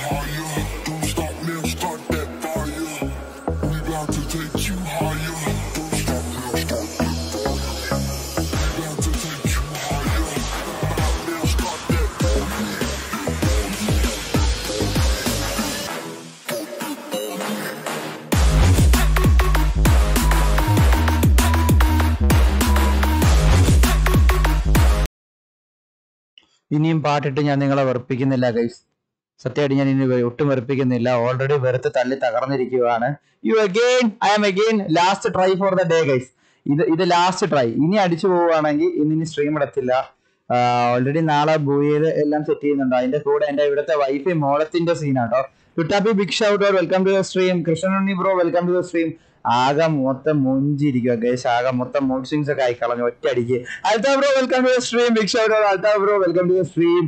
ഇനിയും പാട്ടിട്ട് ഞാൻ നിങ്ങളെ വെറുപ്പിക്കുന്നില്ല ഗൈസ്. സത്യമായിട്ട് ഞാൻ ഇനി ഒട്ടും വെറുപ്പിക്കുന്നില്ല. ഓൾറെഡി വെറുത്ത് തള്ളി തകർന്നിരിക്കുകയാണ്. I am again last try for the day guys. ഇത് ലാസ്റ്റ് ട്രൈ. ഇനി അടിച്ചു പോവുകയാണെങ്കിൽ ഇന്നിനി സ്ട്രീം ഇടത്തില്ല. ഓൾറെഡി നാളെ ബൂയില് എല്ലാം സെറ്റ് ചെയ്യുന്നുണ്ട്. അതിന്റെ കൂടെ എന്റെ ഇവിടുത്തെ വൈഫൈ മോളത്തിന്റെ സീനാട്ടോ. ടുട്ടാപ്പി big shout out, welcome to the stream. Krishnanunni bro welcome to the stream. ആകെ മൊത്തം മുഞ്ചിരിക്കുക ഗൈസ്. ആകെ മൊത്തം മൂഡ് സ്വിങ്സ് ഒക്കെ ആയി കളഞ്ഞു ഒറ്റ അടിക്ക്. Althaf bro welcome to the stream. Big shout out Althaf bro welcome to the stream.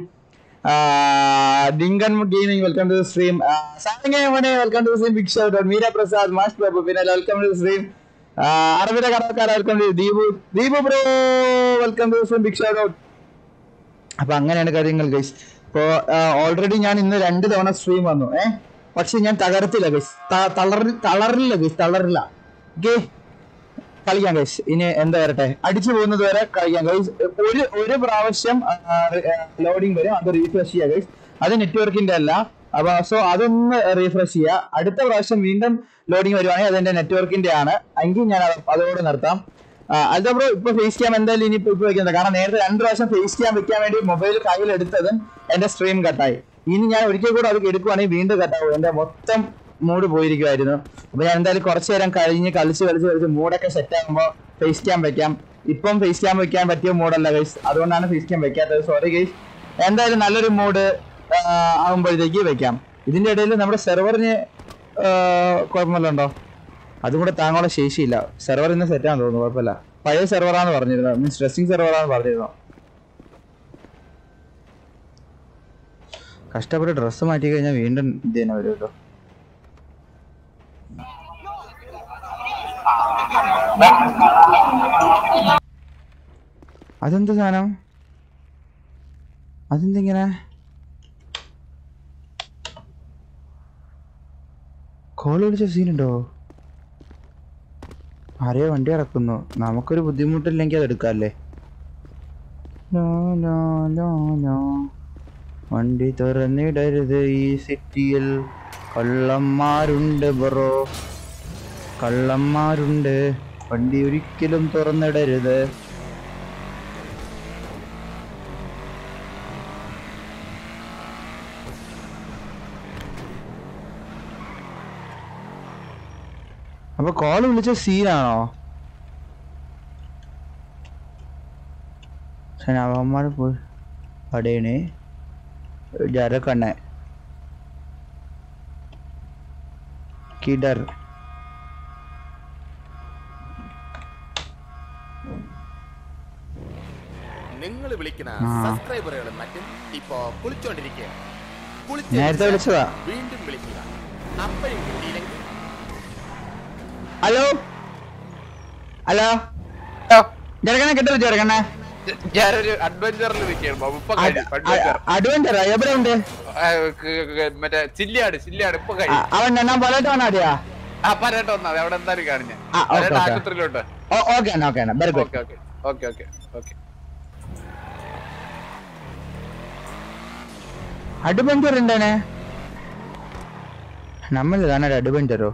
Dinkan gaming welcome to the stream. സാരംഗമനെ welcome to the stream. Big shout out. Meera Prasad മാഷ് പ്രഭു പിന്നെ വെൽക്കം ടു ദ സ്ട്രീം. അറബിത കടക്കാർ welcome to Deepu bro welcome to the stream. Big shout out. അപ്പൊ അങ്ങനെയാണ് കാര്യങ്ങൾ guys. ഇപ്പോ already ഞാൻ ഇന്ന് 2 തവണ സ്ട്രീം വന്നു. പക്ഷെ ഞാൻ തകർത്തില്ല ഗൈസ്. തളറില്ല ഗൈസ്, തളറില്ല. ഓക്കെ, കളിക്കാം ഗൈസ്. ഇനി എന്താ വരട്ടെ, അടിച്ചു പോകുന്നത് വരെ കളിക്കാം ഗൈസ്. ഒരു പ്രാവശ്യം ലോഡിങ് വരും, അത് റീഫ്രഷ് ചെയ്യുക ഗൈസ്. അത് നെറ്റ്വർക്കിന്റെ അല്ല. അപ്പൊ സോ അതൊന്ന് റീഫ്രഷ് ചെയ്യുക. അടുത്ത പ്രാവശ്യം വീണ്ടും ലോഡിങ് വരുവാണെങ്കിൽ അതെന്റെ നെറ്റ്വർക്കിന്റെ ആണ്. എങ്കിൽ ഞാൻ അതോടെ നിർത്താം. അൽതാ ബ്രോ ഇപ്പൊ ഫേസ് ക്യാം എന്തായാലും ഇനി ഇപ്പൊ വെക്കുന്നത്, കാരണം നേരത്തെ 2 പ്രാവശ്യം ഫേസ് ക്യാം വെക്കാൻ വേണ്ടി മൊബൈൽ കയ്യിൽ എടുത്തതും എന്റെ സ്ട്രീം കട്ടായി. ഇനി ഞാൻ ഒരിക്കൽ കൂടെ അത് എടുക്കുവാണെങ്കിൽ വീണ്ടും കട്ടാവും. എന്റെ മൊത്തം മൂഡ് പോയിരിക്കുമായിരുന്നു. അപ്പൊ ഞാൻ എന്തായാലും കുറച്ചു നേരം കഴിഞ്ഞ് കളിച്ച് മൂഡൊക്കെ സെറ്റ് ആകുമ്പോൾ ഫേസ് ക്യാം വെക്കാം. ഇപ്പം ഫേസ് ക്യാം വെക്കാൻ പറ്റിയ മൂഡല്ല ഗൈസ്, അതുകൊണ്ടാണ് ഫേസ് ക്യാം വെക്കാത്തത്. Sorry guys. എന്തായാലും നല്ലൊരു മൂഡ് ആകുമ്പോഴത്തേക്ക് വെക്കാം. ഇതിന്റെ ഇടയിൽ നമ്മുടെ സെർവറിന് കുഴപ്പമില്ലുണ്ടോ? അതും കൂടെ താങ്കളുടെ ശേഷിയില്ല. സെർവർ ഇന്ന് സെറ്റാന്ന് തോന്നുന്നു, കുഴപ്പമില്ല. പഴയ സെർവറാന്ന് പറഞ്ഞിരുന്നു, മീൻസ് ഡ്രസ്സിംഗ് സെർവറാന്ന് പറഞ്ഞിരുന്നു. കഷ്ടപ്പെട്ട് ഡ്രസ്സ് മാറ്റി കഴിഞ്ഞാൽ വീണ്ടും ഇത് തന്നെ വരും കേട്ടോ. അതെന്ത് സാധനം? അതെന്തിങ്ങനെ കോൾ വിളിച്ച സീനുണ്ടോ? ആരെയോ വണ്ടി ഇറക്കുന്നു. നമുക്കൊരു ബുദ്ധിമുട്ടില്ലെങ്കിൽ അത് എടുക്കാല്ലേ. വണ്ടി തുറന്നിടരുത്, ഈ സിറ്റിയിൽ കള്ളന്മാരുണ്ട് ബ്രോ, കള്ളന്മാരുണ്ട്. വണ്ടി ഒരിക്കലും തുറന്നിടരുത്. അപ്പൊ കോൾ വിളിച്ച സീനാണോ? അവന്മാര് പോയി അടേണ് ജരക്കണ്ണ കിഡർ. നിങ്ങൾ വിളിക്കുന്ന സബ്സ്ക്രൈബറുകളും മറ്റും ഇപ്പോ കുളിച്ചോണ്ടിരിക്കുക. നേരത്തെ വിളിച്ചതാ, വീണ്ടും വിളിക്കുക. അപ്പഴും കിട്ടിയില്ലെങ്കിൽ ഹലോ ഹലോ ജരക്കണ്ണ കിട്ടല്ലോ. ജരക്കണ്ണ ഞാനൊരു അഡ്വഞ്ചറിൽ അഡ്വഞ്ചറാ? എവിടെ ഉണ്ട്? മറ്റേ ചില്ലിയാട് ഇപ്പൊ അവൻ ഞാൻ പലട്ട് വന്നാടിയാ? പരട്ട് വന്നാ അവിടെ എന്തായാലും കാണിഞ്ഞ ആശുപത്രിയിലോട്ട്. അഡ്വഞ്ചർ ഉണ്ടേ നമ്മൾ താനൊരു അഡ്വഞ്ചറോ?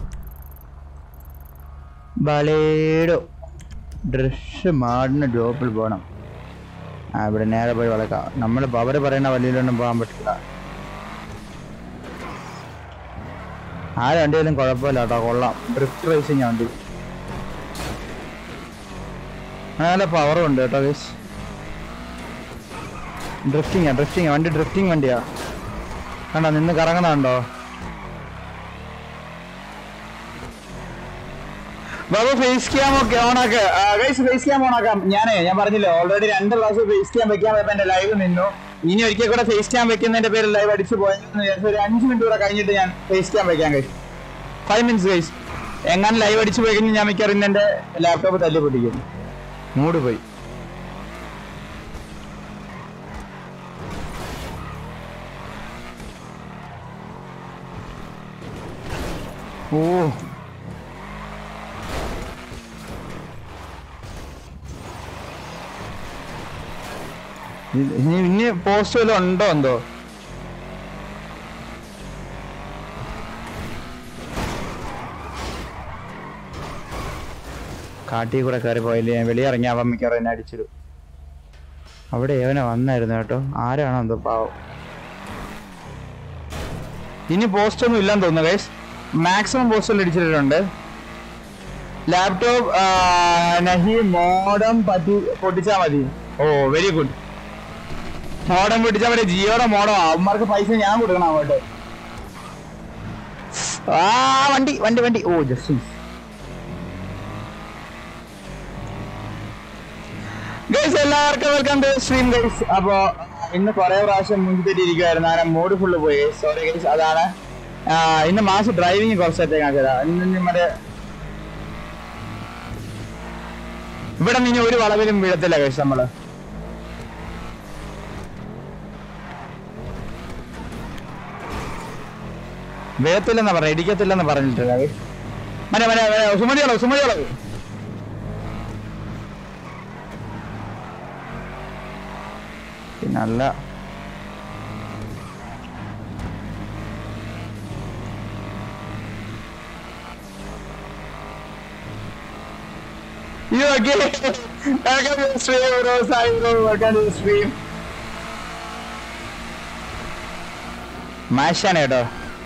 ബളേടോ ഡ്രസ് മാടുന്ന ജോബിൽ പോകണം. ഇവിടെ നേരെ പോയി വളക്കാം. നമ്മൾ അവര് പറയുന്ന വഴിയിലൊന്നും പോകാൻ പറ്റില്ല. ആ വണ്ടിയിലും കുഴപ്പമില്ല കേട്ടോ, കൊള്ളാം. ഡ്രിഫ്റ്റ് റേസിങ് വണ്ടി, നല്ല പവറും ഉണ്ട് കേട്ടോ ഗൈസ്. ഡ്രിഫ്റ്റിങ് വണ്ടി, ഡ്രിഫ്റ്റിങ് വണ്ടിയാ. കണ്ടോ നിന്ന് കറങ്ങണുണ്ടോ ബാബു? ഫേസ് ക്യാം ഒക്കെ ഓണാക്ക് ഗൈസ്, ഫേസ് ക്യാം ഓണാക്കാം. ഞാൻ പറഞ്ഞില്ലേ ഓൾറെഡി 2 പ്രാവശ്യം ഫേസ് ക്യാം വെക്കാൻ പോയപ്പോ എന്റെ ലൈവ് നിന്നു. ഇനി ഒരിക്കൽ കൂടെ ഫേസ് ക്യാം വെക്കുന്നതിന്റെ പേരിൽ ലൈവ് അടിച്ചു പോയെന്ന് വിചാരിച്ചു. ഒരു 5 മിനിറ്റ് കൂടെ കഴിഞ്ഞിട്ട് ഞാൻ ഫേസ് ക്യാം വെക്കാം ഗൈസ്. 5 minutes guys. എങ്ങനെ ലൈവ് അടിച്ചു പോയി കഴിഞ്ഞാൽ ഞാൻ മിക്കറിന്ന് എന്റെ ലാപ്ടോപ്പ് തല്ലി പൊട്ടിക്കും. മൂഡ് പോയി. ഓ ഇനി പോസ്റ്റ് വല്ലതും ഉണ്ടോ എന്തോ? കാട്ടിൽ കൂടെ കയറി പോയില്ലേ, ഞാൻ വെളിയിറങ്ങി അവൻ മിക്കവാറും എന്നെ അടിച്ചിടും. അവിടെ ഏവനെ വന്നായിരുന്നു കേട്ടോ, ആരാണോ എന്തോ പാവം. ഇനി പോസ്റ്റ് ഒന്നും ഇല്ലെന്ന് തോന്നുന്നു ഗൈസ്. മാക്സിമം പോസ്റ്റൽ അടിച്ചിട്ടുണ്ട്. ലാപ്ടോപ്പ് നഹി മോഡം പൊട്ടിച്ചാ മതി. ഓ വെരി ഗുഡ്. മോഡം പൊട്ടിച്ചാൽ മതി. ജിയോടെ മോഡം. അവന്മാർക്ക് പൈസ ഞാൻ കൊടുക്കണം അങ്ങോട്ട്. വണ്ടി വണ്ടി വണ്ടി. ഓ ജസ്റ്റ് ഗൈസ്, എല്ലാവർക്കും വെൽക്കം ടു സ്ട്രീം ഗൈസ്. അപ്പോ ഇന്ന് കുറെ പ്രാവശ്യം മുൻകൂട്ടിയിരിക്കുവായിരുന്നു. അങ്ങനെ മൂഡ് ഫുള്ള് പോയി. Sorry guys. അതാണ് ഇന്ന് മാസ് ഡ്രൈവിങ് കുറച്ചേക്ക് കാണിച്ചതാ. ഇന്ന് മറ്റേ ഇവിടെ നിന്ന് ഒരു വളവിലും വീഴത്തില്ല ഗൈസ്. നമ്മള് വീഴത്തില്ലെന്നാ പറഞ്ഞ, ഇടിക്കത്തില്ലെന്ന് പറഞ്ഞിട്ടില്ല ഗൈസ്. മനെ മനെ സുമതിയോളൂ സുമതിയോളൂ. പിന്നല്ല you again. Welcome to the stream, bro. Sorry, bro. Welcome to the stream. മാഷാണ് കേട്ടോ.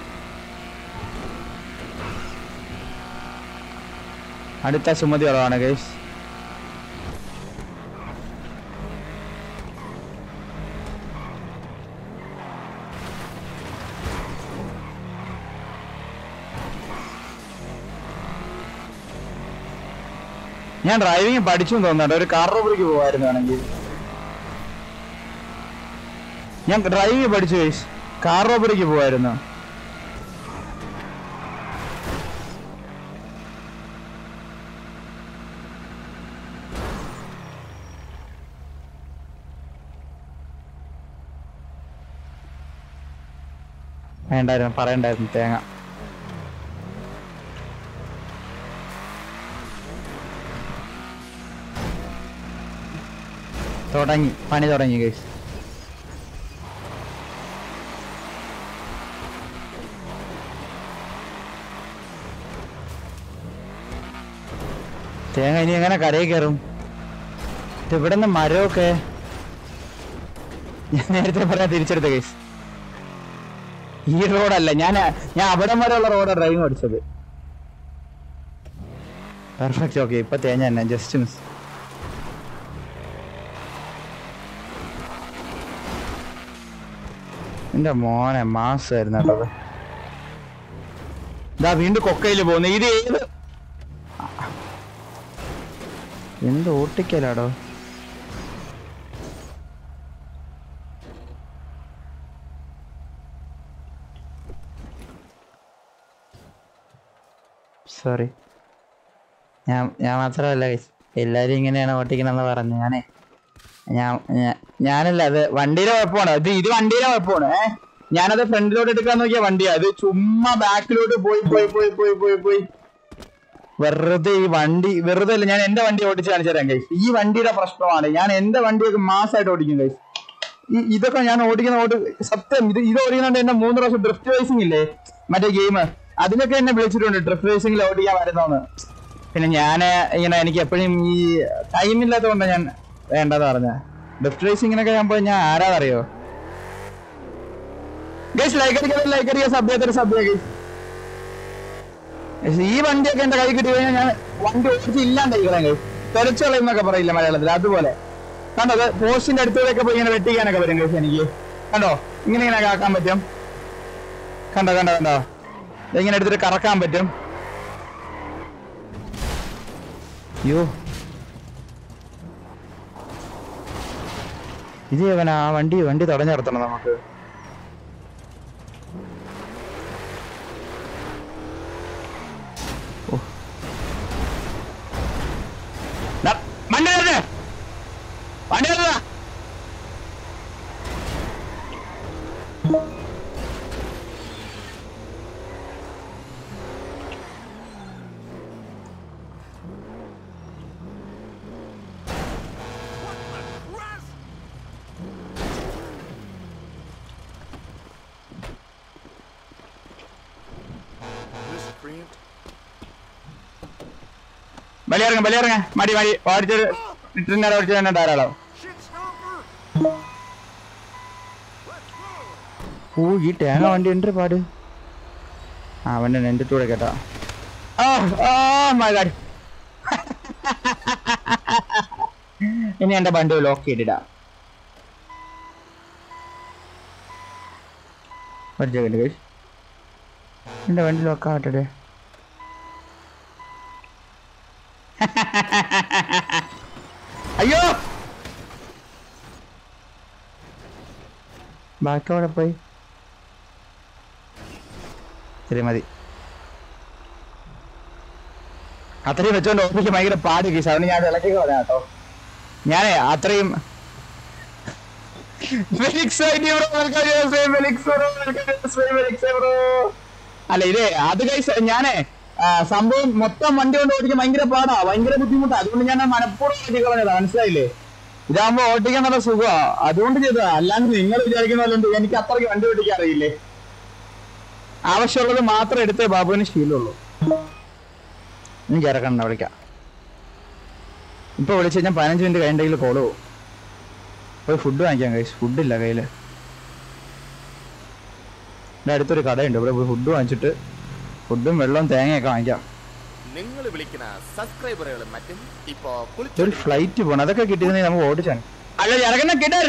അടുത്ത സുമതി ഉള്ളതാണ് ഗൈസ്. ഞാൻ ഡ്രൈവിംഗ് പഠിച്ചു തോന്നുന്നുണ്ട്. ഒരു കാർ റോബറിക്ക് പോവായിരുന്നു. ആണെങ്കിൽ ഞാൻ ഡ്രൈവിംഗ് പഠിച്ചു ഗൈസ്. കാർ റോബറിക്ക് പോവായിരുന്നു. വേണ്ടായിരുന്നു, പറയണ്ടായിരുന്നു തേങ്ങ. പണി തുടങ്ങി ഗൈസ്. തേങ്ങ ഇനി എങ്ങനെ കരയിൽ കയറും? ഇവിടെ നിന്ന് മരമൊക്കെ ഞാൻ നേരത്തെ പറയാൻ തിരിച്ചെടുത്ത ഗൈസ്. ഈ റോഡല്ല, ഞാൻ അവിടം വരെയുള്ള റോഡാണ് ഡ്രൈവിംഗ് പഠിച്ചത്. പെർഫെക്റ്റ്. ഓക്കെ, ഇപ്പൊ തേങ്ങ തന്നെ ജസ്റ്റ് മിസ്. എന്റെ മോനെ മാസായിരുന്നു കേട്ടത്. ഇതാ വീണ്ടും കൊക്കയില് പോകുന്നു. ഇത് ഏത് എന്ത് ഓട്ടിക്കലാടോ? സോറി, ഞാൻ മാത്രമല്ല എല്ലാരും ഇങ്ങനെയാണ് ഓട്ടിക്കണമെന്ന് പറഞ്ഞു. ഞാനല്ല, അത് വണ്ടിയുടെ കുഴപ്പമാണ്. ഇത് വണ്ടിയുടെ കുഴപ്പമാണ്. ഞാനത് ഫ്രണ്ടിലോട്ട് എടുക്കാൻ നോക്കിയ വണ്ടിയാ. അത് ചുമ്മാ ബാക്കിലോട്ട് പോയി പോയി പോയി പോയി പോയി പോയി വെറുതെ. ഈ വണ്ടി വെറുതെ അല്ല, ഞാൻ എന്റെ വണ്ടി ഓടിച്ച് കാണിച്ചു തരാം ഗൈസ്. ഈ വണ്ടിയുടെ പ്രശ്നമാണ്. ഞാൻ എന്റെ വണ്ടിയൊക്കെ മാസമായിട്ട് ഓടിക്കും ഗൈസ്. ഇതൊക്കെ ഞാൻ ഓടിക്കുന്ന സത്യം. ഇത് ഓടിക്കുന്നുണ്ട്. എന്നെ 3 പ്രാവശ്യം ഡ്രിഫ്റ്റ് റേസിംഗ് ഇല്ലേ, മറ്റേ ഗെയിം, അതിനൊക്കെ എന്നെ വിളിച്ചിട്ടുണ്ട് ഡ്രിഫ്റ്റ് റേസിംഗിൽ ഓടിക്കാൻ വരുന്നോന്ന്. പിന്നെ ഞാൻ ഇങ്ങനെ എനിക്ക് എപ്പോഴും ഈ ടൈമില്ലാത്തതുകൊണ്ടാണ് ഞാൻ വേണ്ടത് പറഞ്ഞ. ഡ്രിഫ്റ്റ് റേസിംഗിനൊക്കെ ഞാൻ പോയി ഞാൻ ആരാന്നറിയോ ഗൈസ്? ലൈക്ക് അടിക്കുക, സഭ്യ ഗൈസ്. ഈ വണ്ടിയൊക്കെ എന്റെ കൈ കിട്ടി കഴിഞ്ഞാൽ ഞാൻ വണ്ടി ഓടിച്ച് ഇല്ലാണ്ടായിക്കളാം ഗൈസ്. തെരച്ചുകളയെന്നൊക്കെ പറയില്ല മലയാളത്തിൽ, അതുപോലെ. കണ്ടോ, അത് പോസ്റ്റിന്റെ അടുത്തൂടെയൊക്കെ പോയി ഇങ്ങനെ വെട്ടിക്കാനൊക്കെ വരും ഗൈസ് എനിക്ക്. കണ്ടോ, ഇങ്ങനെ ആക്കാൻ പറ്റും. കണ്ടോ ഇങ്ങനെ എടുത്തിട്ട് കറക്കാൻ പറ്റും. അയ്യോ, ഇത് അവനാ വണ്ടി തടഞ്ഞു നിർത്തണം നമുക്ക്. വണ്ടി ബലിയിറങ്ങ മടി ഓടിച്ചൊരു നേരം ഓടിച്ചു തന്നെ ധാരാളം. ഓ ഈ തേങ്ങ വണ്ടി ഉണ്ട് പാട്. ആ വണ്ടി എൻ്റെ കൂടെ കേട്ടാ. ഇനി എന്റെ വണ്ടി ലോക്ക് ചെയ്തിടാ. ഒരു സെക്കൻഡ് ഗൈസ്, എന്റെ വണ്ടി ലോക്ക് ആവട്ടെ. അയ്യോ ബാക്കി അവിടെ പോയി. ശരി മതി. അത്രയും വെച്ചോണ്ട് ഓഫീസ് ഭയങ്കര പാട് കേസ്. അതുകൊണ്ട് ഞാൻ ഇളക്കി പറയാം കേട്ടോ. ഞാനേ അത്രയും അല്ല ഇതേ അത് കൈസ് ഞാനേ സംഭവം മൊത്തം വണ്ടി കൊണ്ട് ഓടിക്കാൻ ഭയങ്കര പാടാ, ഭയങ്കര ബുദ്ധിമുട്ടാ. അതുകൊണ്ട് ഞാൻ മനഃപൂർവ്വം ഓടിക്കാൻ കളഞ്ഞതാ, മനസ്സിലായില്ലേ? ഇതാകുമ്പോ ഓടിക്കാൻ നല്ല സുഖമാ, അതുകൊണ്ട് ചെയ്തതാ. അല്ലാണ്ട് നിങ്ങൾ വിചാരിക്കുന്നതുകൊണ്ട് എനിക്ക് അത്രയ്ക്ക് വണ്ടി ഓടിക്കാൻ അറിയില്ലേ. ആവശ്യമുള്ളത് മാത്രം എടുത്തേ ബാബുവിന് ശീലമുള്ളൂ. എനിക്ക് ഇറക്കണ്ട, വിളിക്കാം. ഇപ്പൊ വിളിച്ച് ഞാൻ 15 മിനിറ്റ് കഴിഞ്ഞെങ്കിൽ കോള് പോകും. പോയി ഫുഡ് വാങ്ങിക്കാൻ കഴിച്ചു. ഫുഡില്ല കയ്യില്. ഇവിടെ അടുത്തൊരു കടയുണ്ട്, ഇവിടെ പോയി ഫുഡ് വാങ്ങിച്ചിട്ട് ഫുഡും വെള്ളവും തേങ്ങയൊക്കെ വാങ്ങിക്കാം. നിങ്ങൾ വിളിക്കുന്ന സബ്സ്ക്രൈബറുകളും മറ്റും ഇപ്പോ ഒരു ഫ്ലൈറ്റ് പോണം, അതൊക്കെ കിട്ടിയെന്ന് നമുക്ക് ഓടിച്ചാണ്. ഹലോ ഇറങ്ങണ കിട്ടർ.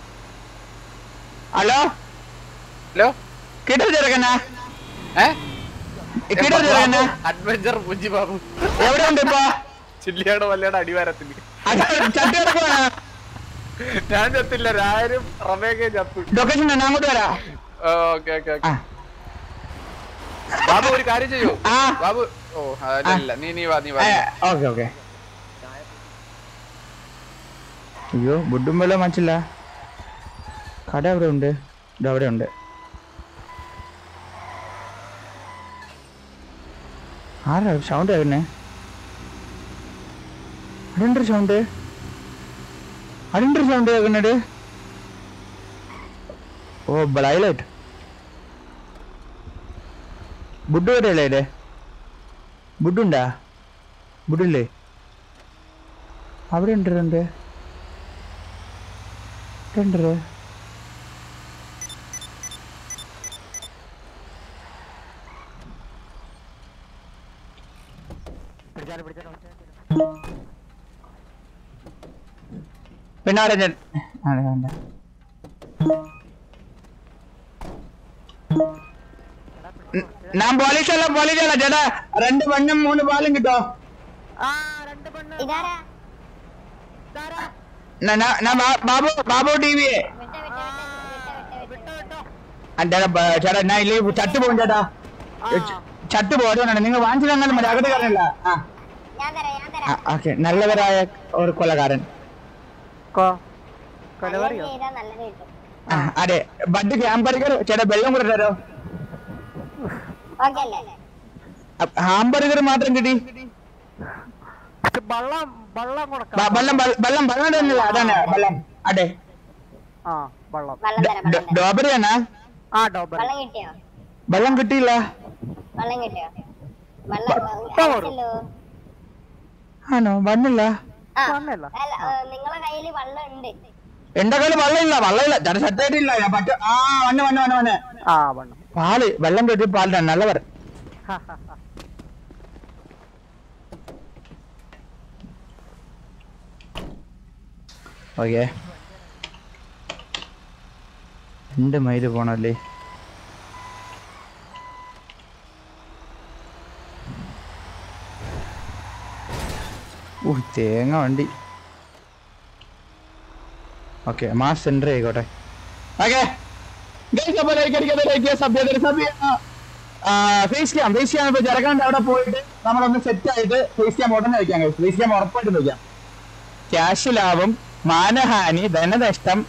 ഹലോ ഹലോ കിട്ടർ ഇറങ്ങണ അഡ്വഞ്ചർ പുഞ്ചി ബാബു എവിടെയുണ്ട് ഇപ്പൊ? ചില്ലിയാട് വല്ലയുടെ അടിവാരത്തിൽ. ഞാൻ ചത്തില്ല, ആരും റമേക്കെ ചത്തു. ലൊക്കേഷൻ അങ്ങോട്ട് വരാം. Okay okay okay. ബാബു ഒരു കാര്യം ചെയ്യൂ ബാബു. ഓ അല്ല നീ വാ. Okay okay. അയ്യോ ബുഡും വെള്ളം വാങ്ങിച്ചില്ല. കട എവിടെ ഉണ്ട്? ഇതവിടെ ഉണ്ട്. ആരാ സൗണ്ട് കേൾക്കുന്നേ? അതെന്തൊരു സൗണ്ട്? അതെന്തൊരു സൗണ്ട് കേൾക്കുന്നത്? ഓ ബ്ലൈലൈറ്റ്. ബുഡ് എവിടെയല്ലേ? ബുഡുണ്ടാ? ബുഡില്ലേ? അവിടെ ഉണ്ട്. പിന്നെ ഞാൻ പോലീസല്ല ചേട്ടാ. 2 പെണ്ണും 3 പാലും കിട്ടോ? ബാബു ടിവി ചേട്ടാ. ഞാൻ ഇല്ലേ ചട്ട് പോകും ചേട്ടാ, ചട്ട് പോകാനാണ്. നിങ്ങൾ വാങ്ങിച്ചു തന്നാലും മതി, അകത്ത് കാരനല്ല. ഓക്കെ. നല്ലവരായ ഒരു കൊലകാരൻ. അതെ ബഡ് ഹാംബർഗർ ചേട്ടാ. വെള്ളം കൂടെ തരോ? ഹാംബർഗർ മാത്രം കിട്ടി. വെള്ളം തന്നില്ല. അതാണ് വെള്ളം. അതെ ഡോബറിയാണോ? വെള്ളം കിട്ടിയില്ല. ആണോ? വന്നില്ല. എന്റെ കയ്യിൽ വെള്ളമില്ല ചേട്ടാ. സെറ്റായിട്ടില്ല. പാല് വെള്ളം കിട്ടി. പാലിനാണ് നല്ലവർ. ഓക്കെ. എന്റെ മയില് പോണല്ലേ. തേങ്ങ വണ്ടി. ഓക്കെ മാസ് സെന്റർ ആയിക്കോട്ടെ. ഓക്കെ ഫേസ് ക്യാം ഇപ്പൊ ജരകാണ്ട് അവിടെ പോയിട്ട് നമ്മളൊന്ന് സെറ്റ് ആയിട്ട് ഫേസ് ക്യാം ഉടനെ വയ്ക്കാം. ഫേസ് ക്യാം ഉറപ്പായിട്ട് വയ്ക്കാം. ക്യാഷ് ലാഭം, മാനഹാനി, ധനനഷ്ടം.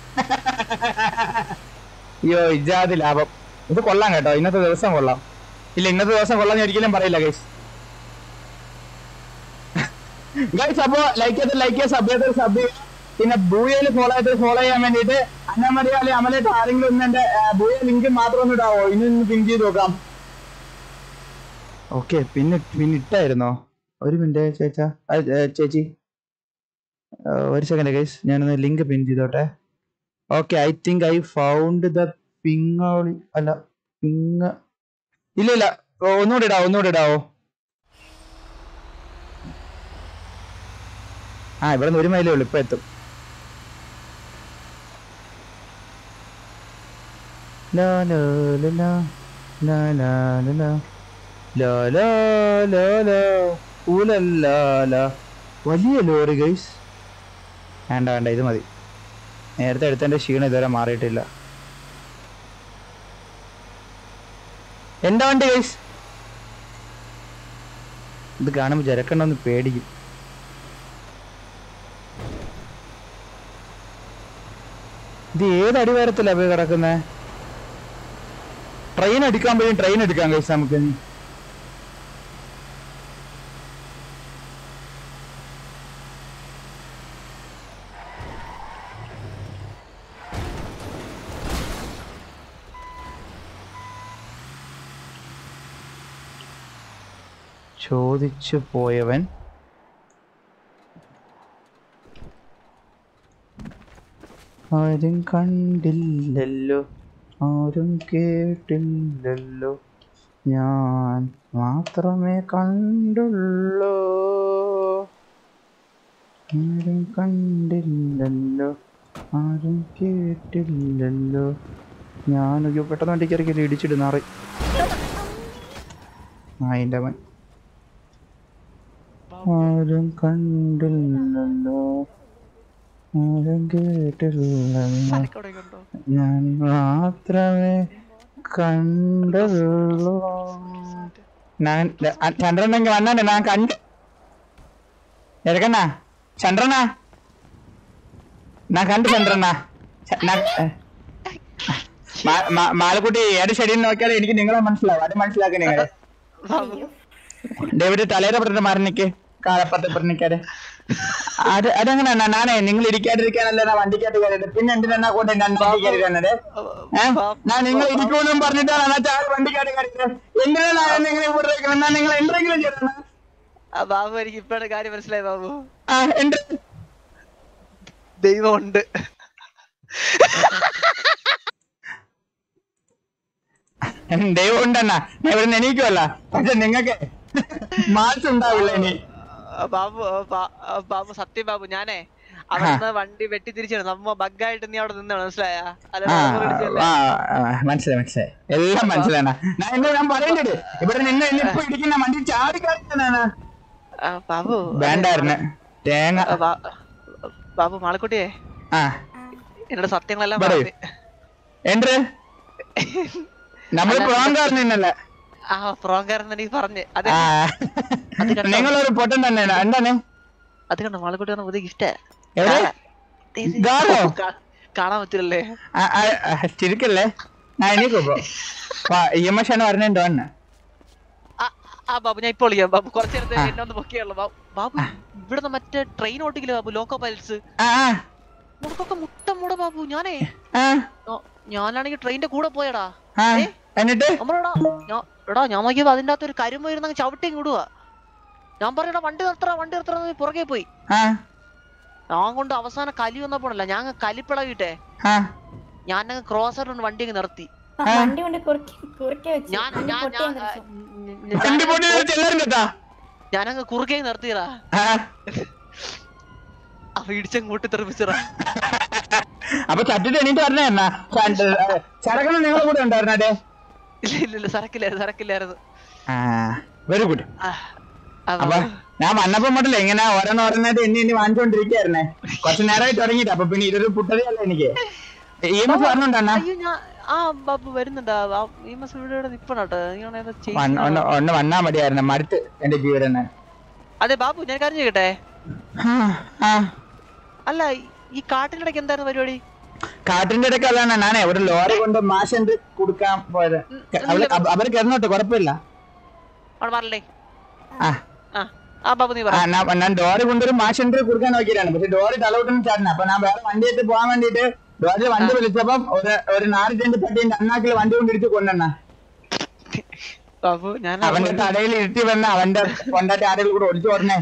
അയ്യോ ഇജാതി ലാഭം. ഇത് കൊള്ളാം കേട്ടോ. ഇന്നത്തെ ദിവസം കൊള്ളാം. ഇല്ല ഇന്നത്തെ ദിവസം കൊള്ളാന്ന് ഒരിക്കലും പറയില്ല ഗൈസ്. അപ്പോ ലൈക്ക് ചെയ്ത് സബ് ചെയ്ത് പിന്നെ ബൂയയിൽ ഫോളോ ചെയ്യാൻ വേണ്ടിട്ട് അന്നമറിയാലെ അമലായിട്ട് ആരെങ്കിലും ഒന്ന് എന്റെ ബൂയ ലിങ്ക് മാത്രം ഒന്ന് ഇടാവോ? ഇനി ഒന്ന് പിൻ ചെയ്ത് നോക്കാം. ഓക്കെ പിന്നെ ഇട്ടായിരുന്നോ? ഒരു മിനിറ്റ് ചേച്ചാ, ചേച്ചി ഒരു സെക്കൻഡ് ഗൈസ്, ഞാനൊന്ന് ലിങ്ക് പിൻ ചെയ്തോട്ടെ. Okay, I think I found the പിങ്ങോളി അല്ല പിങ്. ഇല്ല ഒന്നുകൂടി ഇടാവോ? ഇവിടെ നിന്ന് 1 മൈലേ ഉള്ളൂ, ഇപ്പൊ എത്തും. വലിയ ലോറി ഗൈസ്. വേണ്ട ഇത് മതി. നേരത്തെ എടുത്തതിന്റെ ക്ഷീണം ഇതുവരെ മാറിയിട്ടില്ല. എന്താ വണ്ടി ഗൈസ്? ഇത് കാണുമ്പോ ജരക്കണ്ടൊന്ന് പേടിക്കും. ഇത് ഏത് അടിവാരത്തിലാ പോയി കിടക്കുന്നേ? ട്രെയിൻ എടുക്കാൻ പോയി ട്രെയിൻ എടുക്കാൻ കഴിച്ചു നമുക്ക്. ചോദിച്ചു പോയവൻ ആരും കണ്ടില്ലല്ലോ, ആരും കേട്ടില്ലല്ലോ, ഞാൻ മാത്രമേ കണ്ടുള്ളൂ. ആരും കണ്ടില്ലല്ലോ, ആരും കേട്ടില്ലല്ലോ, ഞാനൊക്കെ പെട്ടെന്ന് വണ്ടിക്കിറക്കി ഇടിച്ചിടുന്നാറി. അതിൻ്റെ അവൻ ആരും കണ്ടില്ലല്ലോ, ആരും കേട്ടില്ലല്ലോ, ഞാൻ മാത്രമേ കണ്ടുള്ളൂ. ചന്ദ്രനെങ്കിൽ വന്നെ ഞാൻ കണ്ട് എരക്കണ്ണ ചന്ദ്രന ഞാൻ കണ്ടു. ചന്ദ്രന മാലക്കുട്ടി ഏത് ശരീരം നോക്കിയാലും എനിക്ക് നിങ്ങളെ മനസ്സിലാവും. അത് മനസ്സിലാക്കി നിങ്ങളെ. ഡേവിഡ് തലേരെ പറഞ്ഞിട്ട് മാറിനിക്ക്, കാലപ്പത്തെ പറഞ്ഞിക്കാതെ. അതെങ്ങനെയാ? നാനേ നിങ്ങൾ ഇരിക്കാതിരിക്കാനല്ല ഞാൻ വണ്ടിക്കകത്ത് കയറിയത്. പിന്നെ എന്തിനാ കൊണ്ട് ഞാൻ വണ്ടി കയറി തന്നത്? ഞാൻ നിങ്ങൾ ഇരിക്കുമെന്നും പറഞ്ഞിട്ടാണ് വണ്ടിക്കകത്ത് കയറിയത്. എന്തിനാണ് നിങ്ങൾ ഇവിടെ ഞാൻ നിങ്ങൾ എന്തെങ്കിലും ചെയ്യണം. ബാബു എനിക്ക് ഇപ്പഴാണ് കാര്യം മനസ്സിലായി ബാബു. എന്ത് ദൈവമുണ്ട്. ദൈവം ഉണ്ടെന്നാ ഞാൻ ഇവിടെ എണീക്കുമല്ല. പക്ഷെ നിങ്ങക്ക് മാർച്ച് ഉണ്ടാവില്ല ഇനി. ബാബു സത്യം ബാബു, ഞാനേ അവിടെ വണ്ടി വെട്ടി തിരിച്ചു നമ്മ ബഗ്ഗായിട്ട് നീ അവിടെ നിന്നാണ്. മനസ്സിലായാ? മനസ്സിലായി എല്ലാം മനസ്സിലാണ്. ഞാൻ പറയേണ്ടത് ഇവിടെ നിന്ന് ഇപ്പൊ ഇടിക്കുന്ന വണ്ടി ചാടി കാണിക്കാനാണ്. ബാബു വേണ്ടായിരുന്നു തേങ്ങ. ബാബു മാളക്കുട്ടിയെ എന്നോട് സത്യങ്ങളെല്ലാം എന്ത് നമ്മള് പ്രോങ്കാരനല്ലേ? പ്രോങ്കാരൻ എനിക്ക് പറഞ്ഞു. നിങ്ങളൊരു പൊട്ടൻ തന്നെയാണ്. എന്താണ് അത് കണ്ടോ മാളക്കുട്ടി പറഞ്ഞ പുതിയ ഗിഫ്റ്റ് കാണാൻ പറ്റില്ലല്ലേ? ചിരിക്കല്ലേ? ഇമോഷാണ് പറഞ്ഞോ. ബാബു ഞാൻ ഇപ്പോൾ വിളിക്കാം ബാബു. കുറച്ചു നേരത്തെ എന്നെ ഒന്ന് പൊക്കിയുള്ളൂ ബാബു. ഇവിടുന്ന് മറ്റേ ട്രെയിൻ ഓട്ടിക്കില്ല ബാബു, ലോക്കോ പൈലറ്റ്സ്. നമുക്കൊക്കെ മുട്ട മൂട ബാബു. ഞാനാണെങ്കിൽ ട്രെയിനിന്റെ കൂടെ പോയടാ. എടാ ഞാൻ നോക്കിയപ്പോ അതിന്റെ അകത്ത് ഒരു കരിമ്പ് ഇരുന്ന ചവിട്ടി വിടുവാ. ഞാൻ പറയടാ വണ്ടി നിർത്തറ പുറകെ പോയി. ഞാൻ കൊണ്ട് അവസാനം കലി വന്നപ്പോഴല്ല ഞാൻ കലിപ്പിളകിട്ടെ ഞാനങ്ങ് ക്രോസർ കൊണ്ട് വണ്ടി അങ്ങ് നിർത്തി. ഞാനങ്ങ് കുറുകെ നിർത്തിയടാ. അപ്പൊ ഇടിച്ചങ്ങ് കൂട്ടി തെറിപ്പിച്ചടാ. അപ്പൊ ചട്ടിട്ട് എണീറ്റ് പറഞ്ഞ നിങ്ങളെ കൂടെ ഉണ്ടായിരുന്നേ? ഇല്ല സരക്കില്ലായിരുന്നു. Very good. അപ്പൊ ഞാൻ വന്നപ്പോ മട്ടില്ല ഇങ്ങനെ ഓരോന്നായിട്ട് എന്നെ വാങ്ങിച്ചോണ്ടിരിക്കായിരുന്നേ. കുറച്ചു നേരമായിട്ട് തുടങ്ങിട്ട്. അപ്പൊ പിന്നെ ഇതൊരു പുട്ടറിയല്ല എനിക്ക്. ബാബു വരുന്നുണ്ടാ? ഒന്ന് വന്നാ മതിയായിരുന്നു. മടുത്ത് എന്റെ ജീവൻ. അതെ ബാബു ഞാൻ കാര്യം ചെയ്യട്ടെ? അല്ല ഈ കാട്ടിനിടയ്ക്ക് എന്തായിരുന്നു പരിപാടി? കാട്ടിന്റെ ഇടയ്ക്ക് അതാണ് ഞാനേ ഒരു ലോറി കൊണ്ട് മാഷ് കൊടുക്കാൻ പോയത്. അവര് കിടന്നോട്ടെ, കുഴപ്പമില്ല. ഞാൻ ഡോറി കൊണ്ടൊരു മാഷ് കൊടുക്കാൻ നോക്കിയാണ്. പക്ഷെ ഡോറി തലവിട്ടൊന്നും ചാടണം. അപ്പൊ ഞാൻ വേറെ വണ്ടിയായിട്ട് പോകാൻ വേണ്ടിട്ട് ഡോറിൽ വണ്ടി വിളിച്ചപ്പം ഒരു 4 സെന്റ് പട്ടിന്റെ അണ്ണാക്കില് വണ്ടി കൊണ്ടിരിച്ച് കൊണ്ടെണ്ണ. ബാബു ഞാൻ അവന്റെ തടയിൽ ഇരുത്തി വന്ന അവന്റെ കൊണ്ടാട്ടി ആരെങ്കിലും കൂടെ ഒളിച്ചു പറഞ്ഞേ.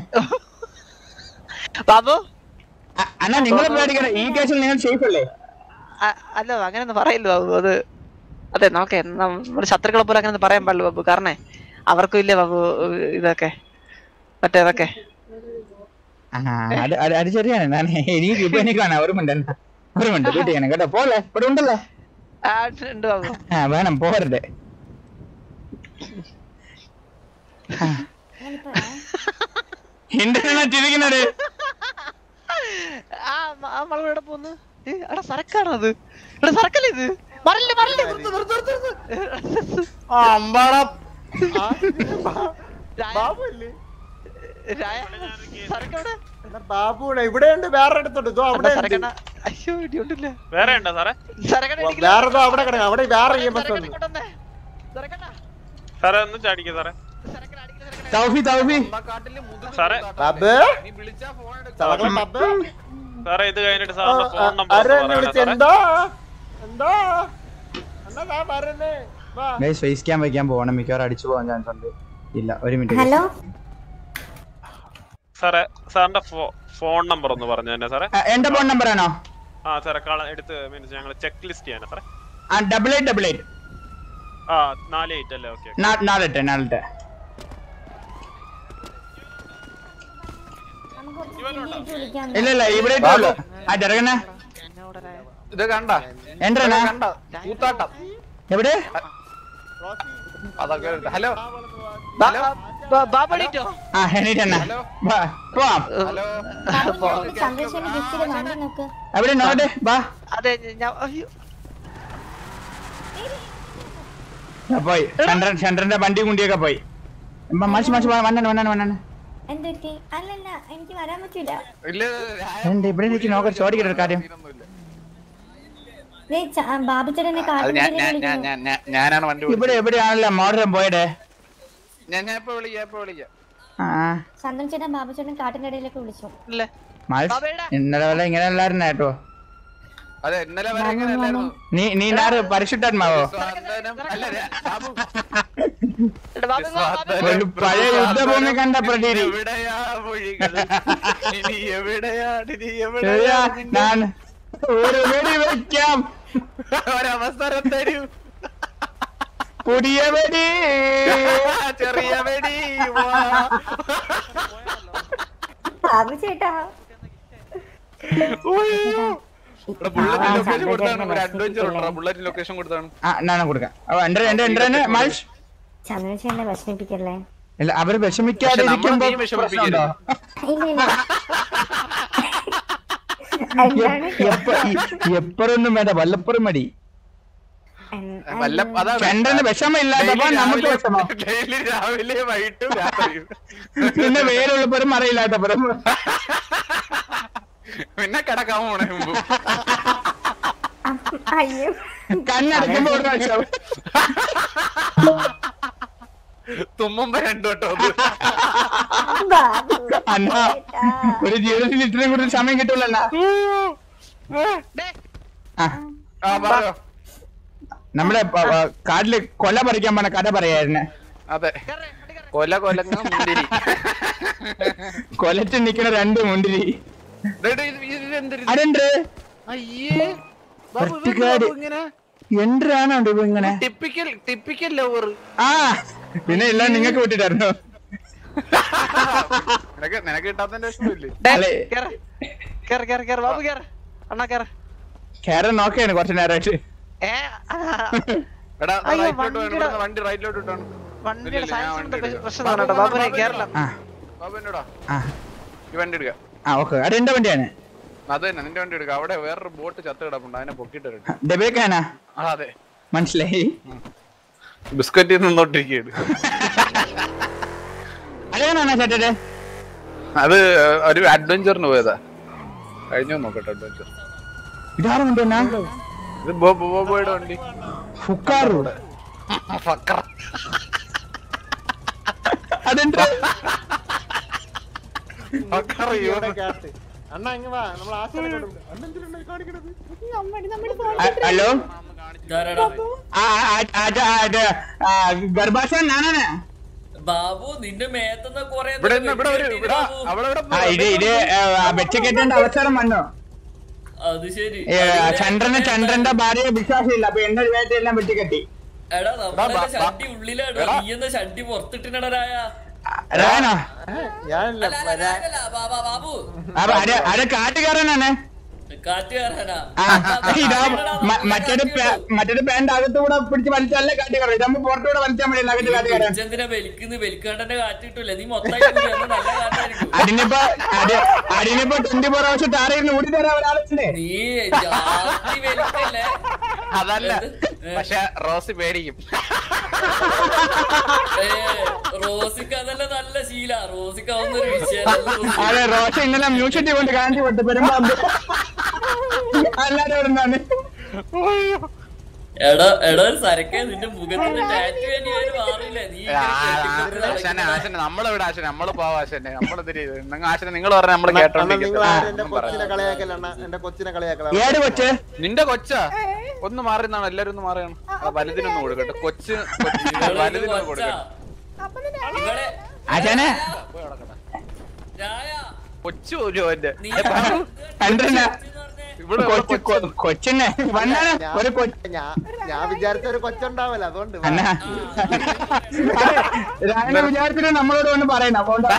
ബാബു അണ്ണാ നിങ്ങൾ പേടിക്കണം, ഈ കേസിൽ നിങ്ങൾ സേഫ് അല്ലേ? അല്ല അങ്ങനെയൊന്നും പറയില്ല ബാബു. അത് അതെ നോക്കേ നമ്മുടെ ശത്രുക്കളെ പോലെ അങ്ങനെ പറയാൻ പാടില്ല ബാബു. കാരണം അവർക്കും ഇല്ലേ ബാബു ഇതൊക്കെ മറ്റേതൊക്കെ. അത് ശരിയാണ്. ഞാൻ എനിക്ക് ഇപ്പൊ എനിക്ക് കാണാം ഒരുമുണ്ട് ഡ്യൂട്ടി ചെയ്യണം കേട്ടോ. പോലെ ഇവിടെ ഉണ്ടല്ലോ. ഉണ്ട് ബാബു. വേണം പോരട്ടെ. ചിരിക്കുന്നത് ഇവിടെ പോന്ന് എടാ സരക്കാണത്. ഇവിടെ സരക്കല്ലേ ഇത്? മറല്ലേ മറല്ലേ ബാബുടെ ഇവിടെയുണ്ട്, വേറെ എടുത്തോണ്ട് അവിടെ വേറെ ഉണ്ടോ സാറേ? വേറെ അവിടെ കിടക്കാം. അവിടെ വേറെ EMS ഉണ്ട് സാറേ. ഒന്ന് ചാടിക്ക സാറേ. തൗഫി സാറേ ബാബ് സാറേ ഇത് കഴിഞ്ഞിട്ട് സാറിന്റെ ഫോൺ നമ്പർ എന്താ എന്താ എന്നാ പറഞ്ഞേ. ഫേസ് ക്യാം വയ്ക്കാൻ പോകണം, മിക്കവാറും അടിച്ചു പോകാൻ ചാൻസ് ഉണ്ട്. ഇല്ല ഒരു മിനിറ്റ്. ഹലോ സാറേ സാറിന്റെ ഫോൺ നമ്പർ ഒന്ന് പറഞ്ഞു തന്നെ സാറേ. എന്റെ ഫോൺ നമ്പർ ആണോ? ആ സാറേ എടുത്ത് മീൻസ് ഞങ്ങൾ ചെക്ക് ലിസ്റ്റ് ചെയ്യാനാ സാറേ. 8888 ആ 48 അല്ലേ? ഓക്കെ 48. ഇല്ല ഇവിടെ ചെറുക്കനെ ഇത് കണ്ട കൂത്താട്ടം എവിടെ? അതൊക്കെ ഹലോ ബാബടിട്ടോ എവിടെ നോട്ടെ ബാ. അതെ പോയി ചന്ദ്രന്റെ വണ്ടി കുണ്ടിയൊക്കെ പോയി. മാഷി വണ്ണ അല്ലല്ല എനിക്ക് വരാൻ പറ്റൂല. ഇവിടെ എനിക്ക് നോക്കാൻ ചോദിക്കട്ടെ ഒരു കാര്യം. ബാബുച്ചേട്ടനെ ഞാനാണ് വണ്ടി ഇവിടെ എവിടെയാണല്ലോ മോഡലം പോയടേ. ഞാൻ ഇപ്പൊ വിളിക്കാം. ചന്ദ്രൻ ചേട്ടൻ ബാബുച്ചേട്ടൻ കാട്ടിന്റെ ഇടയിലൊക്കെ വിളിച്ചു. ഇന്നലെ വല്ല ഇങ്ങനെ അല്ലായിരുന്നു കേട്ടോ. അതെ ഇന്നലെ വരെ നീ നാറ് പരിശുദ്ധാത്മാവോ? ഒരു പഴയ യുദ്ധഭൂമി കണ്ട പ്രതീതി. ഞാൻ ഒരു വെടി വയ്ക്കാം, ഒരവസരം തരൂ, പുതിയ വെടി, ചെറിയ വെടി. ബാബുച്ചേട്ടാ ബുള്ളറ്റ് ലൊക്കേഷൻ കൊടുത്താണ്. ചന്ദ്രനെ വിഷമിപ്പിക്കല്ലേ. ഇല്ല അവര് വിഷമിക്കാതിരിക്കുമ്പോ എപ്പോഴൊന്നും വേണ്ട, വല്ലപ്പുറം മതി. ചന്ദ്രന് വിഷമം ഇല്ലാത്തപ്പോ നമുക്ക് വിഷമം. രാവിലെ വൈകിട്ടും പിന്നെ വേരുള്ളപ്പോഴും അറിയില്ലാത്തപ്പോഴും പിന്നെ കിടക്കാൻ പോണേ മുമ്പ് കണ്ണടയ്ക്കുമ്പോ ഒരു പ്രാവശ്യം തുമ്മുമ്പോ രണ്ടോട്ടോ. അന്നാ ഒരു ജീവിതത്തിൽ ഇത്രയും കൂടുതൽ സമയം കിട്ടൂലല്ല. നമ്മളെ കാട്ടില് കൊല പറിക്കാൻ പോണ കഥ പറയായിരുന്നു. അതെ മുന്തിരി കൊലച്ച് നിക്കണ 2 മുന്തിരി. അതെന്ത് എന്തിനാണോ ഇപ്പൊ ഇങ്ങനെ? Typical lover. ആ പിന്നെ എല്ലാം നിങ്ങക്ക് വിട്ടിട്ടായിരുന്നു. നിനക്ക് കിട്ടാത്തതിന്റെ വിഷമമില്ലേ? കേറാൻ നോക്കാണ് കുറച്ചു നേരമായിട്ട്. വണ്ടി റൈറ്റിലോട്ട് ഇട്ടാണ്. ഈ വണ്ടി എടുക്കാം. അത് എന്റെ വണ്ടിയാണ്. അത് തന്നെ നിന്റെ വണ്ടി എടുക്കാം. അവിടെ വേറൊരു ബോട്ട് ചത്ത് കിടപ്പുണ്ട്, അതിനെ പൊക്കിട്ട് ഡബേക്കാനാ? അതെ മനസ്സിലായി. ബിസ്ക്കറ്റ് നിന്നോട്ടിരിക്കുകയാണ്. അതെങ്ങനാ ചേട്ടേ? അത് ഒരു അഡ്വഞ്ചറിന് പോയതാ. കഴിഞ്ഞു നോക്കട്ടെ അഡ്വഞ്ചർ. ഇതാരും കൊണ്ടുവന്നാ? ഇത് ബോബോയുടെ വണ്ടി. ഫുക്കാറു അതെന്താ? അണ്ണ ഇങ്ങ വാ, നമ്മൾ ഹലോ ഗർഭാശയം ഞാനാണ് ബാബു നിന്റെ മേത്തുന്ന കൊറേ ഇത് വെച്ചക്കെട്ടേണ്ട അവസരം വന്നോ. അത് ശരി. ചന്ദ്രന്റെ ഭാര്യയെ വിശ്വാസമില്ല, അപ്പൊ എന്റെ വേട്ടയെല്ലാം വെട്ടിക്കെട്ടി. എടാ നമ്മളെ ഷഡ്ഡി ഉള്ളിലാടോ, നീ എന്താ ഷഡ്ഡി പുറത്തിട്ടിനടായ ബാബു? അത് കാട്ടുകാരനാണ്. മറ്റൊരു പാന്റ് അകത്തൂടെ പിടിച്ച് വലിച്ചല്ലേ കാട്ടുകാരൻ, ഇതാകുമ്പോ പുറത്തൂടെ വലിച്ചാൽ മതി. അകത്ത് കാട്ടുകാരൻ അതിനിപ്പോ 24 hours താരയിൽ ഓടി തരാൻ ഒരാളുണ്ടേ. അതല്ല, പക്ഷെ റോസി പേടിക്കും. റോസിക്ക് അതല്ല നല്ല ശീല, റോസിക്ക് ആവുന്നൊരു വിഷയം. അതെ, റോസി ഇന്നലെ മ്യൂസിറ്റി കൊണ്ട് കാണിച്ചു വിട്ടു പെരുമ്പോ എല്ലാരും എവിടുന്നാണ്. എടാ ഒരു സരക്കെ നിന്റെ മുഖത്തിന്റെ ടാറ്റു മാറിയില്ലേ നീ? നമ്മളിവിടെ ആശനെ, നമ്മള് പോവാ ആശനെ, നമ്മളെന്തിരി ആശനെ നിങ്ങൾ പറഞ്ഞ നമ്മള് കേട്ടോണ്ടിരിക്കും. നിന്റെ കൊച്ചാ ഒന്ന് മാറിന്നാണ്, എല്ലാരും ഒന്ന് മാറിയാണ്. വലുതിനൊന്നും കൊടുക്കട്ടെ, കൊച്ച് വലുതിനൊന്നും കൊടുക്കട്ടെ. കൊച്ചു പോലും അവന്റെ കൊച്ചിനെ ഞാൻ വിചാരിച്ച ഒരു കൊച്ചുണ്ടാവല്ലോ, അതുകൊണ്ട് വിചാരത്തിന് നമ്മളോട് ഒന്ന് പറയണം. അതുകൊണ്ട്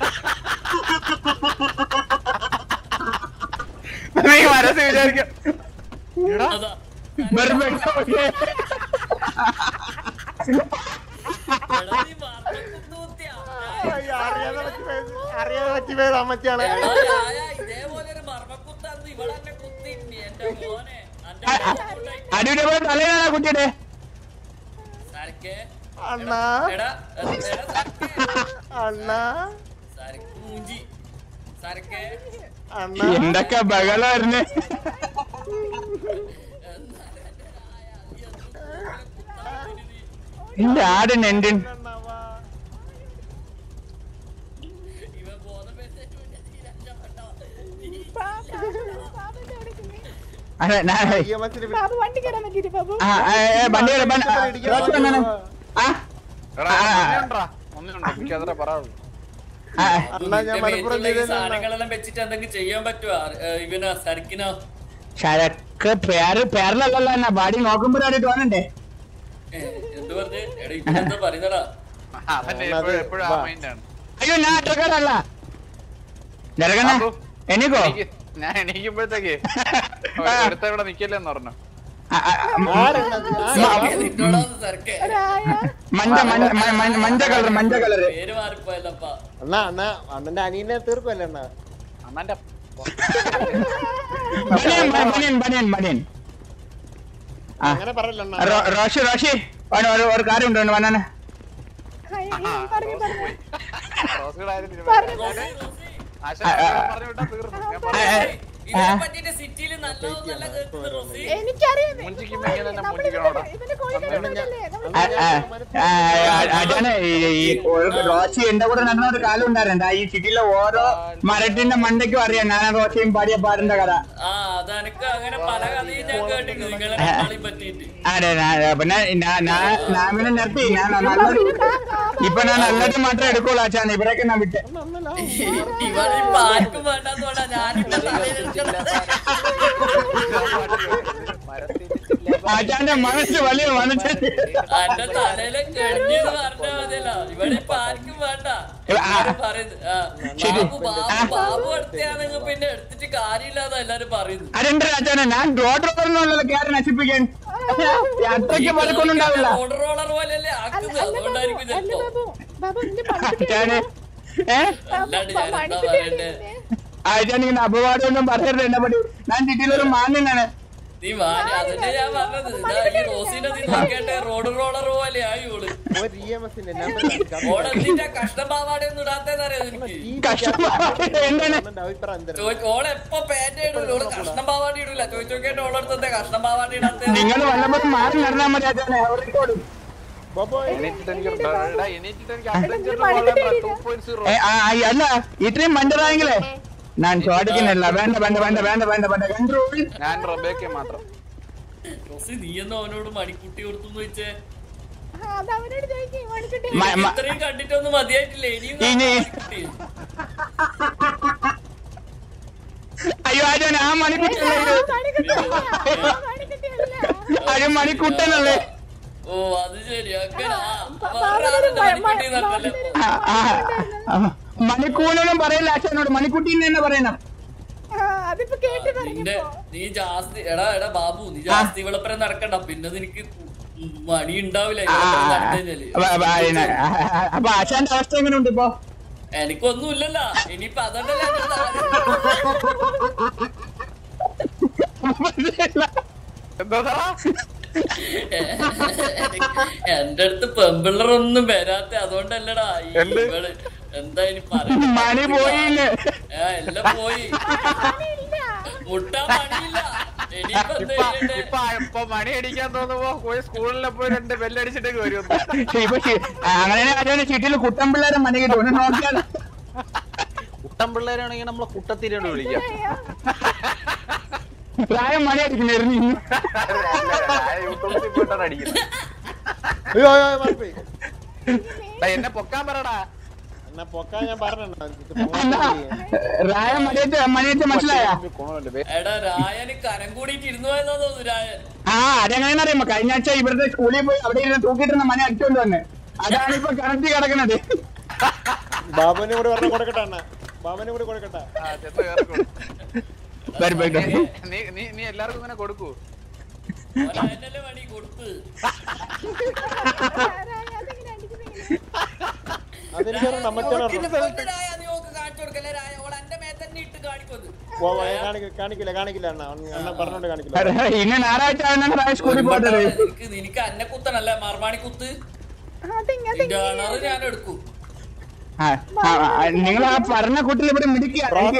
നീ മനസ്സിൽ വിചാരിക്കാം അറിയാതെ പറ്റി പേര് അമ്മച്ചാണ്. അടിയുടെ പോലെ തലയിലാണ് കുട്ടിയുടെ. അണ്ണാ അണ്ണാ അണ്ണാ എന്തൊക്കെ ബഹളായിരുന്നു. എന്റെ ആടിൻ എന്തിൻ സാധനങ്ങളെല്ലാം വെച്ചിട്ട് എന്തെങ്കിലും ചെയ്യാൻ പറ്റുമോ ഇവനോ സരക്കിനോ? ശരക്ക് പേരിലല്ലല്ലോ എന്നാ ബാഡി നോക്കുമ്പോഴായിട്ട് തോന്നണ്ടേ. എന്ത് പറഞ്ഞേ? എടാ ഇവനെന്താ പറയുന്നടാ? അയ്യോ ഞാൻ അത്രക്കാരല്ല. ജരകന എനിക്കോ ഞാൻ എണീക്കുമ്പോഴത്തേക്ക് ഇവിടെ നിക്കല്ലെന്ന് പറഞ്ഞു. മഞ്ഞ കളറ് പേര് മാറിപ്പോയല്ലപ്പാ. അണ്ണാ അണ്ണാ അണ്ണന്റെ അനിയനെ തീർക്കുമല്ലേ അണ്ണാ? അണ്ണന്റെ ബനിയൻ അങ്ങനെ പറയല്ല അണ്ണാ. റോഷി ഒരു കാര്യം ഉണ്ടോ വന്നാണ്. റോഷി എന്റെ കൂടെ നടന്ന ഒരു കാലം ഉണ്ടായിരുന്നു. ഈ സിറ്റിയിലെ ഓരോ മരത്തിന്റെ മണ്ടയ്ക്കും അറിയാം ഞാൻ റോഷിയും പാടിയ പാടിന്റെ കഥ. അതെ പിന്നെ ഞാൻ പിന്നെ നിർത്തി. ഞാൻ നല്ലത് ഇപ്പൊ ഞാൻ നല്ലത് മാത്രമേ എടുക്കുള്ളൂ അച്ഛാന്ന്. ഇവരൊക്കെ ഞാൻ വിട്ട് അച്ഛന്റെ മനസ്സ് വലിയ മനസ്സ്. എന്റെ തലയിലെ കെഴിഞ്ഞെന്ന് പറഞ്ഞാ മതിയല്ല. ഇവിടെ ഇപ്പൊ ആർക്കും വേണ്ട. ബാബു എടുത്താണെങ്കിൽ പിന്നെ എടുത്തിട്ട് കാര്യമില്ലാതെ എല്ലാരും പറയുന്നു. അതെന്താ അച്ഛനെ ഞാൻ റോഡ് റോളറിനുള്ള ക്യാര നശിപ്പിക്കാൻ അത്രയ്ക്ക് പലക്കൊന്നുണ്ടാവില്ല. റോഡ് റോളർ പോലെയല്ലേ ആക്കുന്നത്, അതുകൊണ്ടായിരിക്കും ചിലപ്പോ. അച്ഛനിങ്ങനെ അപവാദമൊന്നും പറയരുത്. എന്നെ പറ്റി ഞാൻ സിറ്റിയിലൊരു മാന്യനാണ്. നീ മാറി അതന്നെ ഞാൻ പറഞ്ഞത്. ഈ റോസിനെ നീ നോക്കട്ടെ, റോഡ് റോളർ പോലെ ആയി ഓള്. ഓളെന്തിന്റെ കഷ്ടപ്പാവാടൊന്നും ഇടാത്തറിയാം എനിക്ക്. ഓളെപ്പോ പാന്റ് ഇടൂല, ഓള് കഷ്ണം പാവാടി ഇടൂല. ചോദിച്ചോക്കേട്ട് ഓളെടുത്തത്തെ കഷ്ണം പാവാടി ഇടാത്ത. നിങ്ങൾ വല്ലപ്പോഴും മാറി നടന്നാൽ മതി അച്ഛനെ. അല്ല ഇത്രയും മണ്ടറായെങ്കിലേ ഞാൻ ചോദിക്കുന്നില്ല. വേണ്ട വേണ്ട വേണ്ട വേണ്ട വേണ്ട വേണ്ട കൺട്രോൾ. ഞാൻ റബേക്ക് മാത്രം റോസി നീ എന്നാ അവനോട് മണിക്കുട്ടി കൊടുത്തു വെച്ചേ ഇത്രയും കണ്ടിട്ടൊന്നും മതിയായിട്ടില്ല ഇനിയും മണിക്കുട്ടി. അയ്യോ ആര്യാണ് ആ മണിക്കുട്ടി മണിക്കുട്ടനല്ലേ? ഓ അത് ശരി അങ്ങനെ മണിക്കുട്ടി എന്നല്ലേ. മണിക്കൂനൊന്നും പറയില്ല അച്ഛനോട്, മണിക്കുട്ടീന്ന് തന്നെ പറയണം. നീ ജാസ്തി എടാ ബാബു നീ ജാസ്തി വിളപ്പരം നടക്കണ്ട, പിന്നെ നിനക്ക് മണി ഉണ്ടാവില്ല. അപ്പൊ ആശാന്റെ അവസ്ഥ എങ്ങനെയുണ്ട് ഇപ്പൊ? എനിക്കൊന്നുമില്ലല്ല ഇനിയിപ്പൊ അതല്ലേ എന്റെ അടുത്ത് പെമ്പിള്ളറൊന്നും വരാത്ത അതുകൊണ്ടല്ലടാ എന്താ ഇനി പറയാ എല്ലാം പോയി മുട്ടാൻ പണിയില്ല. ഇപ്പൊ മണി അടിക്കാൻ തോന്നുമ്പോ പോയി സ്കൂളിലെ പോയി 2 ബെല്ലടിച്ചിട്ടേക്ക് വരും. അങ്ങനെ ചീട്ടില് കുട്ടൻ പിള്ളേരെ മണി കിട്ടും നോക്കിയാൽ. കുട്ടൻ പിള്ളേരാണെങ്കിൽ നമ്മളെ കുട്ടത്തിലാണ് വിളിക്കാം. പ്രായം മണി അടിക്കുന്നായിരുന്നു. എന്നെ പൊക്കാൻ പറടാ. പൊക്കാൻ ഞാൻ പറഞ്ഞു രായ മണിയറ്റ് മനസ്സിലായ? എടാ രായന് കരം കൂടിയിട്ട് ഇരുന്നു പോയെന്നാ തോന്നുന്നു രായൻ. അതെങ്ങനെയാണെന്ന് അറിയുമ്പോ കഴിഞ്ഞ ആഴ്ച ഇവിടുത്തെ സ്കൂളിൽ പോയി അവിടെ ഇരുന്ന് തൂക്കിട്ടിരുന്ന മണി അടിച്ചോണ്ട് വന്നെ. അതാണ് ഇപ്പൊ കറക്റ്റ് കിടക്കുന്നത്. ബാബുവിനെ കൂടെ പറഞ്ഞു കൊടുക്കട്ടെ അണ്ണ, ബാബുവിനെ കൂടെ കൊടുക്കട്ടെ. നീ എല്ലാവർക്കും ഇങ്ങനെ കൊടുക്കൂ. മണി കൊടുത്ത് കാണിക്കില്ല അണ്ണ പറഞ്ഞോണ്ട് കാണിക്കില്ല. ഇന്ന് ഞായറാഴ്ച നിനക്ക് അന്നെ കുത്തണല്ലേ മർമാണി കുത്ത് ഞാൻ എടുക്കും. നിങ്ങൾ ആ പറഞ്ഞ കുട്ടിൽ ഇവിടെ മിടിക്കുക.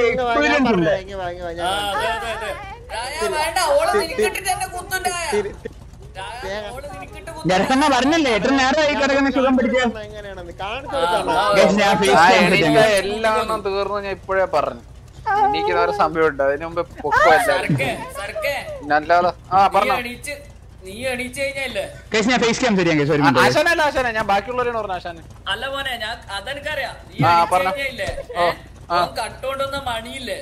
ജനസംഘ പറഞ്ഞല്ലേ എത്ര നേരമായി കിടക്കുന്ന സുഖം പിടിച്ച എല്ലാം തീർന്നു. ഞാൻ ഇപ്പോഴേ പറഞ്ഞു എനിക്ക് വേറെ സംഭവമുണ്ട്. അതിന് മുമ്പ് ആശാന ഞാൻ ബാക്കിയുള്ളവരാണ് പറഞ്ഞു. ആശാന് അല്ല മോനെ ഞാൻ അതെനിക്കറിയാം. കട്ടോണ്ടൊന്ന മണിയില്ലേ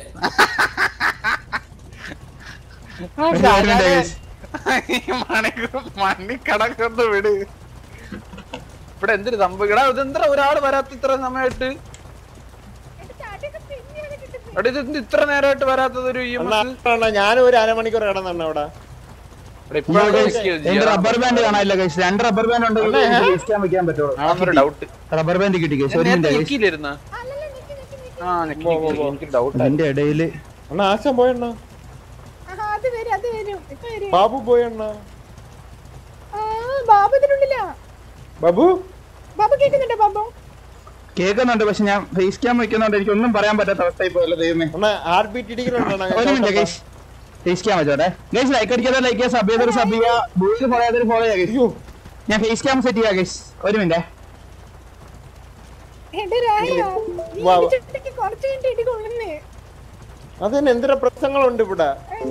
മണി കടക്കൊന്ന് വിട്. ഇവിടെ എന്തൊരു സംഭവം ഇടാ. ഇതെന്താ ഒരാള് വരാത്ത ഇത്ര സമയമായിട്ട്? ഇത് ഇത്ര നേരമായിട്ട് വരാത്തതൊരു ഞാനൊരു അരമണിക്കൂർ കിടന്നു അവിടെ. റബ്ബർ ബാൻഡ് കാണാനില്ല. 2 റബ്ബർ ബാൻഡ് ഉണ്ടെങ്കിൽ വെക്കാൻ പറ്റുള്ളൂ. ഡൗട്ട് റബ്ബർ ബാൻഡ് കിട്ടി എന്റെ ഇടയില് ആശാൻ പോയണ്ണ, ബാബു പോയണ്ണ. ബാബു കേൾക്കുന്നുണ്ട്, പക്ഷെ ഞാൻ ഫേസ് ക്യാം വെക്കുന്നുണ്ട്. എനിക്കൊന്നും പറയാൻ പറ്റാത്ത അവസ്ഥയിൽ പോയല്ലോ ദൈവമേ. ഫേസ് ക്യാം വെച്ചോട്ടെ ഗൈസ്. ലൈക്ക് അടിക്കാതെ ലൈക്ക് ചെയ്യുക, സബ് ചെയ്തൊരു സബ് ചെയ്യുക, ബൂയിൽ ഫോളോ ചെയ്തൊരു ഫോളോ ചെയ്യുക. ഞാൻ ഫേസ് ക്യാം സെറ്റ് ചെയ്യാം ഗൈസ്. ഒരു മിനിറ്റ്. അതന്നെ എന്തൊരു പ്രശ്നങ്ങളുണ്ട് ഇവിടെ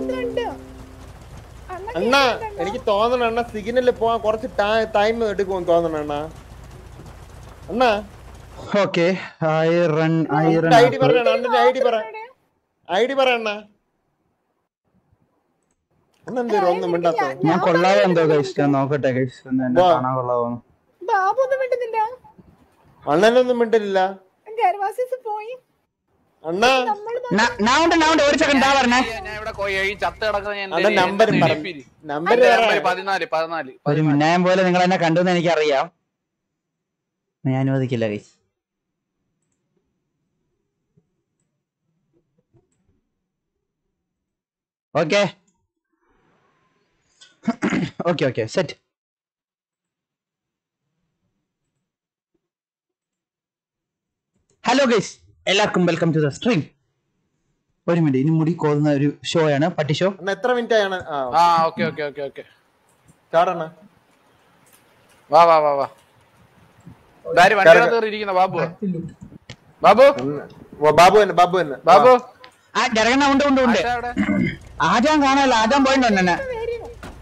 അണ്ണ. എനിക്ക് തോന്നണ അണ്ണ സിഗ്നലിൽ പോവാൻ കുറച്ച് ടൈം എടുക്കുമെന്ന് തോന്നണ അണ്ണ. അണ്ണ ഓക്കെ ഐഡി പറയണ, അണ്ണന്റെ ഐഡി പറയണ. അണ്ണെന്തേലും ഒന്നും മിണ്ടാത്ത. ഞാൻ കൊള്ളാവോ എന്തോ ഗൈസ്, ഞാൻ നോക്കട്ടെ ഗൈസ്. കാണാൻ കൊള്ളാവോ? അണ്ണനൊന്നും മിണ്ടില്ല അണ്ണ. ഒരു സെക്കൻഡ് പറഞ്ഞേ. ഒരു മിന്നായം പോലെ നിങ്ങൾ എന്നെ കണ്ടെന്ന് എനിക്കറിയാം. ഞാൻ അനുവദിക്കില്ല guys. Okay okay okay set. Hello guys, എല്ലാവർക്കും വെൽക്കം ടു ദ സ്ട്രീം. ഒരു മിനിറ്റ്, ഇനി മുടി കോതുന്ന ഒരു ഷോ ആണ്, പട്ടി ഷോ. എത്ര മിനിറ്റ് ആണ്? ചാടണ വാ വാ വാ വാ. ബാബു ബാബു ബാബു തന്നെ ബാബു തന്നെ ബാബു. ആ ജരകണ്ണ ഉണ്ട് ഉണ്ട് ഉണ്ട്. ആദ്യം കാണാനല്ല, ആദ്യം പോയിട്ടുണ്ട് എന്നെ.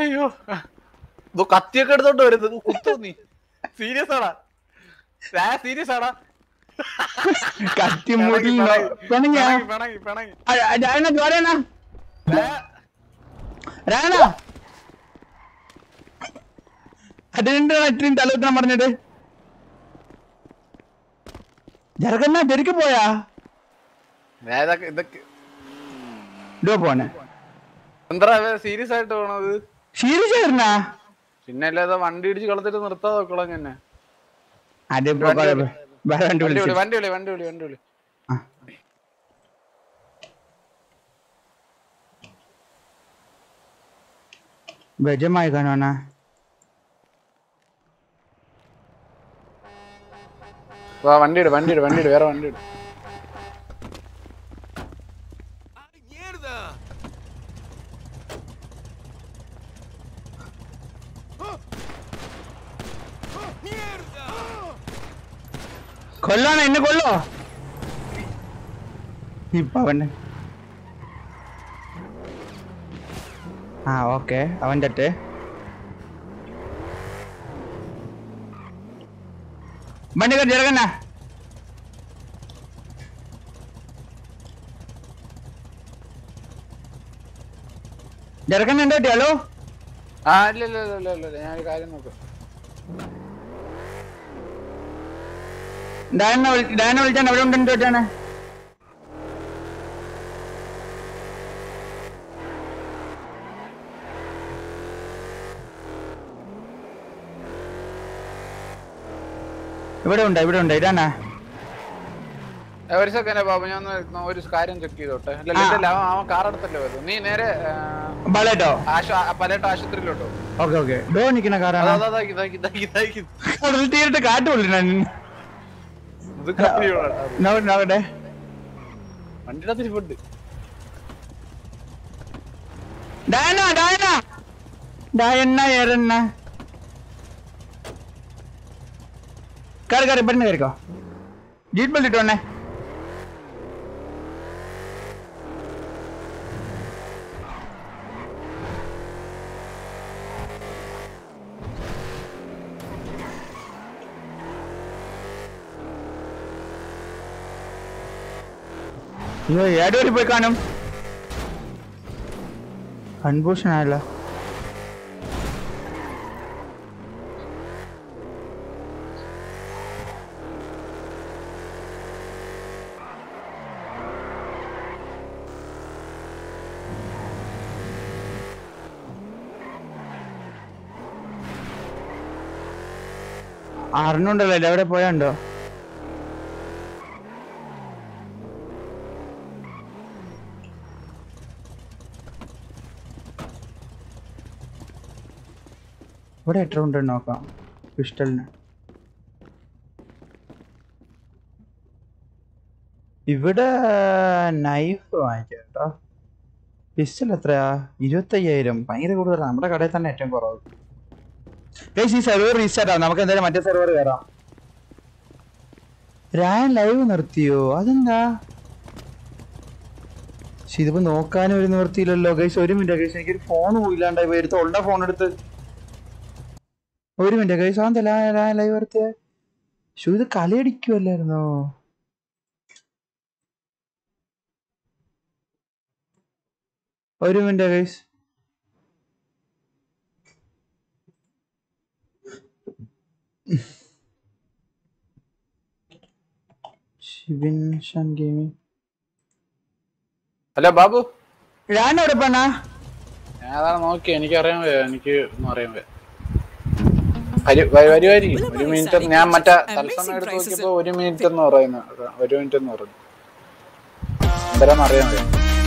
അയ്യോ കത്തിയൊക്കെ എടുത്തോണ്ട് വരുന്നത് കുത്തു നീ സീരിയസ് ആടാ സീരിയസ് ആടാ കത്തി തലൂത്രം പറഞ്ഞിട്ട് ജർഗന്ന ശരിക്കും പോയാ ഇതോ പോണേ എന്താ സീരിയസ് ആയിട്ട് പോണത് സീരിയസ് ആയിരുന്നാ പിന്നെ അല്ലാതെ വണ്ടി ഇടിച്ച് കളത്തിട്ട് നിർത്താതെ വെക്കോളാം തന്നെ വണ്ടി വിളി ബജമായി കാണുവാനാ വണ്ടി ഇട് വേറെ വണ്ടി ഇട് കൊല്ലാണോ എന്നെ കൊല്ലോ ഇപ്പൊ അവന്റെ ഓക്കെ അവൻ്റെ അറ്റേ വണ്ടി കയറി ചെറുക്കണ്ണ ചെറുക്കണ്ണ എന്താ പറ്റി ഹലോ ഇല്ല ഞാൻ ഒരു കാര്യം നോക്കാം ഡാന വിളിച്ചാണ് അവിടെ ഉണ്ടെന്ന് ചോദിച്ചാണ് ഇവിടെ ഉണ്ട് ഇതാണാ ഒരു സെക്കൻഡ് ബാബു ഞാൻ ഒരു കാര്യം ചെക്ക് ചെയ്തോട്ടെ അവൻ കാർ എടുത്തല്ലേ വരുന്നു നീ നേരെ പലേട്ടോ ആശുപത്രിയിലോട്ടോ ഓക്കെ ഡോ നിക്കുന്ന കാറാണ് തീരിട്ട് കാട്ടുകൊള്ളു നോക്കട്ടെ വണ്ടിയുടെ തിരിപ്പുണ്ട് കയറി പെട്ടെന്ന് കയറിക്കോ ജീറ്റ് ബെൽറ്റ് ഇട്ടോണേ ഏടുവരെ പോയി കാണും കൺഫ്യൂഷൻ ആയല്ലോ അറിഞ്ഞുണ്ടല്ലോ എവിടെ പോയാണ്ടോ ഇവിടെ എത്ര ഉണ്ടെന്ന് നോക്കാം പിസ്റ്റലിന് ഇവിടെ നൈഫ് വാങ്ങിക്കാം കേട്ടോ പിസ്റ്റൽ എത്രയാ 25,000 ഭയങ്കര കൂടുതലാണ് നമ്മുടെ കടയിൽ തന്നെ ഏറ്റവും കുറവ് ഈ സെർവർ റീസ്റ്റാർട്ട് ആവും നമുക്ക് എന്തായാലും മറ്റേ സെർവർ കയറാം രാൻ ലൈവ് നിർത്തിയോ അതെന്താ പക്ഷെ ഇതിപ്പോ നോക്കാനും ഒരു നിവർത്തിയില്ലല്ലോ ഗൈസ് ഒരു മിനിറ്റ് ഗൈസ് എനിക്കൊരു ഫോൺ പോയില്ലാണ്ടായി പോയി എടുത്ത് ഉള്ള ഫോൺ എടുത്ത് ഒരു മിനിറ്റ് ഗൈസ് അതെന്താ രാൻ ലൈവ് നിർത്തിയ ഷൂ ഇത് കളിയടിക്കുമല്ലായിരുന്നോ ഒരു മിനിറ്റ് ഗൈസ് ഹലോ ബാബു ഞാൻ എവിടെ പോണാ ഞാൻ അതാണ് നോക്കി എനിക്കറിയാൻ എനിക്ക് ഒന്നും അറിയാൻ വരുമായിരിക്കും 1 മിനിറ്റ് ഞാൻ മറ്റേ തത്സമയം എടുത്ത് നോക്കിയപ്പോ 1 മിനിറ്റ് എന്ന് പറയുന്നു 1 മിനിറ്റ് എന്ന് പറഞ്ഞു എന്തായാലും അറിയാൻ വയ്യ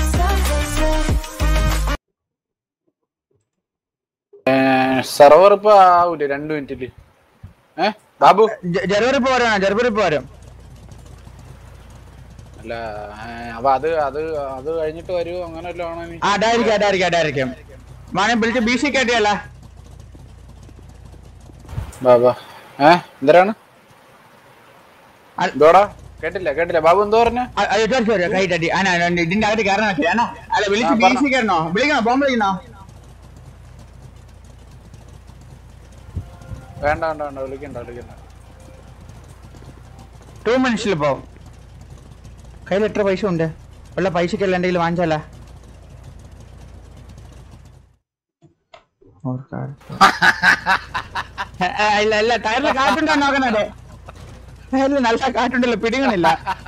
സെർവർ ഇപ്പൊ ആവൂലേ 2 മിനിറ്റില് ബാബു ജർവറി പോരാം അല്ല അപ്പൊ അത് കഴിഞ്ഞിട്ട് വരൂ അങ്ങനെ അതായിരിക്കും വിളിച്ച് ബിസി കേട്ടിയല്ല ബാബാ എന്തരാണ് എന്തോടാ കേട്ടില്ല ബാബു എന്തോ പറഞ്ഞ ഇതിന്റെ അകത്ത് കയറാൻ അല്ല വിളിച്ച് ബിസി കയറണോ വിളിക്കണോ ഫോൺ വിളിക്കണോ വേണ്ട വേണ്ട വേണ്ട വിളിക്കണ്ട വിളിക്കണ്ട. 2 മിനിറ്റ്സിൽ പോവും. കയ്യിൽ എത്ര പൈസ ഉണ്ട്? ഉള്ള പൈസക്കെല്ലാം എന്തെങ്കിലും വാങ്ങിച്ചാലാ? ഇല്ല ഇല്ല, ടയറിൽ കാറ്റുണ്ടോ നോക്കണേ. ടയറിൽ നല്ല കാറ്റുണ്ടല്ലോ, പിടിക്കണില്ല.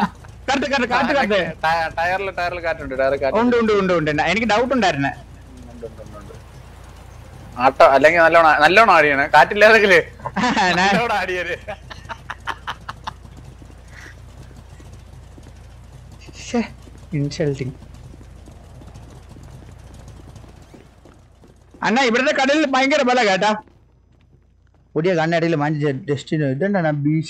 ടയറിൽ കാറ്റുണ്ട്. ഉണ്ട് ഉണ്ട് ഉണ്ട് ഉണ്ട്. എനിക്ക് ഡൗട്ട് ഉണ്ടായിരുന്നെ. ആട്ടോ അല്ലെങ്കിൽ നല്ലോണം ആടിയാണ്. കാറ്റില്ലാതെങ്കിലേ ആടിയത്. ഇൻസൾട്ടിങ്. അണ്ണാ ഇവിടുത്തെ കടലിൽ ഭയങ്കര ബല കേട്ടാ. പുതിയ കണ്ണടയിൽ വാങ്ങിച്ച ഡെസ്റ്റിനോ ഇതെന്താണ്?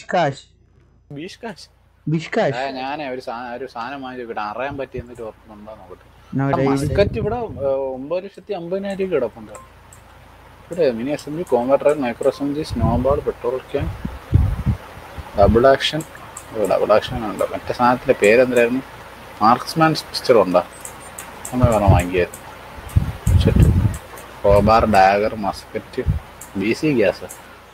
ബിഷ്കാഷ്. ഞാനേ ഒരു സാധനം വാങ്ങിച്ചോട്ടെ, അറിയാൻ പറ്റി എന്നിട്ട് ഓർക്കുന്നുണ്ടോ നോക്കട്ടെ. മസ്കറ്റ് ഇവിടെ 9,50,000 കിടപ്പുണ്ട്. ഇവിടെ mini assembly, converter, micro assembly, snowball, petrol can, double action ഉണ്ട്. മറ്റേ സാധനത്തിന്റെ പേരെന്തായിരുന്നു? മാർക്സ്മാൻ പിസ്റ്റൾ ഉണ്ടോ? നമ്മൾ വേണം വാങ്ങിയായിരുന്നു. Crowbar, dagger, musket, BC gas.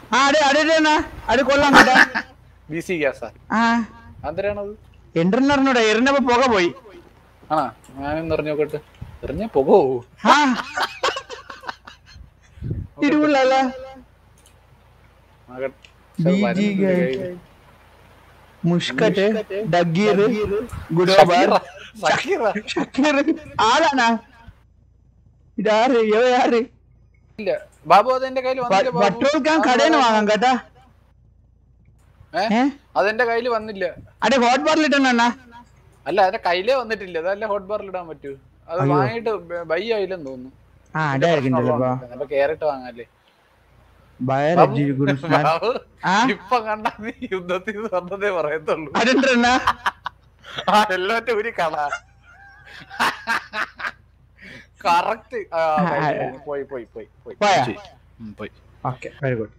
BC ഗ്യാസാ? അന്തരാണത്? എറിഞ്ഞപ്പോ പുക പോയി. ആണോ? ഞാനൊന്ന് എറിഞ്ഞു നോക്കട്ടെ. എറിഞ്ഞ പുക പോവൂ? മുഷ്കറ്റ്, ഡഗീർ, ഗുഡോബാർ, ആരാണ് ഇതാര്? ഇല്ല ബാബു, അതെന്റെ കയ്യിൽ വന്നില്ല. പെട്രോൾ ക്യാൻ കടയിൽ വാങ്ങാം കേട്ടാ. അതെന്റെ കയ്യിൽ വന്നില്ല. അതെ ഹോട്ട് ബാറിൽ ഇട്ടണ്ണ. അല്ല അതിന്റെ കയ്യിലേ വന്നിട്ടില്ല. അതല്ല ഹോട്ട് ബാറിൽ ഇടാൻ പറ്റൂ. അത് വാങ്ങിട്ട് ബൈ ആയില്ലെന്ന് തോന്നുന്നു. കേറിട്ട് വാങ്ങാല്ലേ. ഇപ്പൊ കണ്ടാ നീ യുദ്ധത്തിൽ വന്നതേ പറയത്തുള്ളൂ. എല്ലാറ്റും ഒരു കള കറക്റ്റ്. പോയി പോയി പോയി പോയി പോയി. Okay, very good.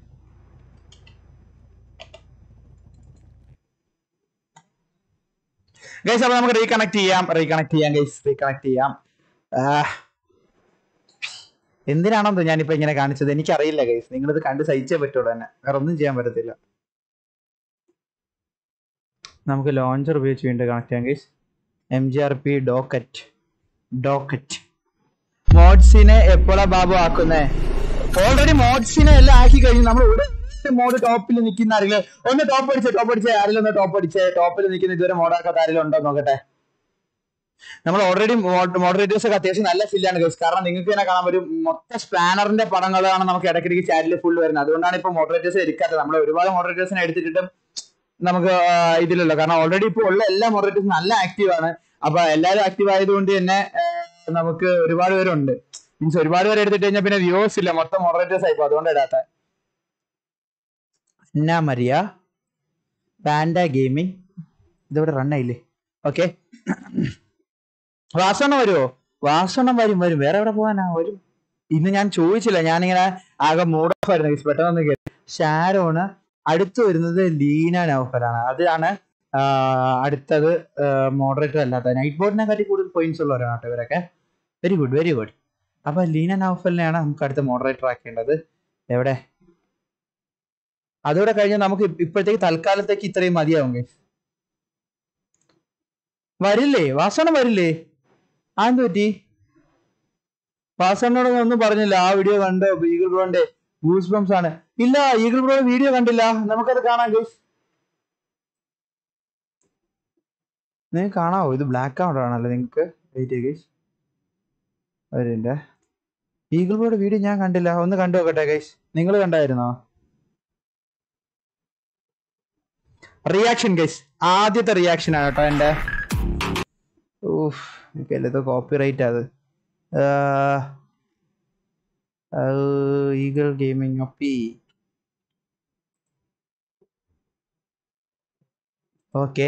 ഗൈസ് അപ്പൊ നമുക്ക് റീകണക്ട് ചെയ്യാം. എന്തിനാണെന്നോ ഞാനിപ്പോ ഇങ്ങനെ കാണിച്ചത് എനിക്കറിയില്ല ഗൈസ്. നിങ്ങളിത് കണ്ട് സഹിച്ചേ പറ്റുള്ളൂ തന്നെ, വേറെ ഒന്നും ചെയ്യാൻ പറ്റത്തില്ല. നമുക്ക് ലോഞ്ചർ ഉപയോഗിച്ച് വീണ്ടും കണക്ട് ചെയ്യാം ഗൈസ്. MGRP ഡോക്കറ്റ് മോഡ്സിനെ എപ്പോഴാ ബാബു ആക്കുന്നേ? ഓൾറെഡി മോഡ്സിനെ എല്ലാം ആക്കി കഴിഞ്ഞു. നമ്മൾ ഒരു മോഡ് ടോപ്പിൽ നിൽക്കുന്ന ആരെങ്കിലും ഒന്ന് ടോപ്പ് അടിച്ചേ ആരെങ്കിലും ഒന്ന് ടോപ്പ് അടിച്ചേ. ടോപ്പിൽ നിൽക്കുന്ന ഇതുവരെ മോഡാക്കാത്ത ആരെങ്കിലും ഉണ്ടോ നോക്കട്ടെ. നമ്മൾ ഓൾറെഡി മോഡറേറ്റേഴ്സ് ഒക്കെ അത്യാവശ്യം നല്ല ഫില്ലാണ് ഗൈസ്. കാരണം നിങ്ങൾക്ക് തന്നെ കാണാൻ ഒരു മൊത്തം സ്പാനറിന്റെ പടങ്ങളാണ് നമുക്ക് ഇടയ്ക്കിടയ്ക്ക് ചാറ്റിൽ ഫുൾ വരുന്നത്. അതുകൊണ്ടാണ് ഇപ്പൊ മോഡറേറ്റേഴ്സ് എടുക്കാത്തത്. നമ്മൾ ഒരുപാട് മോഡറേറ്റേഴ്സിനെ എടുത്തിട്ടും നമുക്ക് ഇതിലല്ലോ. കാരണം ഓൾറെഡി ഇപ്പോൾ ഉള്ള എല്ലാ മോഡറേറ്റേഴ്സും നല്ല ആക്റ്റീവ് ആണ്. അപ്പൊ എല്ലാവരും ആക്റ്റീവ് ആയതുകൊണ്ട് തന്നെ നമുക്ക് ഒരുപാട് പേരുണ്ട്. മീൻസ് ഒരുപാട് പേര് എടുത്തിട്ട് കഴിഞ്ഞാൽ പിന്നെ വ്യൂസ് ഇല്ല, മൊത്തം മോഡറേറ്റേഴ്സ് ആയിപ്പോ. അതുകൊണ്ട് ഇടാത്ത എന്നാ മരിയ പാൻഡ ഗെയിമിംഗ് ഇതിവിടെ റണ്ണായില്ലേ? ഓക്കെ, വാസവണ്ണം വരുമോ? വാസവണ്ണം വരും. വേറെ എവിടെ പോകാനാ? വരും. ഇന്ന് ഞാൻ ചോദിച്ചില്ല, ഞാനിങ്ങനെ ആകെ മൂഡ് ഓഫ് ആയിരുന്നു. പെട്ടെന്ന് കേട്ടു. ഷാരോണ് അടുത്ത് വരുന്നത് ലീന നൗഫലാണ്. അതാണ് അടുത്തത് മോഡറേറ്റർ അല്ലാത്ത. നൈറ്റ് ബോർഡിനെ കാട്ടി കൂടുതൽ പോയിന്റ്സ് ഉള്ളവരാണ് കേട്ടോ ഇവരൊക്കെ. Very good. അപ്പൊ ലീന നൗഫലിനെയാണ് നമുക്ക് അടുത്ത മോഡറേറ്റർ ആക്കേണ്ടത്. എവിടെ? അതോടെ കഴിഞ്ഞാൽ നമുക്ക് ഇപ്പോഴത്തേക്ക് തൽക്കാലത്തേക്ക് ഇത്രയും മതിയാവും. വരില്ലേ? വാസവണ്ണം വരില്ലേ? ആന്ത് പറ്റി? വാസവണ്ണോട് ഒന്നും പറഞ്ഞില്ല. ആ വീഡിയോ കണ്ടോ? ഈഗിൾ ബ്രോന്റെ ഗൂസ് ബംസ് ആണ്. ഇല്ല, ഈഗിൾ ബ്രോ വീഡിയോ കണ്ടില്ല. നമുക്കത് കാണാം ഗൈസ്. നിങ്ങൾക്ക് കാണാവോ? ഇത് ബ്ലാക്ക് ഔട്ട് ആണല്ലോ നിങ്ങൾക്ക്. വെയിറ്റ് ഗൈസ്, അവരുടെ ഈഗിൾ ബ്രോയുടെ വീഡിയോ ഞാൻ കണ്ടില്ല. ഒന്ന് കണ്ടു നോക്കട്ടെ ഗൈസ്. നിങ്ങൾ കണ്ടായിരുന്നോ? റിയാക്ഷൻ ഗൈസ്, ആദ്യത്തെ റിയാക്ഷൻ ആണ് കേട്ടോ എന്റെ. എനിക്കല്ലോ കോപ്പിറൈറ്റ് അത്. ഈഗിൾ ഗെയിമിംഗ് ഒപ്പി. ഓക്കെ,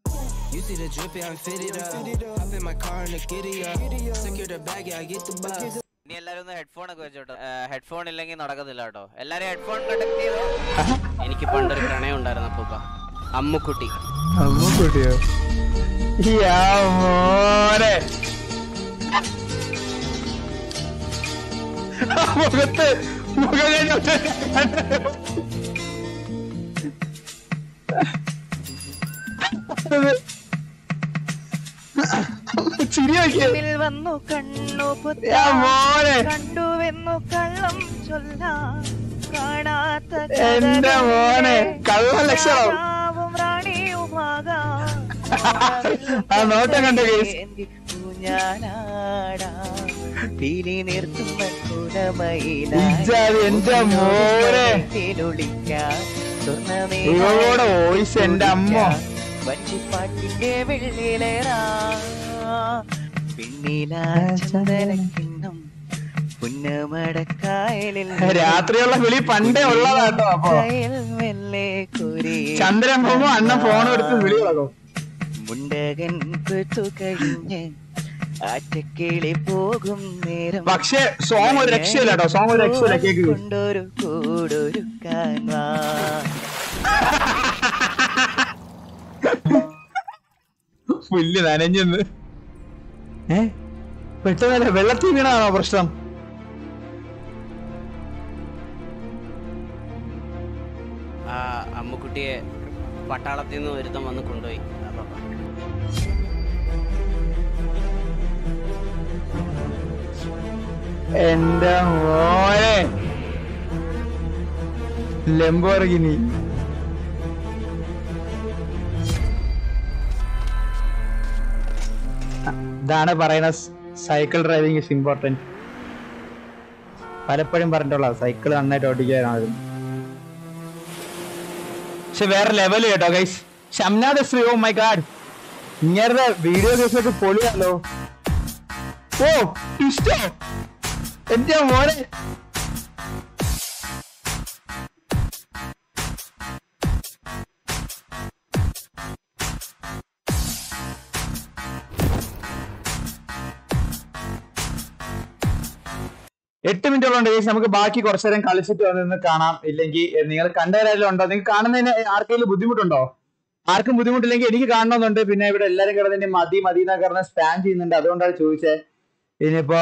ഇനി എല്ലാരും ഒന്ന് ഹെഡ്ഫോൺ ഒക്കെ വെച്ചോട്ടോ. ഹെഡ്ഫോൺ ഇല്ലെങ്കിൽ നടക്കത്തില്ല കേട്ടോ. എല്ലാരും ഹെഡ്ഫോൺ കണക്ട് ചെയ്തോ. എനിക്ക് പണ്ടൊരു പ്രണയം ഉണ്ടായിരുന്നു അപ്പൂപ്പ, അമ്മുക്കുട്ടിയോ? മുഖത്ത് വന്നു കണ്ണു കണ്ടുവെന്നു കള്ളം ചൊല്ലാം കാണാത്ത എന്റെ മോനെ കള്ള ലക്ഷണം ആ നോട്ടം കണ്ട പീലി നിർത്തുന്ന എന്റെ മോനെ ഇവളോടെ വോയിസ് എന്റെ അമ്മ വഞ്ചിപ്പാട്ടിന്റെ വെള്ളിലേറാ പിന്നില ചന്ദനക്കിണ്ണം പുന്നമടക്കായലിൽ രാത്രിയുള്ള വിളി പണ്ടേ ഉള്ളതാട്ടോ. അപ്പൊ ചന്ദ്രൻ പോകുമ്പോ അണ്ണൻ ഫോൺ എടുത്ത് വിളി തുടങ്ങും. മുണ്ടകൻ കുത്തു കഴിഞ്ഞ് ആറ്റക്കിളി പോകും നേരം. പക്ഷെ സോങ് ഒരു രക്ഷയില്ല കേട്ടോ. സോങ് ഒരു രക്ഷയില്ല. കേക്ക് കൊണ്ടൊരു കൂടൊരുക്കാൻ വാ. പുല്ല് നനഞ്ഞെന്ന്. പെട്ടെന്നല്ലേ വെള്ളത്തിൽ വീണാണോ പ്രശ്നം? അമ്മുക്കുട്ടിയെ പട്ടാളത്തിൽ നിന്ന് ഒരുത്തം വന്ന് കൊണ്ടുപോയി. എന്റെ മോനെ ലംബോർഗിനി. ഇതാണ് പറയുന്ന സൈക്കിൾ ഡ്രൈവിംഗ് ഇസ് ഇമ്പോർട്ടൻറ്റ്. പലപ്പോഴും പറഞ്ഞിട്ടുള്ള സൈക്കിൾ നന്നായിട്ട് ഓടിക്കാനാണ്. പക്ഷെ വേറെ ലെവല് കേട്ടോ guys. Shamnad Sree, oh my God, ഇങ്ങനെ വീഡിയോ കേസൊക്കെ പൊളിയാലോ. ഓ ഇഷ്ടോ എന്റെ മോനെ. എട്ട് മിനിറ്റോളം ഗൈസ്. നമുക്ക് ബാക്കി കുറച്ചു നേരം കളിച്ചിട്ട് വന്ന് കാണാം. ഇല്ലെങ്കിൽ നിങ്ങൾ കണ്ടവരെല്ലാം ഉണ്ടോ? നിങ്ങൾക്ക് കാണുന്നതിന് ആർക്കെങ്കിലും ബുദ്ധിമുട്ടുണ്ടോ? ആർക്കും ബുദ്ധിമുട്ടില്ലെങ്കിൽ എനിക്ക് കാണണമെന്നുണ്ട്. പിന്നെ ഇവിടെ എല്ലാരും കിടന്നതിന് മതി മതി എന്നൊക്കെ പറഞ്ഞ സ്പാൻ ചെയ്യുന്നുണ്ട്. അതുകൊണ്ടാണ് ചോദിച്ചത്. ഇനിയിപ്പോ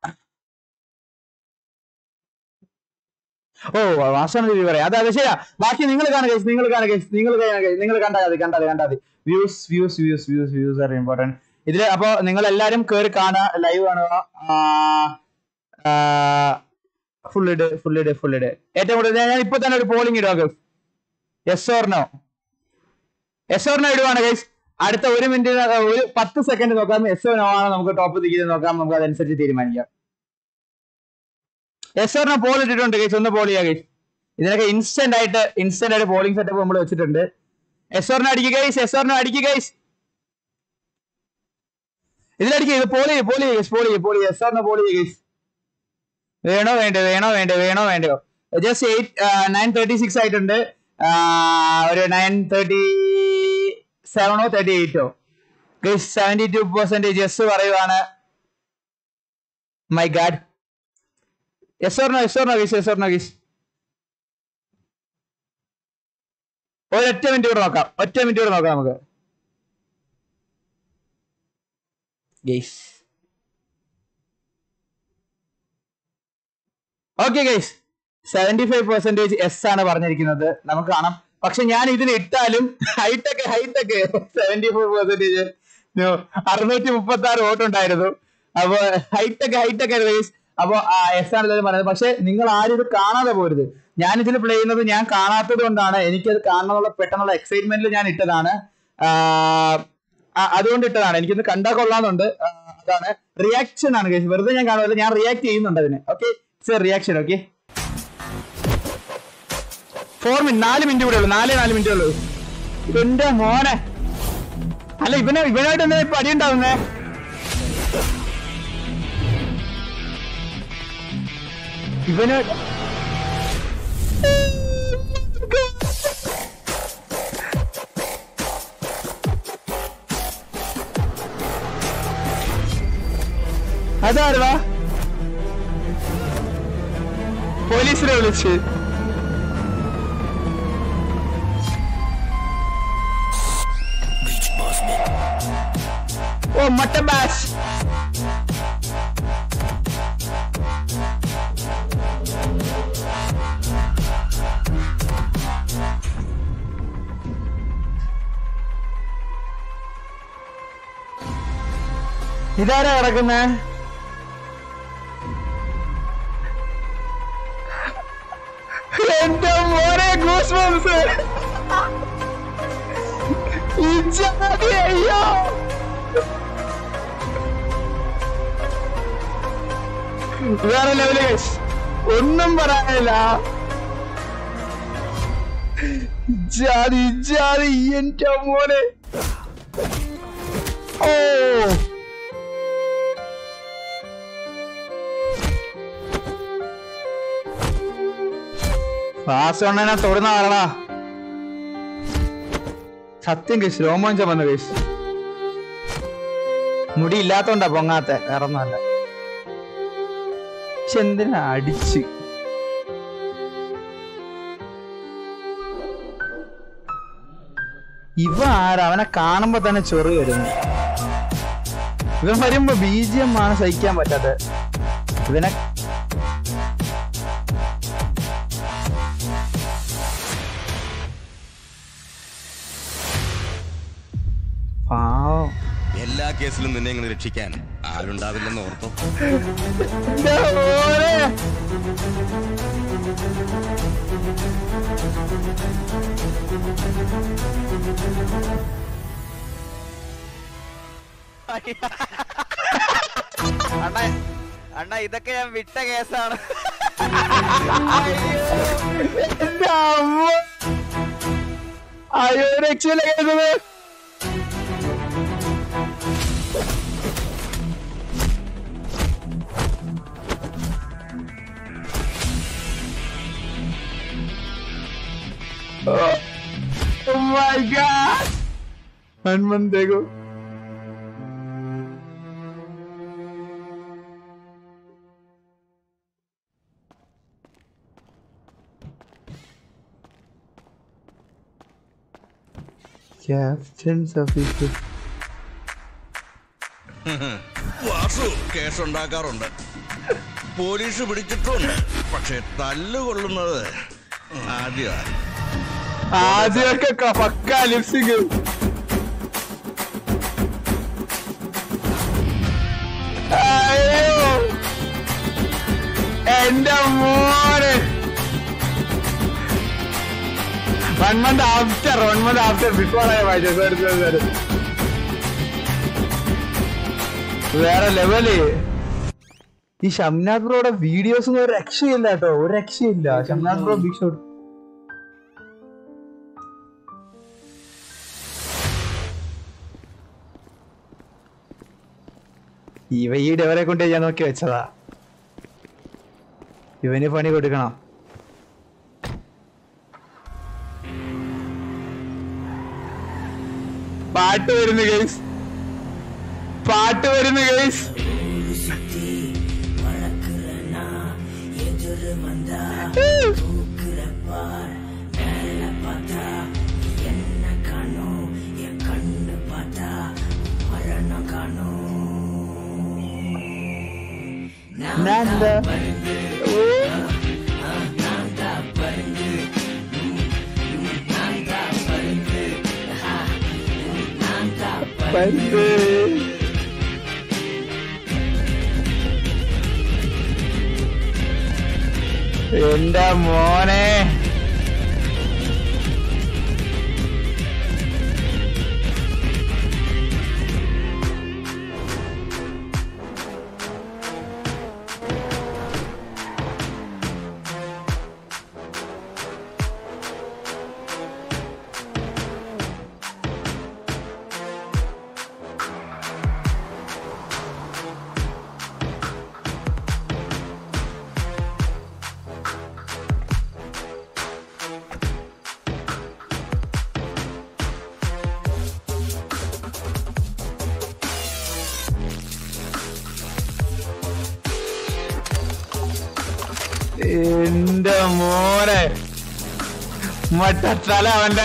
ഓ വാസന പറയാം. അതെ ശരിയാ. ബാക്കി നിങ്ങൾ കാണുക, നിങ്ങൾ കാണുക, നിങ്ങൾ കണ്ടാൽ വ്യൂസ് ആർ ഇമ്പോർട്ടന്റ് ഇതില്. അപ്പൊ നിങ്ങൾ എല്ലാരും കയറി കാണുക, ലൈവ് കാണുക. ഫുൾ ഇട്. ഏറ്റവും കൂടുതൽ ഞാൻ ഇപ്പൊ തന്നെ ഒരു പോളിംഗ് ഇടുക. യെസ് ഓർ നോ ഇടുവാണ് ഗൈസ്. അടുത്ത 1 മിനിറ്റ് ഒരു 10 സെക്കൻഡ് നോക്കാം. യെസ് ഓർ നോ ആണ് നമുക്ക് ടോപ്പ് തിരിക്കുന്നത് നോക്കാം. നമുക്ക് അതനുസരിച്ച് തീരുമാനിക്കാം. യെസ് ഓർ നോ പോൾ ഇട്ടിട്ടുണ്ട് ഗൈസ്. ഒന്ന് പോൾ ചെയ്യാം ഗൈസ്. ഇതിനൊക്കെ ഇൻസ്റ്റന്റ് ആയിട്ട് പോളിംഗ് സെറ്റപ്പ് നമ്മൾ വെച്ചിട്ടുണ്ട്. യെസ് ഓർ നോ അടിക്കുക ഗൈസ്. ഇതിലടിക്കുക. ഇത് പോൾ ചെയ്യും. യെസ് ഓർ നോ പോൾ ചെയ്യുക ഗൈസ്. വേണോ വേണ്ടയോ? ജസ്റ്റ് 9:36 ആയിട്ടുണ്ട്. ഒരു 9:37 38 ഗൈസ്. 72% യെസ് പറയുവാണ്. My God. Yes or no guys. ഒറ്റ മിനിറ്റ് കൂടെ നോക്കാം നമുക്ക് ഗൈസ്. ഓക്കെ ഗൈസ്, 75% എസ് ആണ് പറഞ്ഞിരിക്കുന്നത്. നമുക്ക് കാണാം. പക്ഷെ ഞാൻ ഇതിന് ഇട്ടാലും ഹൈടെക് 74%, 636 വോട്ടുണ്ടായിരുന്നു. അപ്പൊ ഹൈടെക് ഗൈസ്. അപ്പൊ എസ് ആണ് എല്ലാവരും പറയുന്നത്. പക്ഷെ നിങ്ങൾ ആരും ഇത് കാണാതെ പോരുത്. ഞാൻ ഇതിൽ പ്ലേ ചെയ്യുന്നത് ഞാൻ കാണാത്തത് കൊണ്ടാണ്. എനിക്കത് കാണാനുള്ള പെട്ടെന്നുള്ള എക്സൈറ്റ്മെന്റിൽ ഞാൻ ഇട്ടതാണ്. അതുകൊണ്ട് ഇട്ടതാണ്. എനിക്കിത് കണ്ടാൽ കൊള്ളാന്നുണ്ട്. അതാണ് റിയാക്ഷൻ ആണ് ഗൈസ്. വെറുതെ ഞാൻ കാണുമല്ലോ, ഞാൻ റിയാക്ട് ചെയ്യുന്നുണ്ട് അതിന്. Okay, reaction. Okay, 4 minute 4 minute കൂടെ ഉള്ളൂ. 4 മിനിറ്റ് ഉള്ളൂ. എന്റെ മോനെ. അല്ല ഇവനായിട്ട് എന്താ ഇപ്പൊ അടിയുണ്ടാവുന്നേ? ഇവന് അതാരുവാ? പോലീസിനെ വിളിച്ച്. Oh mutton bash. ഇതാരാ കിടക്കുന്നേ? എന്റെ മോനെ ഗൂസ്ബംസ്. അയ്യോ വേറെ ലെവല് ഗൈസ്, ഒന്നും പറയാനില്ല. ജാതി ജാതി എന്റെ മോനെ. ഓ ഫാസ്റ്റ് കൊണ്ടതിനെ തൊടുന്ന ആളാ. സത്യം കേസ് രോമാഞ്ചം വന്ന കേസ്. മുടി ഇല്ലാത്തോണ്ടാ പൊങ്ങാത്ത, വേറെ ഒന്നല്ല. പക്ഷെ എന്തിനാ അടിച്ച്? ഇവ ആരാ? അവനെ കാണുമ്പോ തന്നെ ചൊറി വരുന്നു. ഇവൻ വരുമ്പോ BGM ആണ് സഹിക്കാൻ പറ്റാത്തത്. ഇവനെ എല്ലാ കേസിലും നിന്നെ ഇങ്ങനെ രക്ഷിക്കാൻ ആരുണ്ടാവില്ലെന്ന് ഓർത്തോ. അണ്ണ ഇതൊക്കെ ഞാൻ വിട്ട കേസാണ്. അയ്യോ രക്ഷയില്ല കേട്ടത്. Oh my God! हनुमान देखो ക്യാപ്റ്റൻസ് ഓഫീസ്. വാസു കേസുണ്ടാക്കാറുണ്ട്, പോലീസ് പിടിച്ചിട്ടുണ്ട്. പക്ഷെ തല്ലുകൊള്ളുന്നത് ആദ്യമാണ്. ആദ്യമൊക്കെ പക്ക ലിപ്സിംഗ്. അയ്യോ എന്റെ മോനെ. 1 month after before I watched. Sorry. വേറെ ലെവല്. ഈ ഷംനാഥ് ബ്രോയുടെ വീഡിയോസ് ഒരു രക്ഷയില്ല കേട്ടോ, ഒരു രക്ഷയില്ല. Shamnath bro big shot. ഇവ ഈ ഡെവറെ കൊണ്ട് ഞാൻ നോക്കി വെച്ചതാ. ഇവന് പണി കൊടുക്കണം. പാട്ട് വരുന്നു ഗൈസ്, പാട്ട് വരുന്നു ഗൈസ്. Nanda Pande എന്റെ മോനെ. എന്റെ മോനെ മട്ടത്തല അവന്റെ.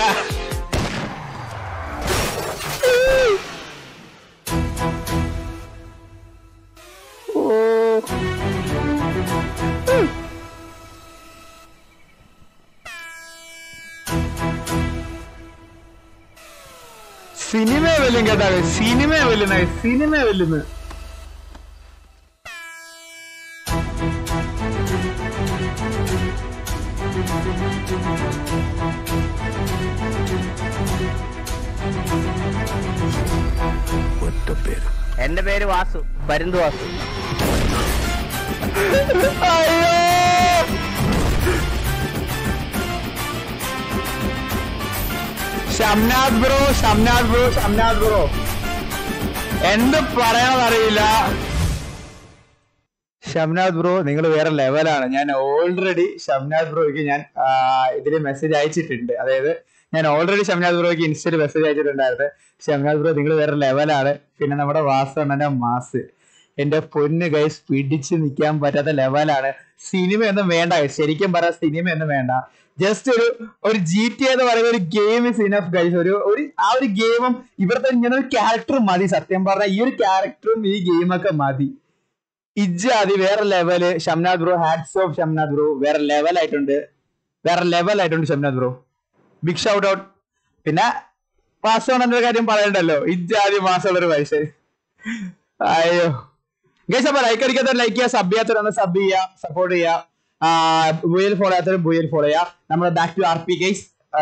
സിനിമ വെല്ലും കേട്ടാ, സിനിമ വെല്ലുന്ന. എന്റെ പേര് വാസു, പരുന്ത് വാസു. ഷംനാദ് ബ്രോ എന്ത് പറയണമെന്നറിയില്ല. ഷംനാദ് ബ്രോ നിങ്ങൾ വേറെ ലെവലാണ്. ഞാൻ ഓൾറെഡി ഷംനാദ് ബ്രോയ്ക്ക് ഞാൻ ഇതില് മെസ്സേജ് അയച്ചിട്ടുണ്ട്. അതായത് ഞാൻ ഓൾറെഡി ഷംനാദ് ബ്രോയ്ക്ക് ഇൻസ്റ്റയിൽ മെസ്സേജ് അയച്ചിട്ടുണ്ടായിരുന്നു. ഷംനാദ് ബ്രോ നിങ്ങൾ വേറെ ലെവലാണ്. പിന്നെ നമ്മുടെ വാസണ്ണന്റെ മാസ്, എന്റെ പൊന്ന് ഗൈസ്, പിടിച്ച് നിൽക്കാൻ പറ്റാത്ത ലെവലാണ്. സിനിമയൊന്നും വേണ്ട, ശരിക്കും പറയാം സിനിമയൊന്നും വേണ്ട. ജസ്റ്റ് ഒരു GTA എന്ന് പറയുന്ന ഒരു ഗെയിം ഇസ് ഇനഫ് ഗൈസ്. ആ ഒരു ഗെയിമും ഇവിടുത്തെ ഇങ്ങനെ ഒരു ക്യാരക്ടർ മതി. സത്യം പറഞ്ഞാൽ ഈ ഒരു ക്യാരക്ടറും ഈ ഗെയിമൊക്കെ മതി. ഇജ്ജാതി വേറെ level. Shamnad bro, hats off Shamnad bro, വേറെ ലെവലായിട്ടുണ്ട് Shamnad bro. Big shout out. പിന്നെ വാസവണ്ണന്റെ കാര്യം പറയണ്ടല്ലോ, ഇജ്ജാതി മാസമുള്ളൊരു പൈസ. അയ്യോ ഗൈസ്, അപ്പൊ ലൈക്ക് അടിക്കാത്ത ലൈക്ക് ചെയ്യുക, സബ് ചെയ്യാത്തവരൊന്ന് സബ് ചെയ്യുക, സപ്പോർട്ട് ചെയ്യുക. ബുയൽ ഫോളോ ചെയ്യാത്തവരും ബുയൽ ഫോളോ ചെയ്യുക. നമ്മുടെ ബാക്ക് ടു RP ഗൈസ്.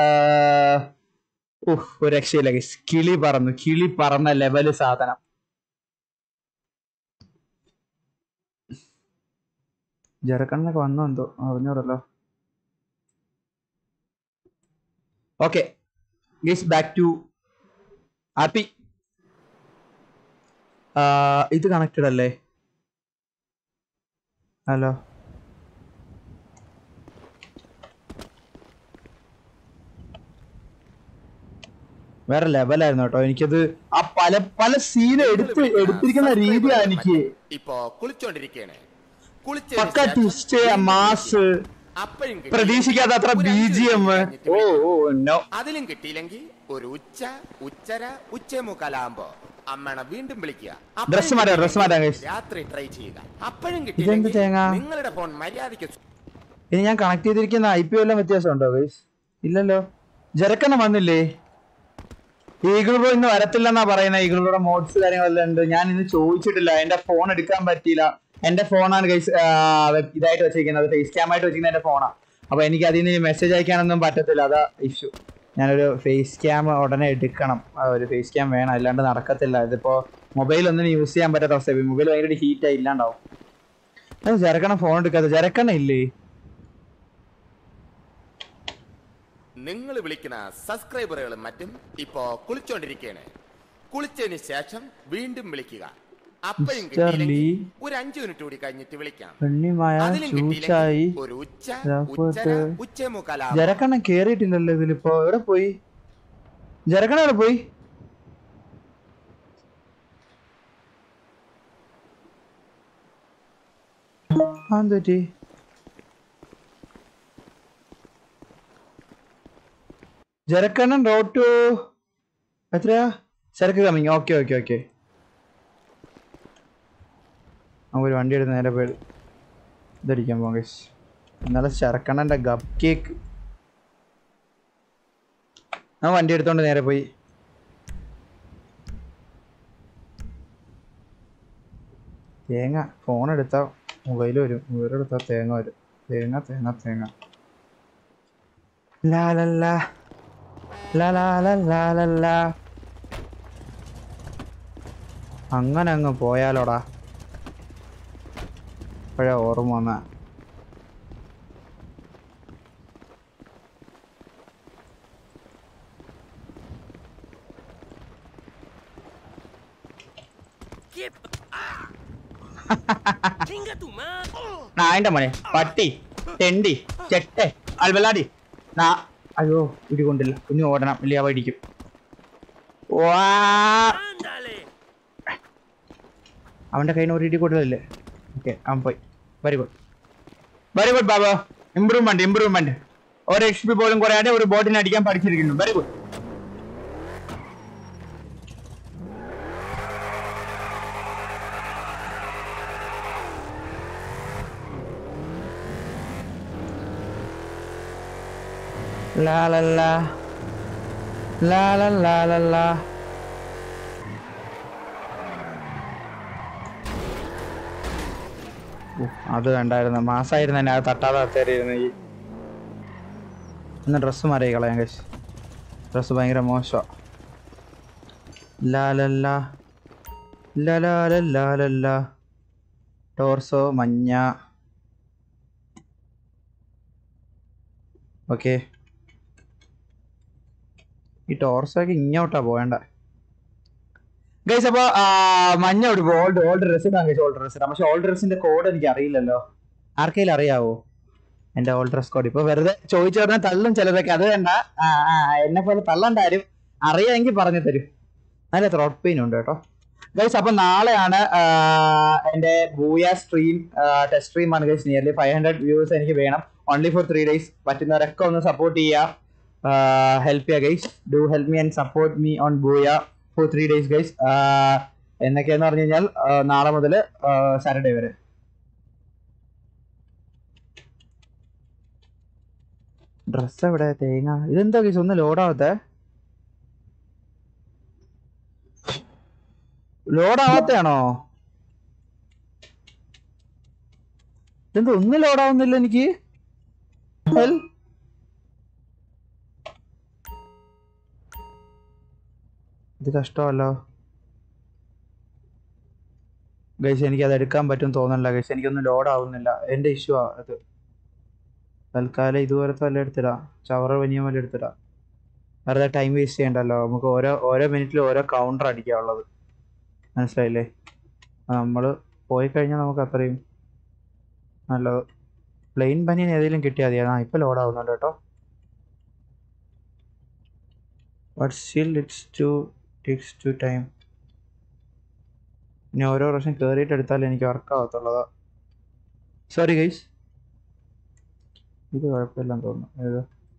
ഒരു രക്ഷയില്ല ഗൈസ്, കിളി പറന്ന ലെവല് സാധനം. ജറക്കണ്ണൊക്കെ വന്നോ എന്തോ അറിഞ്ഞോടല്ലോ. Okay guys, back to RP. ഇത് കണക്റ്റഡ് അല്ലേ? ഹലോ, വേറെ ലെവലായിരുന്നു കേട്ടോ. എനിക്കത് ആ പല സീൻ എടുത്തിരിക്കുന്ന രീതിയാണ് എനിക്ക് ഇപ്പൊ കുളിച്ചോണ്ടിരിക്കണേ. പക്ക ട്വിസ്റ്റ്, മാസ്, പ്രതീക്ഷിക്കാത്ത അത്ര BGM. അതിലും കിട്ടിയില്ലെങ്കിൽ ഒരു ഉച്ചമുക്കാലാകുമ്പോ അമ്മണ വീണ്ടും വിളിക്കുക. ഡ്രസ് മാറ്റാം രാത്രി ട്രൈ ചെയ്യുക. അപ്പോഴും കിട്ടിയില്ലെങ്കിൽ നിങ്ങളുടെ ഫോൺ മര്യാദയ്ക്ക്. ഇനി ഞാൻ കണക്ട് ചെയ്തിരിക്കുന്ന IP വല്ലതും വ്യത്യാസം ഉണ്ടോ ഗൈസ്? ഇല്ലല്ലോ. ജറക്കണ്ണ വന്നില്ലേ? ഈഗിൾ ബ്രോ ഇന്ന് വരത്തില്ലെന്നാ പറയുന്നത്. ഈഗിൾ ബ്രോയുടെ മോഡ്സ് കാര്യങ്ങളെല്ലാം ഉണ്ട്. ഞാൻ ഇന്ന് ചോദിച്ചിട്ടില്ല, എന്റെ ഫോൺ എടുക്കാൻ പറ്റിയില്ല. എന്റെ ഫോണാണ് ഗൈസ് ഇതായിട്ട് വെച്ചിരിക്കുന്നത്, ഫേസ് ക്യാം ആയിട്ട് വെച്ചിരിക്കുന്ന എന്റെ ഫോണാണ്. അപ്പൊ എനിക്ക് അതിൽ നിന്ന് മെസ്സേജ് അയക്കാനൊന്നും പറ്റത്തില്ല, അതാ ഇഷ്യൂ. ഞാനൊരു ഫേസ് ക്യാം ഉടനെ എടുക്കണം, ഒരു ഫേസ് ക്യാം വേണം, അല്ലാണ്ട് നടക്കത്തില്ല. ഇതിപ്പോ മൊബൈൽ ഒന്നും യൂസ് ചെയ്യാൻ പറ്റാത്ത അവസ്ഥ. മൊബൈൽ ഭയങ്കര ഹീറ്റായി ഇല്ലാണ്ടാവും. അത് ജറക്കണ ഫോൺ എടുക്കാത്ത. ജറക്കണ ഇല്ലേ? നിങ്ങൾ വിളിക്കുന്ന സബ്സ്ക്രൈബറുകളും മറ്റും ഇപ്പോ കുളിച്ചോണ്ടിരിക്കണേ. കുളിച്ചതിന് ശേഷം വീണ്ടും വിളിക്കുക. അപ്പോഴും കിട്ടിയില്ലെങ്കിൽ ഒരു 5 മിനിറ്റ് കൂടി കഴിഞ്ഞിട്ട് വിളിക്കാം. ഒരു ഉച്ചമുക്കാലാകും. ജറക്കണ്ണ കേറിയിട്ടില്ലല്ലോ ഇതിലിപ്പോ. എവിടെ പോയി ജറക്കണ്ണ? എവിടെ പോയി? എന്തുപറ്റി? ജറക്കണ്ണൻ റോഡ് ടു എത്രയാ? ചരക്ക് കമ്മിങ്. ഓക്കെ. നമുക്കൊരു വണ്ടി എടുത്ത് നേരെ പോയി ഇതടിക്കാൻ പോകാം ഗൈസ്. ഇന്നലെ ചരക്കണ്ണൻ്റെ ഗപ്പ് കേക്ക്. ആ വണ്ടി എടുത്തോണ്ട് നേരെ പോയി. തേങ്ങ ഫോൺ എടുത്താൽ മൊബൈൽ വരും, മൊബൈൽ എടുത്താൽ തേങ്ങ വരും. തേങ്ങ ലാലല്ല. അങ്ങനെ അങ്ങ് പോയാലോടാ. ഇപ്പോഴാ ഓർമ്മ വന്ന. നായന്റെ മോനെ, പട്ടി, തെണ്ടി, ചെട്ടെ, അൽവലാടി. അയ്യോ ഇടികൊണ്ടില്ല, കുഞ്ഞു ഓടണം, ഇല്ല അവ ഇടിക്കും. അവന്റെ കയ്യിൽ നിന്ന് ഒരു ഇടി കൂടുതലല്ലേ? ഓക്കെ, അവൻ പോയി. Very good Babu. ഇമ്പ്രൂവ്മെന്റ്. ഒരു HP പോലും കുറയാതെ ഒരു ബോട്ടിനെ അടിക്കാൻ പഠിച്ചിരിക്കുന്നു. Very good. അത് വേണ്ടായിരുന്നു, മാസമായിരുന്നു എന്നെ അത് തട്ടാതെ അത്തേറിയിരുന്നു. ഈ ഒന്ന് ഡ്രസ്സ് മാറി കളയാൻ കഴിച്ചു. ഡ്രസ്സ് ഭയങ്കര മോശമാണ്. ലല ടോർസോ മഞ്ഞ. ഓക്കെ, ഈ ടോർസൊക്കെ ഇങ്ങോട്ടാ പോവേണ്ട ഗൈസ്. അപ്പോൾ മഞ്ഞ കൊടുക്കും. ഓൾഡ് ഡ്രസ് ഇടാൻ ഗൈസ്. ഓൾഡ് ഡ്രസ് ഇടാം. പക്ഷെ ഓൾഡ് ഡ്രസ്സിന്റെ കോഡ് എനിക്ക് അറിയില്ലല്ലോ. ആർക്കെങ്കിലും അറിയാവോ എൻ്റെ ഓൾഡ് ഡ്രസ് കോഡ്? ഇപ്പൊ വെറുതെ ചോദിച്ചു പറഞ്ഞാൽ തള്ളും ചിലതൊക്കെ. അത് വേണ്ട, എന്നെ പോലെ തള്ളണ്ട ആരും. അറിയാമെങ്കിൽ പറഞ്ഞു തരും. നല്ല ത്രോട്ട് പെയിൻ ഉണ്ട് കേട്ടോ ഗൈസ്. അപ്പൊ നാളെയാണ് എൻ്റെ ബൂയ സ്ട്രീം. ടെസ്റ്റ് സ്ട്രീം ആണ് ഗൈസ്. നിയർലി 500 വ്യൂസ് എനിക്ക് വേണം. Only four 3 days. പറ്റുന്നവരൊക്കെ ഒന്ന് സപ്പോർട്ട് ചെയ്യുക, ഹെൽപ്പ് ചെയ്യുക guys. Do help me and support me on Booyah for 3 days guys. എന്നൊക്കെയാന്ന് പറഞ്ഞു കഴിഞ്ഞാൽ നാളെ മുതൽ സാറ്റർഡേ വരെ. ഡ്രസ് എവിടെ? തേങ്ങ. ഇതെന്താ ഗൈസ് ഒന്ന് ലോഡാവത്തെ? ലോഡാവത്താണോ? ഇതെന്താ ഒന്നും ലോഡാവുന്നില്ല എനിക്ക്? ഇത് കഷ്ടമല്ലോ ഗൈസ്. എനിക്കത് എടുക്കാൻ പറ്റും തോന്നണില്ല ഗൈസ്. എനിക്കൊന്നും ലോഡാവുന്നില്ല. എൻ്റെ ഇഷ്യൂ ആ അത്. തൽക്കാലം ഇതുപോലത്തെ വല്ല എടുത്തിടാം. ചവറ പനിയ പോലെ എടുത്തിടാം. വെറുതെ ടൈം വേസ്റ്റ് ചെയ്യണ്ടല്ലോ. നമുക്ക് ഓരോ മിനിറ്റിൽ ഓരോ കൗണ്ടർ അടിക്കാനുള്ളത്. മനസ്സിലായില്ലേ? നമ്മൾ പോയി കഴിഞ്ഞാൽ നമുക്ക് അത്രയും നല്ലത്. പ്ലെയിൻ ബനിയൻ ഏതെങ്കിലും കിട്ടിയാൽ മതി. ഇപ്പം ലോഡാവുന്നുണ്ട് കേട്ടോ. But still takes too time. ഇനി ഓരോ പ്രാവശ്യം കയറിയിട്ട് എടുത്താലേ എനിക്ക് വർക്കാവത്തുള്ളതാ. Sorry guys. ഇത് കുഴപ്പമില്ലെന്ന് തോന്നുന്നു. ഏത്?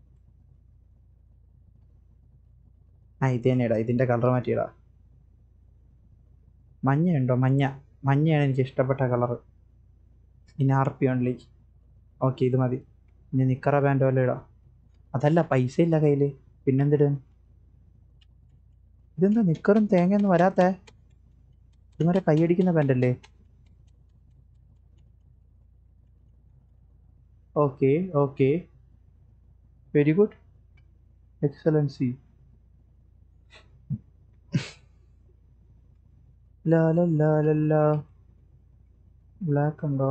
ഇത് തന്നെ ഇടാം. ഇതിൻ്റെ കളർ മാറ്റിയിടാം. മഞ്ഞ ഉണ്ടോ? മഞ്ഞയാണ് എനിക്ക് ഇഷ്ടപ്പെട്ട കളറ്. ഇനി RP ഓൺലി. ഓക്കെ, ഇത് മതി. ഇനി നിക്കറ പാൻ്റ് പോലെ ഇടാം. അതല്ല, പൈസ ഇല്ല കയ്യിൽ. പിന്നെന്തിടാൻ? ഇതെന്താ നിക്കറും തേങ്ങയൊന്നും വരാത്തേ? ഇതുവരെ കൈയടിക്കുന്ന പാൻ്റല്ലേ? ഓക്കെ, വെരി ഗുഡ്, എക്സലൻസി. ബ്ലാക്ക് ഉണ്ടോ?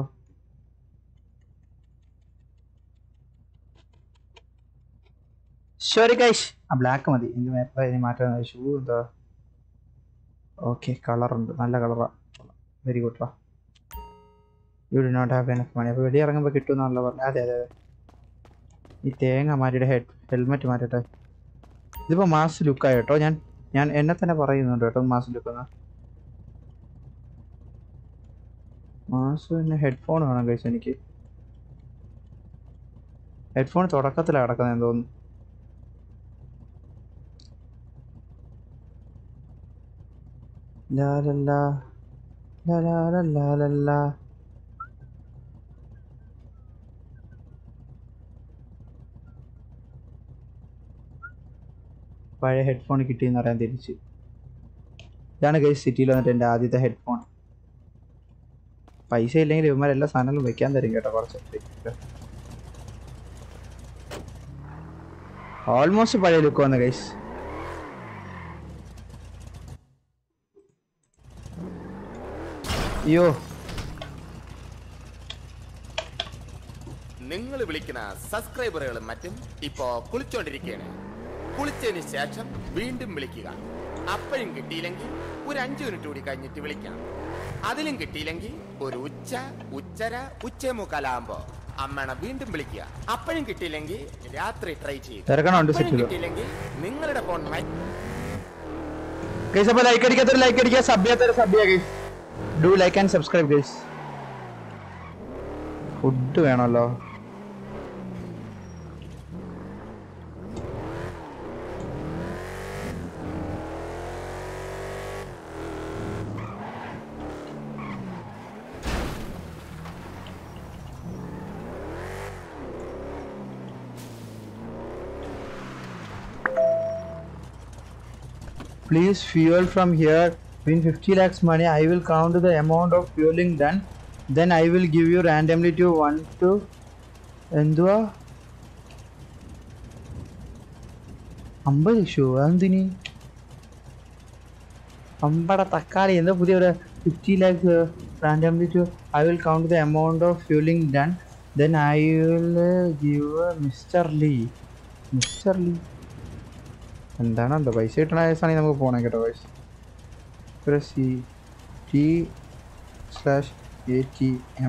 സോറി ഗൈസ്, ബ്ലാക്ക് മതി. ഇനി മാറ്റാൻ ഷൂ എന്താ? ഓക്കെ, കളറുണ്ട്. നല്ല കളറാ. Very good. വാ, you do not have enough money. അപ്പോൾ വെടി ഇറങ്ങുമ്പോൾ കിട്ടുമെന്നുള്ള പറഞ്ഞു. അതെ. ഈ തേങ്ങ മാറ്റിയിട്ട് ഹെൽമെറ്റ് മാറ്റട്ടെ. ഇതിപ്പോൾ മാസ് ലുക്കായി കേട്ടോ. ഞാൻ എന്നെ തന്നെ പറയുന്നുണ്ട് കേട്ടോ മാസ് ലുക്കെന്ന്. മാസ് പിന്നെ ഹെഡ്ഫോൺ വേണം കഴിച്ചു. എനിക്ക് ഹെഡ്ഫോൺ തുടക്കത്തിലാണ് കിടക്കുന്നതെന്ന് തോന്നുന്നു. പഴയ ഹെഡ്ഫോൺ കിട്ടിയെന്ന് പറയാൻ തിരിച്ച്. ഇതാണ് ഗൈസ് സിറ്റിയിൽ വന്നിട്ട് എൻ്റെ ആദ്യത്തെ ഹെഡ്ഫോൺ. പൈസ ഇല്ലെങ്കിൽ ഇവന്മാരെല്ലാ സാധനങ്ങളും വെക്കാൻ തരും കേട്ടോ. കുറച്ച് ഓൾമോസ്റ്റ് പഴയ ലുക്ക് വന്ന ഗൈസ്. അയ്യോ, നിങ്ങൾ വിളിക്കുന്ന സബ്സ്ക്രൈബറുകളും മറ്റും ഇപ്പോ കുളിച്ചോണ്ടിരിക്കുകയാണ്. കുളിച്ചതിന് ശേഷം വീണ്ടും വിളിക്കുക. അപ്പോഴും കിട്ടിയില്ലെങ്കിൽ ഒരു 5 മിനിറ്റ് കൂടി കഴിഞ്ഞിട്ട് വിളിക്കാം. അതിലും കിട്ടിയില്ലെങ്കിൽ ഒരു ഉച്ചമുക്കാലാകുമ്പോ അമ്മണ വീണ്ടും വിളിക്കുക. അപ്പോഴും കിട്ടിയില്ലെങ്കിൽ രാത്രി ട്രൈ ചെയ്യുക. കിട്ടിയില്ലെങ്കിൽ നിങ്ങളുടെ ഫോൺ ലൈക്ക് അടിക്കാത്തൊരു ലൈക്ക് അടിക്കുക, സബ് ചെയ്യാത്തൊരു സബ് ചെയ്യുക. Do like and subscribe guys. Food വേണമല്ലോ. Please fuel from here. Win 50 lakhs money. I will count the amount of fueling done. Then I will give you randomly to 1 to എന്തുവാ 50 show. എന്തിനി അമ്പട തക്കാളി എന്താ പുതിയ ഒരു 50 lakhs randomly to I will count the amount of fueling done then I will give Mr. Lee എന്താണ് എന്താ പൈസ കിട്ടണ കേസാണെങ്കിൽ നമുക്ക് പോകണം കേട്ടോ പൈസ T/ATM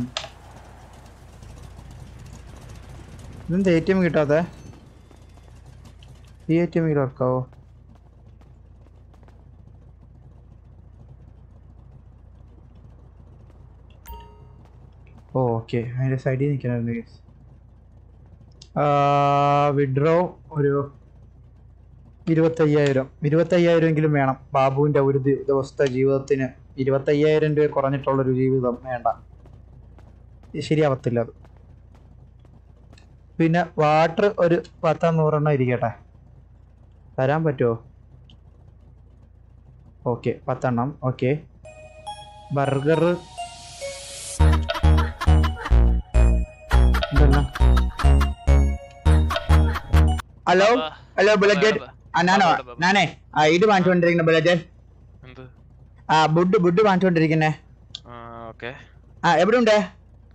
ഇതെന്താ ATM കിട്ടാതെ ഈ ATM വർക്കാവോ ഓക്കെ അതിൻ്റെ സൈഡിൽ നിൽക്കണമായിരുന്നു കേസ് വിഡ്രോ ഒരു 25,000 എങ്കിലും വേണം ബാബുവിൻ്റെ ഒരു ദിവസത്തെ ജീവിതത്തിന് 25,000 രൂപ കുറഞ്ഞിട്ടുള്ളൊരു ജീവിതം വേണ്ട ശരിയാവത്തില്ല അത് പിന്നെ വാട്ടർ ഒരു 10-100 ഇരിക്കട്ടെ തരാൻ പറ്റുമോ okay 10 okay burger hello hello bullet ഞാനേ ഇത് വാങ്ങിച്ചുകൊണ്ടിരിക്കുന്ന ബുള്ളറ്റ് ബുഡ് വാങ്ങിച്ചുകൊണ്ടിരിക്കുന്നേ എവിടെ ഉണ്ട്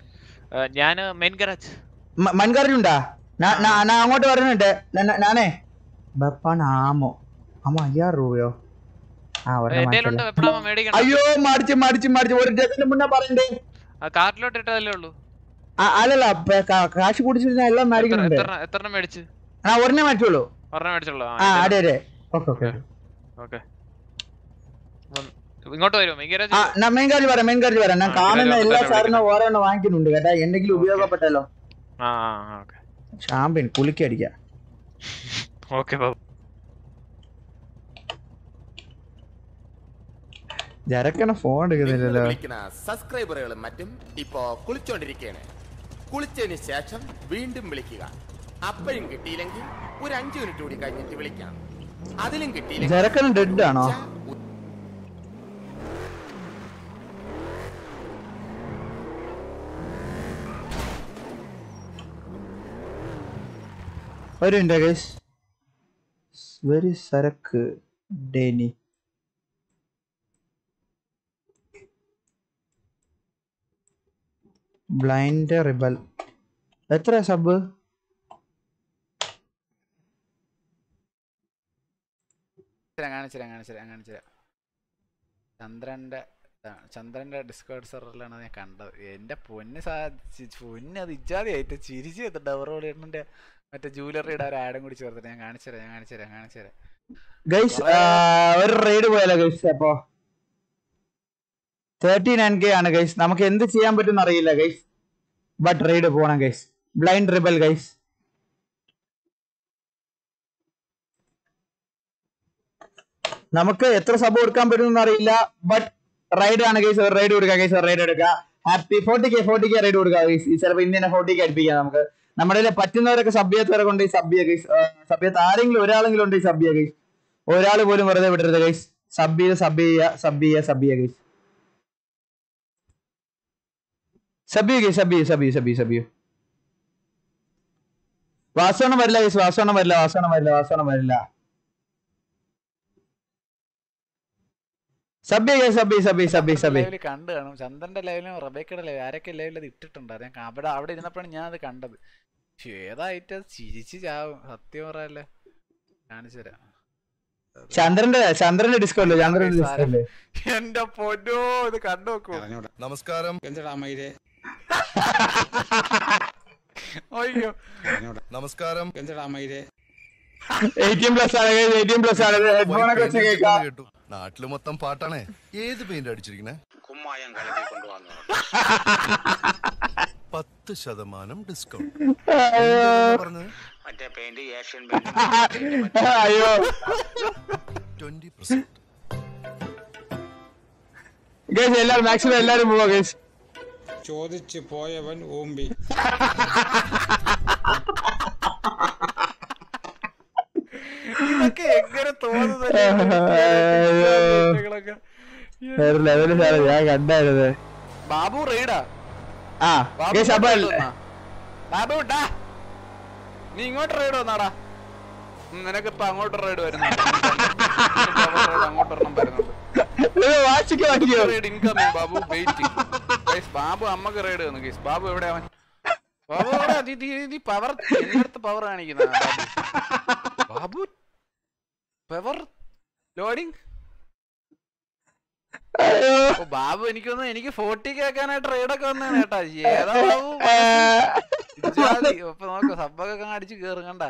മൻഗാറിലുണ്ടാ ഞാൻ അങ്ങോട്ട് വരുന്നുണ്ട് ഞാനേ ബപ്പാണാമോ 5,000 രൂപയോ അയ്യോ മടിച്ച് ഒരു ഡേറ്റിന് മുന്നേ പറയണ്ടേ അല്ലല്ല കാശ് കുടിച്ചിട്ട് എല്ലാം മേടിക്കുന്നുണ്ട് ഒരെണ്ണം മേടിച്ചോളൂ അതെ അതെ ഓക്കെ മെയിൻ കാർഡ് വരാം ഞാൻ കാണുന്ന എല്ലാ സാറിനും ഓരോന്നും വാങ്ങിക്കുന്നുണ്ട് കേട്ടാ എന്തെങ്കിലും ഉപയോഗപ്പെട്ടല്ലോ ഷാമ്പിൻ കുളിക്കടിക്ക ജരക്കണ ഫോൺ എടുക്കുന്നില്ലല്ലോ സബ്സ്ക്രൈബറുകളും മറ്റും ഇപ്പോ കുളിച്ചോണ്ടിരിക്കുകയാണ് കുളിച്ചതിന് ശേഷം വീണ്ടും വിളിക്കുക അപ്പോഴും കിട്ടിയില്ലെങ്കിൽ ഒരു 5 മിനിറ്റ് കൂടി കഴിഞ്ഞിട്ട് വിളിക്കാം അതിലും കിട്ടിയില്ലെങ്കിൽ ജരക്കണ ഡെഡ് ആണോ ഒരു മിനിറ്റ് ഗൈസ് വെരി സരക്ക് ഡേനി ബ്ലൈൻഡ് റിബൽ എത്ര സബ് കാണിച്ചുതരാം ചന്ദ്രന്റെ ഡിസ്കോഡ് സെർവറിലാണ് ഞാൻ കണ്ടത് എന്റെ പൊന്ന് അത് ഇജാതിയായിട്ട് ചിരിച്ചു എത്തിട്ട് അവരോടെ മറ്റേ ജൂവലറിയുടെ ഒരു ആഡും കൂടി ചേർത്തിട്ട് ഞാൻ കാണിച്ചുതരാം ഗൈസ് ഒരു റെയ്ഡ് പോയാലോ ഗൈസ് അപ്പോ 39K ആണ് ഗൈസ് നമുക്ക് എന്ത് ചെയ്യാൻ പറ്റുമെന്ന് അറിയില്ല ഗൈസ് ബട്ട് റെയ്ഡ് പോകണം ഗൈസ് ബ്ലൈൻഡ് റിബൽ ഗൈസ് നമുക്ക് എത്ര സബ് കൊടുക്കാൻ പറ്റുമെന്ന് അറിയില്ല ബട്ട് റൈഡ് ആണ് ഗൈസ് ഒരു റൈഡ് കൊടുക്കുക ഗൈസ് ഒരു റൈഡ് എടുക്കുക ഹാപ്പി 40K റൈഡ് കൊടുക്കുക ഗൈസ് ചിലപ്പോൾ ഇന്ത്യനെ 40K അടുപ്പിക്കാം നമുക്ക് നമ്മുടെ പറ്റുന്നവരൊക്കെ സഭ്യത്തവരെ കൊണ്ട് സഭ്യ ഗൈസ് സഭ്യത്ത് ആരെങ്കിലും ഒരാളെങ്കിലും ഉണ്ട് ഈ സഭ്യ ഗൈസ് ഒരാൾ പോലും വെറുതെ വിടരുത് ഗൈസ് സബ് ചെയ്യുക ഗൈസ് സബ് വാസവണം വരില്ല ഗൈസ് വാസവണം വരില്ല സബ് കണ്ടു കാണും ചന്ദ്രന്റെ ലൈവിലും റബേക്കയുടെ ലൈവ് ആരൊക്കെ ലൈവിൽ അത് ഇട്ടിട്ടുണ്ടായിരുന്നു ഞാൻ അവിടെ ഇരുന്നപ്പോഴാണ് ഞാൻ അത് കണ്ടത് ഏതായിട്ട് ചിരിച്ച് ചാവും സത്യം പറയല്ലേ കാണിച്ചുതരാം ചന്ദ്രന്റെ ഡിസ്കൗണ്ട് എന്റെ പൊന്നോ ഇത് കണ്ടു നോക്കൂ നമസ്കാരം അയ്യോ നമസ്കാരം നാട്ടില് മൊത്തം പാട്ടാണേ ഏത് പെയിന്റ് അടിച്ചിരിക്കണേ 10% ഡിസ്കൗണ്ട് പറഞ്ഞത് മറ്റേ പെയിന്റ് ഏഷ്യൻ 20%. എല്ലാരും മാക്സിമം എല്ലാരും പോവാ ഗൈസ് ചോദിച്ചു പോയവൻ ഊമ്പി ഇതൊക്കെ എങ്ങനെ തോന്നുന്നത് ഞാൻ കണ്ടായിരുന്നേ ബാബു റൈഡാ ബാബു ഇട്ടാ നീ ഇങ്ങോട്ട് റൈഡ് വന്നാടാ നിനക്കിപ്പോ അങ്ങോട്ട് റൈഡ് വരുന്നുണ്ട് അങ്ങോട്ടൊരെണ്ണം വരുന്നുണ്ട് ലാസ്റ്റ് വാങ്ങിയോ incoming Babu waiting guys Babu അമ്മക്ക് റൈഡ് വന്നു ഗയ്സ് ബാബു എവിടെ അവൻ ബാബു എവിടെ പവർ എന്നടുത്ത് പവർ കാണിക്കുന്ന Babu power loading oh Babu എനിക്കൊന്ന് എനിക്ക് 40 കേൾക്കാനായിട്ട് റൈഡൊക്കെ വന്നാണ് കേട്ടാ ഏതാ ബാബു അപ്പൊ നോക്കോ സബ്ബൊക്കെ അടിച്ച് കേറും കണ്ട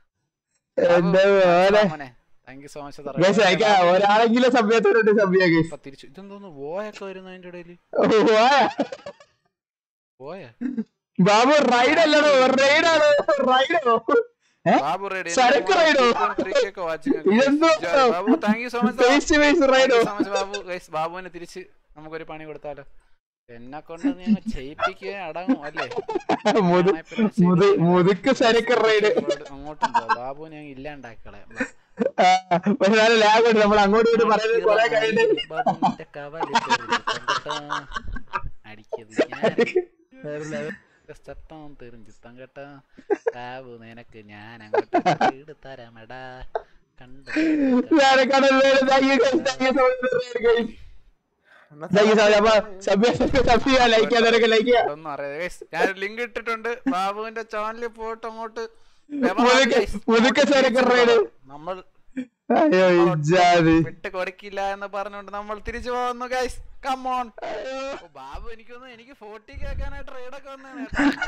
താങ്ക് യു സോ മച്ച് ഒരാളെങ്കിലും സഭ്യത്തോടെ തിരിച്ചു ഇതെന്തോന്ന് വോയൊക്കെ വരുന്നു അതിന്റെ ഇടയില് പോയ ബാബു റൈഡ് അല്ലടോ റൈഡാണോ റൈഡോ ബാബു റൈഡ് സരക്ക് റൈഡോ Babu thank you so much Babu guys ബാബുവിനെ തിരിച്ച് നമുക്കൊരു പണി കൊടുത്താലോ എന്നെ കൊണ്ട് ഞങ്ങൾ ചെയ്യിപ്പിക്കുക അടങ്ങും അല്ലേ മുതുക്ക് സരക്ക് റൈഡ് അങ്ങോട്ടും പോ ബാബു ഞാൻ ഇല്ലാണ്ടാക്കളെ നമ്മൾ അങ്ങോട്ട് ചട്ടം തെറിഞ്ഞു തങ്കട്ട ബാബു നിനക്ക് ഞാൻ അങ്ങോട്ട് തരാമടാ കണ്ടു ഞാൻ ലിങ്ക് ഇട്ടിട്ടുണ്ട് ബാബുവിന്റെ ചാനലിൽ പോയിട്ട് അങ്ങോട്ട് നമ്മൾ വിട്ട് കൊടുക്കില്ല എന്ന് പറഞ്ഞുകൊണ്ട് നമ്മൾ തിരിച്ചു പോകുന്നു ഗൈസ് കമോൺ ബാബു എനിക്കൊന്ന് എനിക്ക് 40 കേൾക്കാനായിട്ട് റൈഡൊക്കെ വന്നാണ്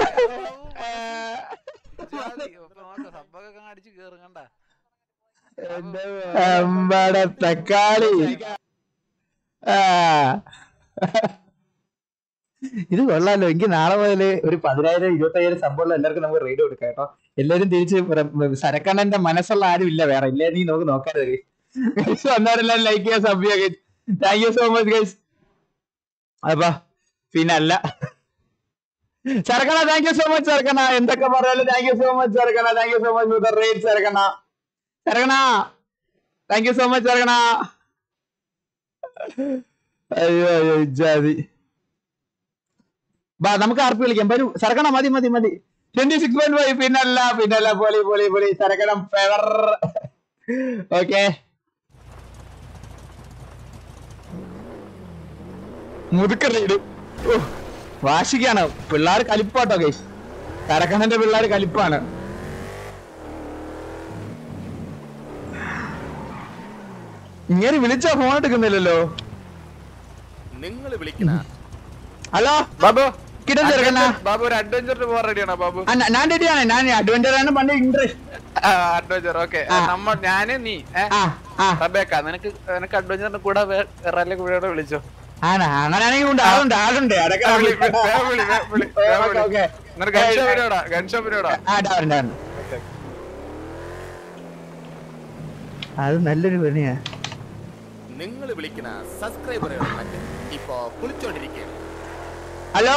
സബ്ബൊക്കെ അടിച്ച് കേറും കണ്ട തക്കാളി ഇത് കൊള്ളാലോ. എനിക്ക് നാളെ മുതല് ഒരു 10,000 25,000 സംഭവം എല്ലാവർക്കും നമുക്ക് റൈഡ് കൊടുക്കാം കേട്ടോ. എല്ലാരും തിരിച്ച് സരക്കണ്ണന്റെ മനസ്സുള്ള ആരും ഇല്ല വേറെ ഇല്ല. നീ നമുക്ക് നോക്കാതെ വന്നവരെല്ലാം ലൈക്ക് ചെയ്യാൻ സബ് ചെയ്യാം. Thank you so much guys. അപ്പാ പിന്നല്ല സരക്കണ താങ്ക് യു സോ മച്ച് സരക്കണ. എന്തൊക്കെ പറയാലും താങ്ക് യു സോ മച്ച് സരക്കണ. Thank you so much for the raid സരക്കണ. സരക്കണ താങ്ക് യു സോ മച്ച് സരക്കണ. അയ്യോ അയ്യോ ഇജാതി. ബാ നമുക്ക് ആർപ്പി വിളിക്കാം. വരൂ സരക്കണ. മതി മതി മതി. 26.5 പിന്നല്ല പിന്നല്ല. പൊളി പൊളി പൊളി സരക്കണം ഫേവർ. ഓക്കെ മുതുക്ക റൈഡ് വാശിക്കാണ്. പിള്ളേർ കലിപ്പാട്ടോ ഗൈസ്. സരക്കണന്റെ പിള്ളേർ കലിപ്പാണ്. ഇങ്ങനെ വിളിച്ചാ ഫോൺ എടുക്കുന്നില്ലല്ലോ. നിങ്ങൾ വിളിക്കണ ഹലോ ബാബു കിട്ടാൻ ചേർക്കണ. ബാബു ഒരു അഡ്വഞ്ചറിന് പോകാൻ റെഡിയാണോ ബാബു? ഞാൻ റെഡിയാണ്. ഞാൻ അഡ്വഞ്ചർ ആണ് പണ്ട് ഇൻട്രസ്റ്റ്. Adventure okay. നമ്മൾ ഞാന് നീ റബേക്ക നിനക്ക് അഡ്വഞ്ചറിന് കൂടെ വേറെ കൂടെ വിളിച്ചോ. അങ്ങനെയാണെങ്കിൽ ആളുണ്ട്. അത് നല്ലൊരു പണിയാ. നിങ്ങൾ വിളിക്കുന്ന സബ്സ്ക്രൈബറുകൾ മറ്റും ഇപ്പോ കുളിച്ചോണ്ടിരിക്കുകയാണ്. ഹലോ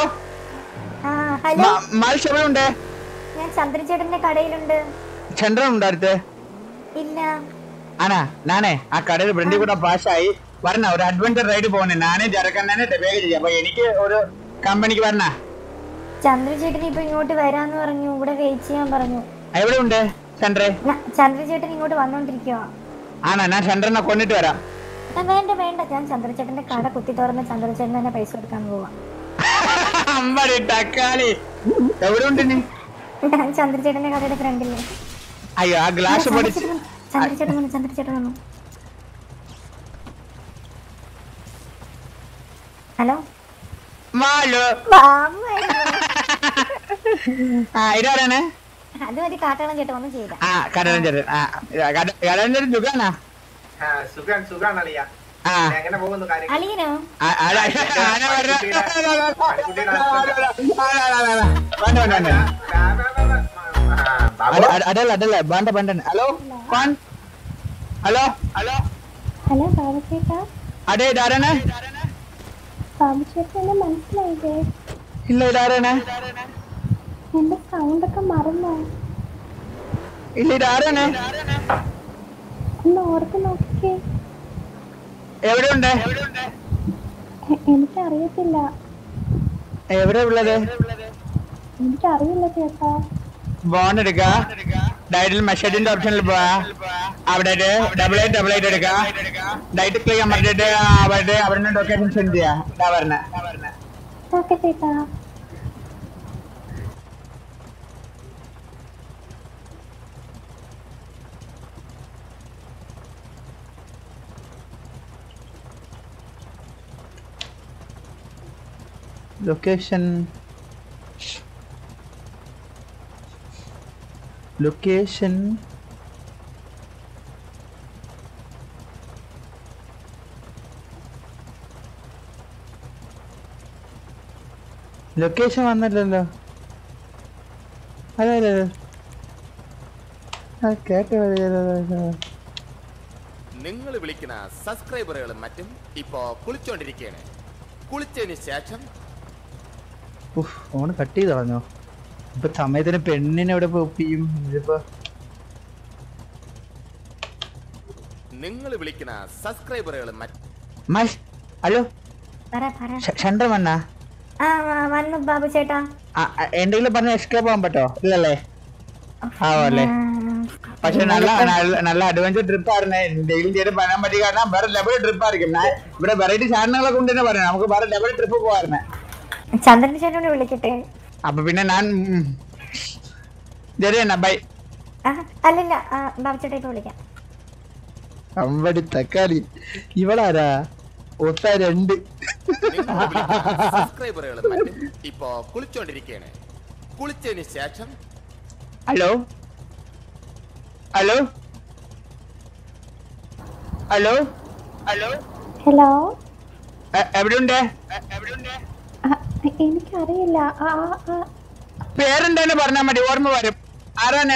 മാൽഷമുണ്ട്. ഞാൻ ചന്ദ്രചേട്ടന്റെ കടയിലുണ്ട്. ചന്ദ്രൻ ഉണ്ടായിരുന്നേ ഇല്ല. ആണാ ഞാനേ ആ കടയിൽ ഫ്രണ്ടിൽ കൂടെ പാസ്സായി വരണ ഒരു അഡ്വഞ്ചർ റൈഡ് പോണേ. ഞാനേ ചെറുക്കന്നെ ഡെബേക്ക് ചെയ്യാം. അപ്പൊ എനിക്ക് ഒരു കമ്പനിക്ക് വരണ. ചന്ദ്രചേട്ടൻ ഇപ്പൊ ഇങ്ങോട്ട് വരാന്ന് പറഞ്ഞു. ഇവിടെ വെയിറ്റ് ചെയ്യാൻ പറഞ്ഞു. എവിടെ ഉണ്ട് ചന്ദ്രേ? ചന്ദ്രചേട്ടൻ ഇങ്ങോട്ട് വന്നോണ്ടിരിക്കുവാ. ആണോ? ഞാൻ ചന്ദ്രനെ കൊണ്ടിട്ട് വരാം. വേണ്ട വേണ്ട. ഞാൻ ചന്ദ്രചേട്ടന്റെ കട കുത്തി തുറന്ന് ചന്ദ്രചേട്ടൻ തന്നെ പൈസ കൊടുക്കാൻ പോവാ. അമ്പടി തക്കാളി. എവിടെ ഉണ്ട് നീ? ഞാൻ ചന്ദ്രചേട്ടന്റെ കടയുടെ ഫ്രണ്ടില്. അയ്യോ ആ ഗ്ലാസ് പൊടിച്ച്. ചന്ദ്രചേട്ടൻ വന്നു. ചന്ദ്രചേട്ടൻ വന്നു. ഹലോ ഇതാരാണ്? അത് മതി. കാട്ടാളം ചേട്ടൻ ഒന്നും ചെയ്ത. കാട്ടാളം ചേട്ടൻ. കാട്ടാളം ചേട്ടൻ സുഖാണോ? അളിയനോ? അതല്ല ബാണ്ട ബാണ്ടൻ. ഹലോ ഹലോ ഹലോ ഹലോ ബാബുചേട്ടാ. അതെ ഇതാരാണ്? ബാബുചേട്ടനെ മനസ്സിലായില്ലേ? ഇല്ല ഇതാരാണ്? എന്റെ സൗണ്ട് ഒക്കെ മറന്നോ? ഇല്ല ഇതാരാണ്? ഒന്ന് ഓർത്ത് നോക്കിക്കേ. എവിടെയുണ്ട്? എനിക്കറിയത്തില്ല. എവിടെ ഉള്ളത്? എനിക്കറിയില്ല ചേട്ടാ. ബോണ്ട് എടുക്ക. ഡയറ്റിൽ മെഷേഡിന്റെ ഓപ്ഷനിൽ പോവാ. അവിടെ 8888 എടുക്ക. ഡയറ്റ് ക്ലിക്ക് ചെയ്യാൻ പറ്റിട്ട് അവരുടെ ലൊക്കേഷൻ സെൻഡ് ചെയ്യാം. ഇതാ പറഞ്ഞ ഓക്കെ ചേട്ടാ. ലൊക്കേഷൻ ലൊക്കേഷൻ വന്നില്ലല്ലോ. അതെ കേട്ടോ. നിങ്ങൾ വിളിക്കുന്ന സബ്സ്ക്രൈബറുകളും മറ്റും ഇപ്പോ കുളിച്ചോണ്ടിരിക്കുകയാണ്. കുളിച്ചതിന് ശേഷം ഫോണ് കട്ട് ചെയ്ത് കളഞ്ഞോ. ഇപ്പൊ സമയത്തിന് പെണ്ണിനെ എവിടെ ചെയ്യും ഇതിപ്പോ? നിങ്ങൾ വിളിക്കുന്ന സബ്സ്ക്രൈബറുകളും മറ്റും. ഹലോ ചന്ദ്രൻ വന്നാ? വന്നു ബാബു ചേട്ടാ. എന്തെങ്കിലും പറഞ്ഞ എസ്കേപ്പ് ആവാൻ പറ്റോ? ഇല്ലല്ലേ? ആവല്ലേ. പക്ഷെ നല്ല അഡ്വഞ്ചർ ട്രിപ്പ് ആയിരുന്നേ. എന്തെങ്കിലും ചെയ്ത് പറയാൻ പറ്റി. കാരണം വേറെ ലെവൽ ട്രിപ്പ് ആയിരിക്കും. ഇവിടെ വെറൈറ്റി സാധനങ്ങളെ കൊണ്ട് തന്നെ പറയാം. നമുക്ക് വേറെ ലെവൽ ട്രിപ്പ് പോവായിരുന്നേ. ചന്ദ്രൻ ചേട്ടനെ വിളിക്കട്ടെ? അപ്പൊ പിന്നെ ഞാൻ ബൈ. അല്ലല്ല ബാബു ചേട്ടാ ഇപ്പൊ വിളിക്കാം. അമ്പടി തക്കാളി ഇവളാരാ? ഒത്ത രണ്ട് സബ്സ്ക്രൈബറുകളും മറ്റും ഇപ്പോ കുളിച്ചോണ്ടിരിക്കുകയാണ്. കുളിച്ചതിന് ശേഷം ഹലോ എവിടെയുണ്ട്? എനിക്കറിയില്ല. പേരെന്താന്ന് പറഞ്ഞാ മതി, ഓർമ്മ വരും. ആരാണ്?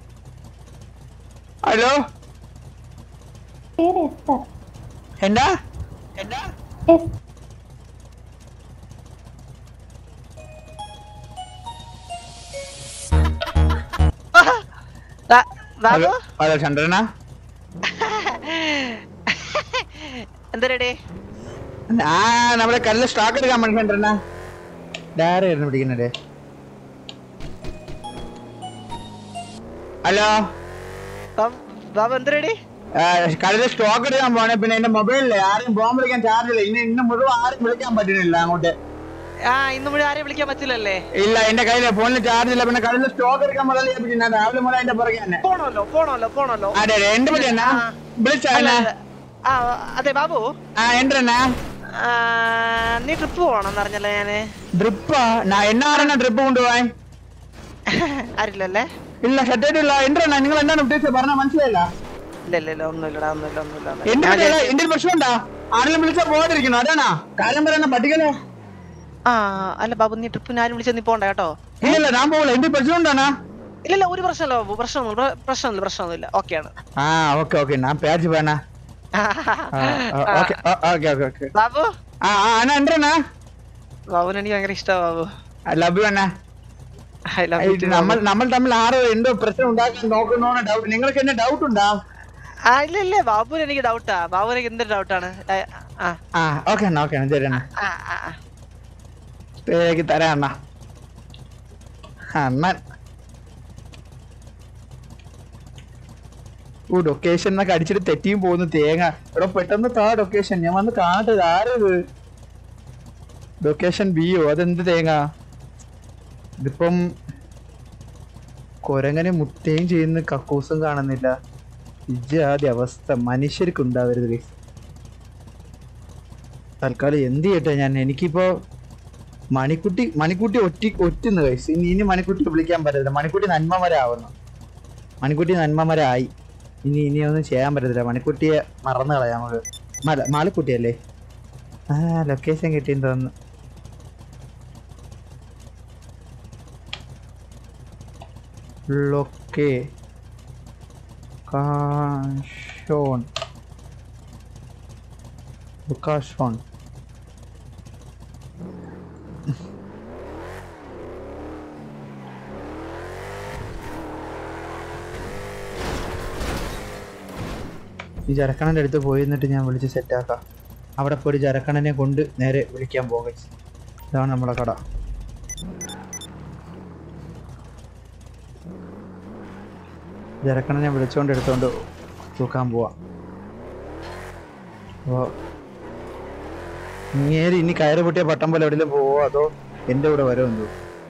ഹലോ എന്താ? ഹലോ ചന്ദ്രനാ? എന്തരടേ? നമ്മുടെ കല്ല് സ്റ്റോക്ക് എടുക്കാൻ വേണ്ടി ചന്ദ്രനാ ഡയറായിരുന്നു പിടിക്കുന്നത്. ഹലോ ബാബു എന്തരടേ? കല്ല് സ്റ്റോക്ക് എടുക്കാൻ പോണേ. പിന്നെ എന്റെ മൊബൈലില് ആരും ഫോൺ വിളിക്കാൻ ചാർജ് ഇല്ല. ഇന്ന് മുഴുവൻ ആരും വിളിക്കാൻ പറ്റുന്നില്ല അങ്ങോട്ട്. ഇന്ന് മുഴുവൻ ആരെയും വിളിക്കാൻ പറ്റില്ലല്ലേ? ഇല്ല, എന്റെ കയ്യില് ഫോണിൽ ചാർജ് ഇല്ല. പിന്നെ കല്ലിൽ സ്റ്റോക്ക് എടുക്കാൻ മുതലേ ഞാൻ രാവിലെ മുതൽ എന്റെ പുറകെ തന്നെ പോണല്ലോ. അതെ എന്റെ പറ്റി എന്നാ വിളിച്ചാ? അതെ ബാബു എന്താ നീ ട്രിപ്പ് പോകണമെന്ന് അറിഞ്ഞല്ലേ ഞാന്. ട്രിപ്പാ? എന്നാ ട്രിപ്പ് കൊണ്ടുപോവാൻ? അറിയില്ലല്ലേ? ഇല്ല സെറ്റായിട്ടില്ല. എന്താ നിങ്ങൾ എന്താണ് ഉദ്ദേശിച്ചത് പറഞ്ഞാൽ മനസ്സിലായില്ല. ഇല്ല ഒന്നുമില്ലടാ ഒന്നുമില്ല. എന്റെ പ്രശ്നമുണ്ടാ? ആരെങ്കിലും വിളിച്ചാ പോകാതിരിക്കുന്നു അതാണാ കാര്യം പറയുന്ന പട്ടികലോ? അല്ല ബാബു നീ ട്രിപ്പിന് ആരും വിളിച്ചാൽ നീ പോണ്ട കേട്ടോ. ഇല്ല ഞാൻ പോകില്ല. എന്റെ പ്രശ്നം ഉണ്ടാ? ഇല്ല ഒരു പ്രശ്നമില്ല ബാബു. പ്രശ്നമൊന്നുമില്ല. ഓക്കെയാണ്. ഓക്കെ ഞാൻ പേടിച്ചു പോണ. ബാബു എന്താ ബാബുന് എനിക്ക് ഭയങ്കര ഇഷ്ടമാണ് ബാബു. Love you. നമ്മൾ തമ്മിൽ ആരോ എന്തോ പ്രശ്നം ഉണ്ടാക്കാൻ നോക്കുന്നോന്ന് ഡൗട്ട്. നിങ്ങൾക്ക് എന്നെ ഡൗട്ട് ഉണ്ടാ? ഇല്ല ബാബുന് എനിക്ക് ഡൗട്ടാ. ബാബുന് എന്തൊരു ഡൗട്ടാണ്. ഓക്കെ ശരി അണ്ണ പേരേക്ക് തരാം അണ്ണ. അണ്ണൻ ലൊക്കേഷൻ എന്നൊക്കെ അടിച്ചിട്ട് തെറ്റിയും പോകുന്നു തേങ്ങ. ഇവിടെ പെട്ടെന്ന് താ ലൊക്കേഷൻ. ഞാൻ വന്ന് കാണട്ടെ ആരത്. ലൊക്കേഷൻ ബിയോ? അതെന്ത് തേങ്ങ ഇതിപ്പം? കൊരങ്ങനെ മുട്ടയും ചെയ്യുന്ന കക്കൂസും കാണുന്നില്ല. ഇജാതി അവസ്ഥ മനുഷ്യർക്ക് ഉണ്ടാവരുത്. തൽക്കാലം എന്ത് ചെയ്യട്ടെ ഞാൻ? എനിക്കിപ്പോ മണിക്കുട്ടി ഒറ്റുന്നു കഴിച്ചു. ഇനി മണിക്കുട്ടി വിളിക്കാൻ പറ്റത്തില്ല. മണിക്കുട്ടി നന്മമരായി. ഇനി ഒന്നും ചെയ്യാൻ പറ്റത്തില്ല. മണിക്കുട്ടിയെ മറന്നു കളയാം നമുക്ക്. മാളിക്കുട്ടിയല്ലേ? ലൊക്കേഷൻ കിട്ടിയെന്ന് തോന്നുന്നു. ലൊക്കേഷൻ ഈ ജരക്കണന്റെ അടുത്ത് പോയി എന്നിട്ട് ഞാൻ വിളിച്ച് സെറ്റാക്കാം. അവിടെ പോയി ജരക്കണനെ കൊണ്ട് നേരെ വിളിക്കാൻ പോകാം. ഇതാണ് നമ്മളെ കട. ജരക്കണനെ വിളിച്ചോണ്ട് എടുത്തോണ്ട് തൂക്കാൻ പോവാ. ഇങ്ങേര് ഇനി കയറ് പൊട്ടിയ പട്ടം പോലെ എവിടെയും പോവോ അതോ എന്റെ കൂടെ വരുമെന്തോ.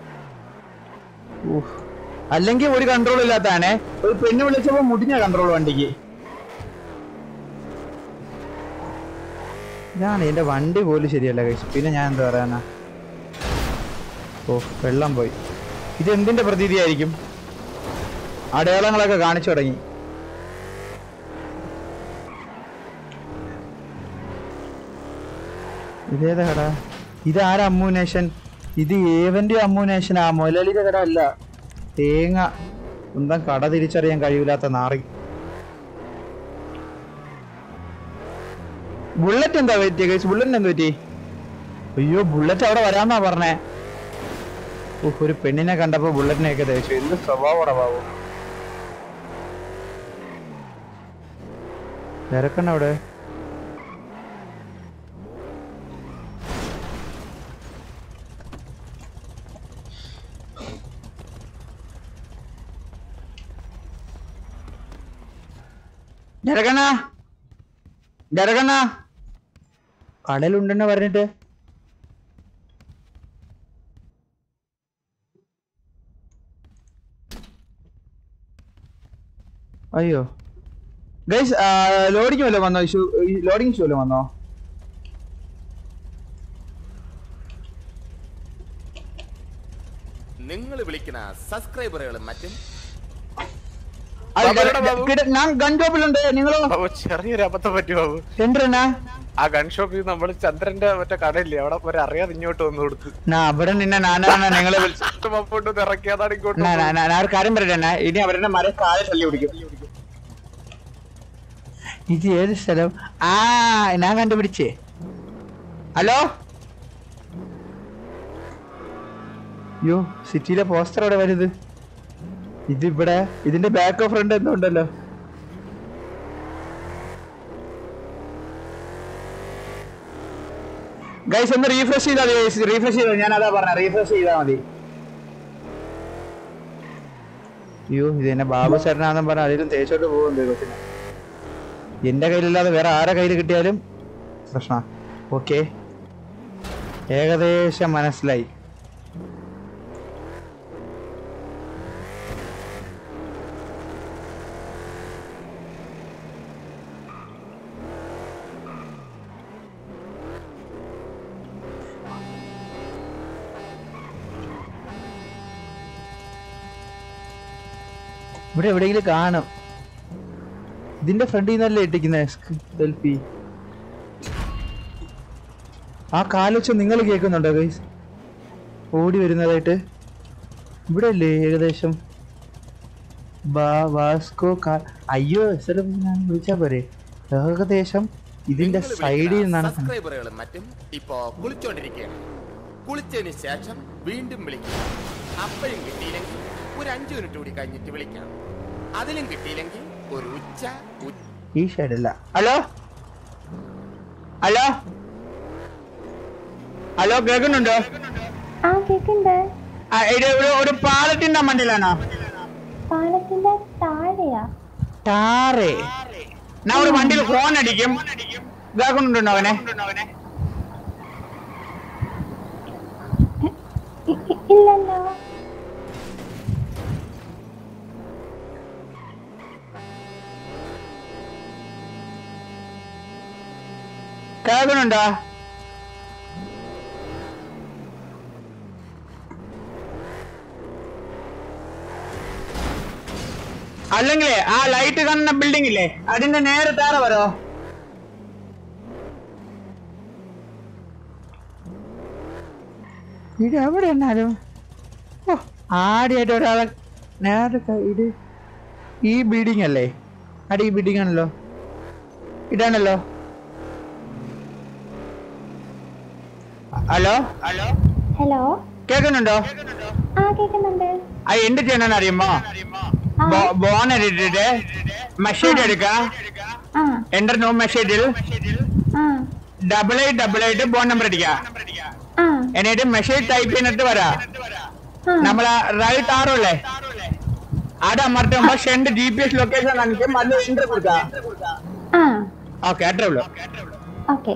അല്ലെങ്കിൽ ഒരു കൺട്രോൾ ഇല്ലാത്തതാണേ. ഒരു പെണ്ണ് വിളിച്ചപ്പോ മുടിഞ്ഞ കൺട്രോൾ വണ്ടിക്ക്. ഇതാണ് എന്റെ വണ്ടി പോലും ശരിയല്ല കഴിച്ചു. പിന്നെ ഞാൻ എന്താ പറയാനാ. വെള്ളം പോയി. ഇത് എന്തിന്റെ പ്രതീതിയായിരിക്കും? അടയാളങ്ങളൊക്കെ കാണിച്ചു തുടങ്ങി. ഇതേതാ കട? ഇതാരാ അമ്മൂനേഷൻ? ഇത് ഏവന്റെ അമ്മൂനേഷനാ, മുതലാളിയുടെ കട അല്ല. തേങ്ങ സ്വന്തം കട തിരിച്ചറിയാൻ കഴിയില്ലാത്ത നാറി. ബുള്ളറ്റ് എന്താ പറ്റിയ കേസ്? ബുള്ളറ്റിന് എന്ത് പറ്റി? അയ്യോ, ബുള്ളറ്റ് അവിടെ വരാന്നാ പറഞ്ഞേ. ഒരു പെണ്ണിനെ കണ്ടപ്പോ ബുള്ളറ്റിനെയൊക്കെ തേച്ചു. എന്ത് സ്വഭാവോടെ ബാബു. തിരക്കണ്ട അവിടെ. ജരകണ്ണ കടലുണ്ടെന്ന് പറഞ്ഞിട്ട് അയ്യോ ഗൈസ്, ലോഡിങ് വല്ലതും വന്നോ? ലോഡിങ് ഇഷ്യൂ വല്ലതും വന്നോ? നിങ്ങൾ വിളിക്കുന്ന സബ്സ്ക്രൈബറുകളും മറ്റും ഞാൻ ഗൺ ഷോപ്പിലുണ്ട്. നിങ്ങളോ? ചെറിയൊരു അബദ്ധം പറ്റുമോ? എന്തിനാ? ആ ഗൺ ഷോപ്പിൽ നമ്മൾ ചന്ദ്രന്റെ മറ്റേ കടയില്ലേ, അവിടെ ഒരു അറിയാതെ ഇങ്ങോട്ട് വന്നു കൊടുത്തു. അവിടെ നിന്നെ നാനാണ് നിങ്ങളെ ഇറക്കിയതാണ് ഇങ്ങോട്ട്. ഞാൻ ഒരു കാര്യം പറയട്ടെ, ഇനി അവരുടെ മരം കാല് തള്ളി പിടിക്കും. ഇത് ഏത് സ്ഥലം? ഞാൻ കണ്ടുപിടിച്ചേ. ഹലോ, യോ സിറ്റിയിലെ പോസ്റ്റർ അവിടെ വരുന്നത്. ഇതിവിടെ ഇതിന്റെ ബാക്ക് ഓഫ് ഫ്രണ്ട് എന്തോ ഉണ്ടല്ലോ. ഗൈസ് ഒന്ന് റീഫ്രഷ് ചെയ്താൽ മതി. റീഫ്രഷ് ചെയ്താൽ ഞാൻ അതാ പറഞ്ഞ, റീഫ്രഷ് ചെയ്താൽ മതി. അയ്യോ, ഇത് എന്നെ ബാബു ശരണാന്നും പറഞ്ഞ അതിലും തേച്ചോട്ട് പോകുന്നുണ്ട് കൊച്ചിനെ. എന്റെ കയ്യിലല്ലാതെ വേറെ ആരെ കയ്യിൽ കിട്ടിയാലും പ്രശ്ന. ഓക്കെ, ഏകദേശം മനസ്സിലായി. ഇവിടെ എവിടെയെങ്കിലും കാണും. ഇതിന്റെ ഫ്രണ്ടിൽ നിന്നല്ലേ ഇട്ടിക്കുന്ന സെൽഫി. ആ കാലൊച്ച നിങ്ങൾ കേൾക്കുന്നുണ്ടോ ഗൈസ്? ഓടി വരുന്നതായിട്ട്. ഇവിടെ അല്ലേ ഏകദേശം? വാസ്കോ അയ്യോ സ്ഥലം ഞാൻ വിളിച്ചാ പോരെ. ഏകദേശം ഇതിന്റെ സൈഡിൽ നിന്നാണ്. സബ്സ്ക്രൈബറുകളും മറ്റും ഇപ്പോ കുളിച്ചോണ്ടിരിക്കുകയാണ്. കുളിച്ചതിന് ശേഷം വീണ്ടും വിളിക്കുക. അപ്പോഴും കിട്ടിയില്ലെങ്കിൽ ഒരു 5 മിനിറ്റ് കൂടി കഴിഞ്ഞിട്ട് വിളിക്കാം. അതിലും കിട്ടിയില്ലെങ്കിൽ ഒരു ഉച്ച. ഈ സൈഡല്ല. ഹലോ ഹലോ ഹലോ, കേൾക്കുന്നുണ്ടോ? ഒരു പാലത്തിന്റെ മണ്ടിലാണോ? പാലത്തിന്റെ താഴെയാ. താഴെ ഞാൻ ഒരു വണ്ടിയിൽ ഫോൺ അടിക്കും. കേൾക്കുന്നുണ്ടോ അവനെ? ഇല്ലല്ലോ. കേൾക്കുന്നുണ്ടോ? അല്ലെങ്കിൽ ആ ലൈറ്റ് കാണുന്ന ബിൽഡിംഗ് ഇല്ലേ, അതിന്റെ നേരെ താഴെ വരോ? ഇത് എവിടെ എന്നാലും ആദ്യമായിട്ട് ഒരാളെ നേരെ ഇത് ഈ ബിൽഡിംഗ് അല്ലേ? അടി ഈ ബിൽഡിംഗ് ആണല്ലോ, ഇതാണല്ലോ. ഹലോ ഹലോ, കേൾക്കുന്നുണ്ടോ? കേൾക്കുന്നുണ്ട്. എന്ത് ചെയ്യണമെന്ന് അറിയുമോ? ബോണിട്ടിട്ട് മെസ്സേജ് എടുക്കാം. എന്റെ നോ മെസ്സേജിൽ 8888 ഫോൺ നമ്പർ അടിക്കാം. എന്നിട്ട് മെസ്സേജ് ടൈപ്പ് ചെയ്തിട്ട് വരാ. നമ്മളെ റൈറ്റ് ആറല്ലേ അവിടെ അമർത്തുമ്പോ സെൻഡ് GPS ലൊക്കേഷൻ കാണിക്കും. അത് എൻ്റർ കൊടുക്കാം. ഓക്കെ, അത്രേ ഉള്ളൂ. ഓക്കെ.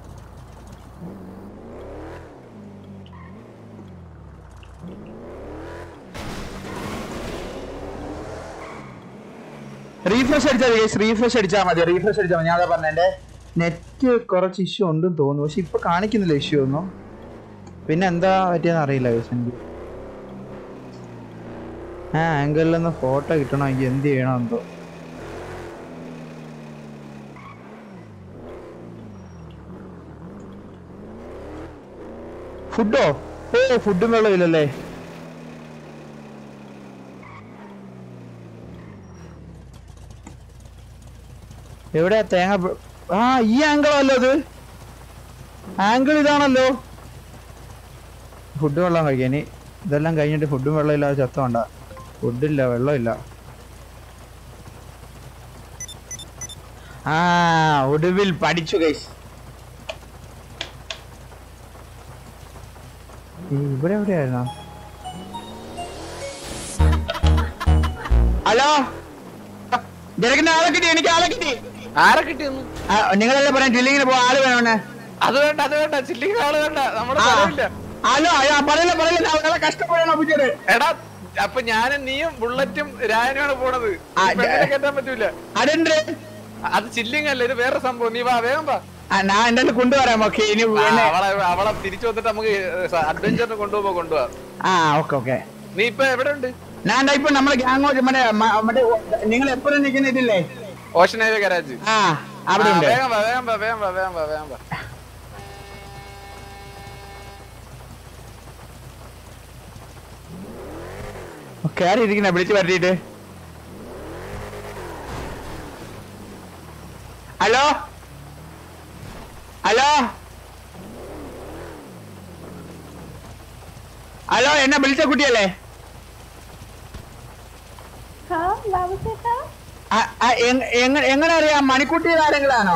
റീഫ്രഷ് അടിച്ചാൽ റീഫ്രഷ് അടിച്ചാൽ മതി. റീഫ്രഷ് അടിച്ചാൽ മതി. ഞാൻ അതാ പറഞ്ഞ എൻ്റെ നെറ്റ് കുറച്ച് ഇഷ്യൂ ഉണ്ടെന്ന് തോന്നുന്നു. പക്ഷെ ഇപ്പൊ കാണിക്കുന്നില്ല ഇഷ്യൂ ഒന്നും. പിന്നെ എന്താ പറ്റിയെന്ന് അറിയില്ല എനിക്ക്. ആംഗിളിൽ നിന്ന് ഫോട്ടോ കിട്ടണമെങ്കിൽ എന്ത് ചെയ്യണം എന്തോ. ഫുഡോ? ഫുഡും വെള്ളമില്ലല്ലേ? എവിടെ തേങ്ങ? ഈ ആംഗിളല്ലോ അത്. ആംഗിൾ ഇതാണല്ലോ. ഫുഡ് വെള്ളം കഴിക്കാൻ. ഇനി ഇതെല്ലാം കഴിഞ്ഞിട്ട് ഫുഡും വെള്ളം ഇല്ലാതെ ചത്തോണ്ട. ഫുഡില്ല, വെള്ളമില്ല. ഒടുവിൽ പഠിച്ചു ഗൈസ്. ഇവിടെ എവിടെയായിരുന്നോ? ഹലോ, ആളെ കിട്ടി. എനിക്ക് ആളെ കിട്ടി. ആരെ കിട്ടിയെന്ന് നിങ്ങളല്ലേ പറയാൻ ചില്ലിങ്ങിന് പോ. ആള് വേണേ. അത് വേണ്ട, അത് വേണ്ട. ചില്ലിങ് ആള് വേണ്ട. നമ്മുടെ സ്ഥലമില്ല. ഹലോ, പറയില്ല. കഷ്ടപ്പെടണോ പൂച്ചേര്? എടാ, അപ്പൊ ഞാനും നീയും ബുള്ളറ്റും രായനുമാണ് പോണത്. കയറ്റാൻ പറ്റൂല. അതുണ്ട്. അത് ചില്ലിങ് അല്ല, ഇത് വേറെ സംഭവം. നീ വാ, വേഗം വാ. ഞാൻ എന്തായാലും കൊണ്ടുവരാം. ഓക്കെ, ഇനി അവളെ തിരിച്ചു വന്നിട്ട് നമുക്ക് അഡ്വഞ്ചറിന് കൊണ്ടുപോവാ. ഓക്കെ. നീ ഇപ്പൊ എവിടെ ഉണ്ട്? ഞാൻ ഇപ്പൊ നമ്മളെ ഗ്യാങ് മറ്റേ നിങ്ങൾ എപ്പോഴും നിൽക്കുന്ന ഇതില്ലേ, ഓഷൻ ഹൈവേ ഗരാജ്. അവിടെ ഉണ്ട്. വേഗം വാ. കയറി ഇരിക്കുന്ന വിളിച്ചു പറ്റിട്ട്. ഹലോ, എന്നെ വിളിച്ച കുട്ടിയല്ലേ? എങ്ങനെ അറിയാം? മണിക്കുട്ടി ആരെങ്കിലാണോ?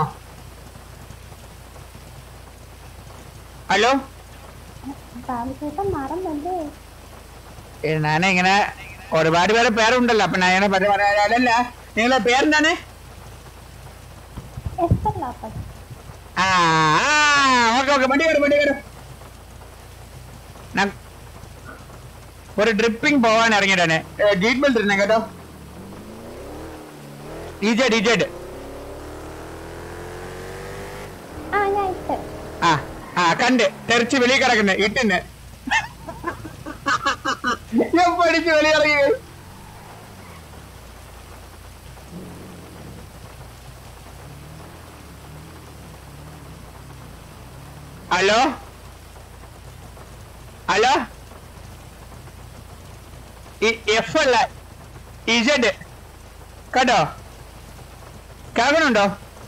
ഹലോ, ഞാനിങ്ങനെ ഒരുപാട് പേരെ പേരുണ്ടല്ലോ. അപ്പൊ ഞാൻ പറയാനല്ല. നിങ്ങളെ പേരെന്താണ്? ഓക്കെ. വണ്ടി കയറും. ഒരു ഡ്രിപ്പിംഗ് പോവാൻ ഇറങ്ങിയിട്ടാണ്. ജീറ്റ് ബെൽറ്റ് ഇരുന്നേ കേട്ടോ. ഡിജെഡ്. കണ്ട് തെറിച്ച് വെളിയിൽ കിടക്കുന്നേ ഇട്ടിന്ന്. ഞാൻ പഠിച്ച് വെളിയിറങ്ങി. ഹലോ, എഫ് അല്ല, ഇസഡ് കേട്ടോ. കേൾക്കണുണ്ടോ?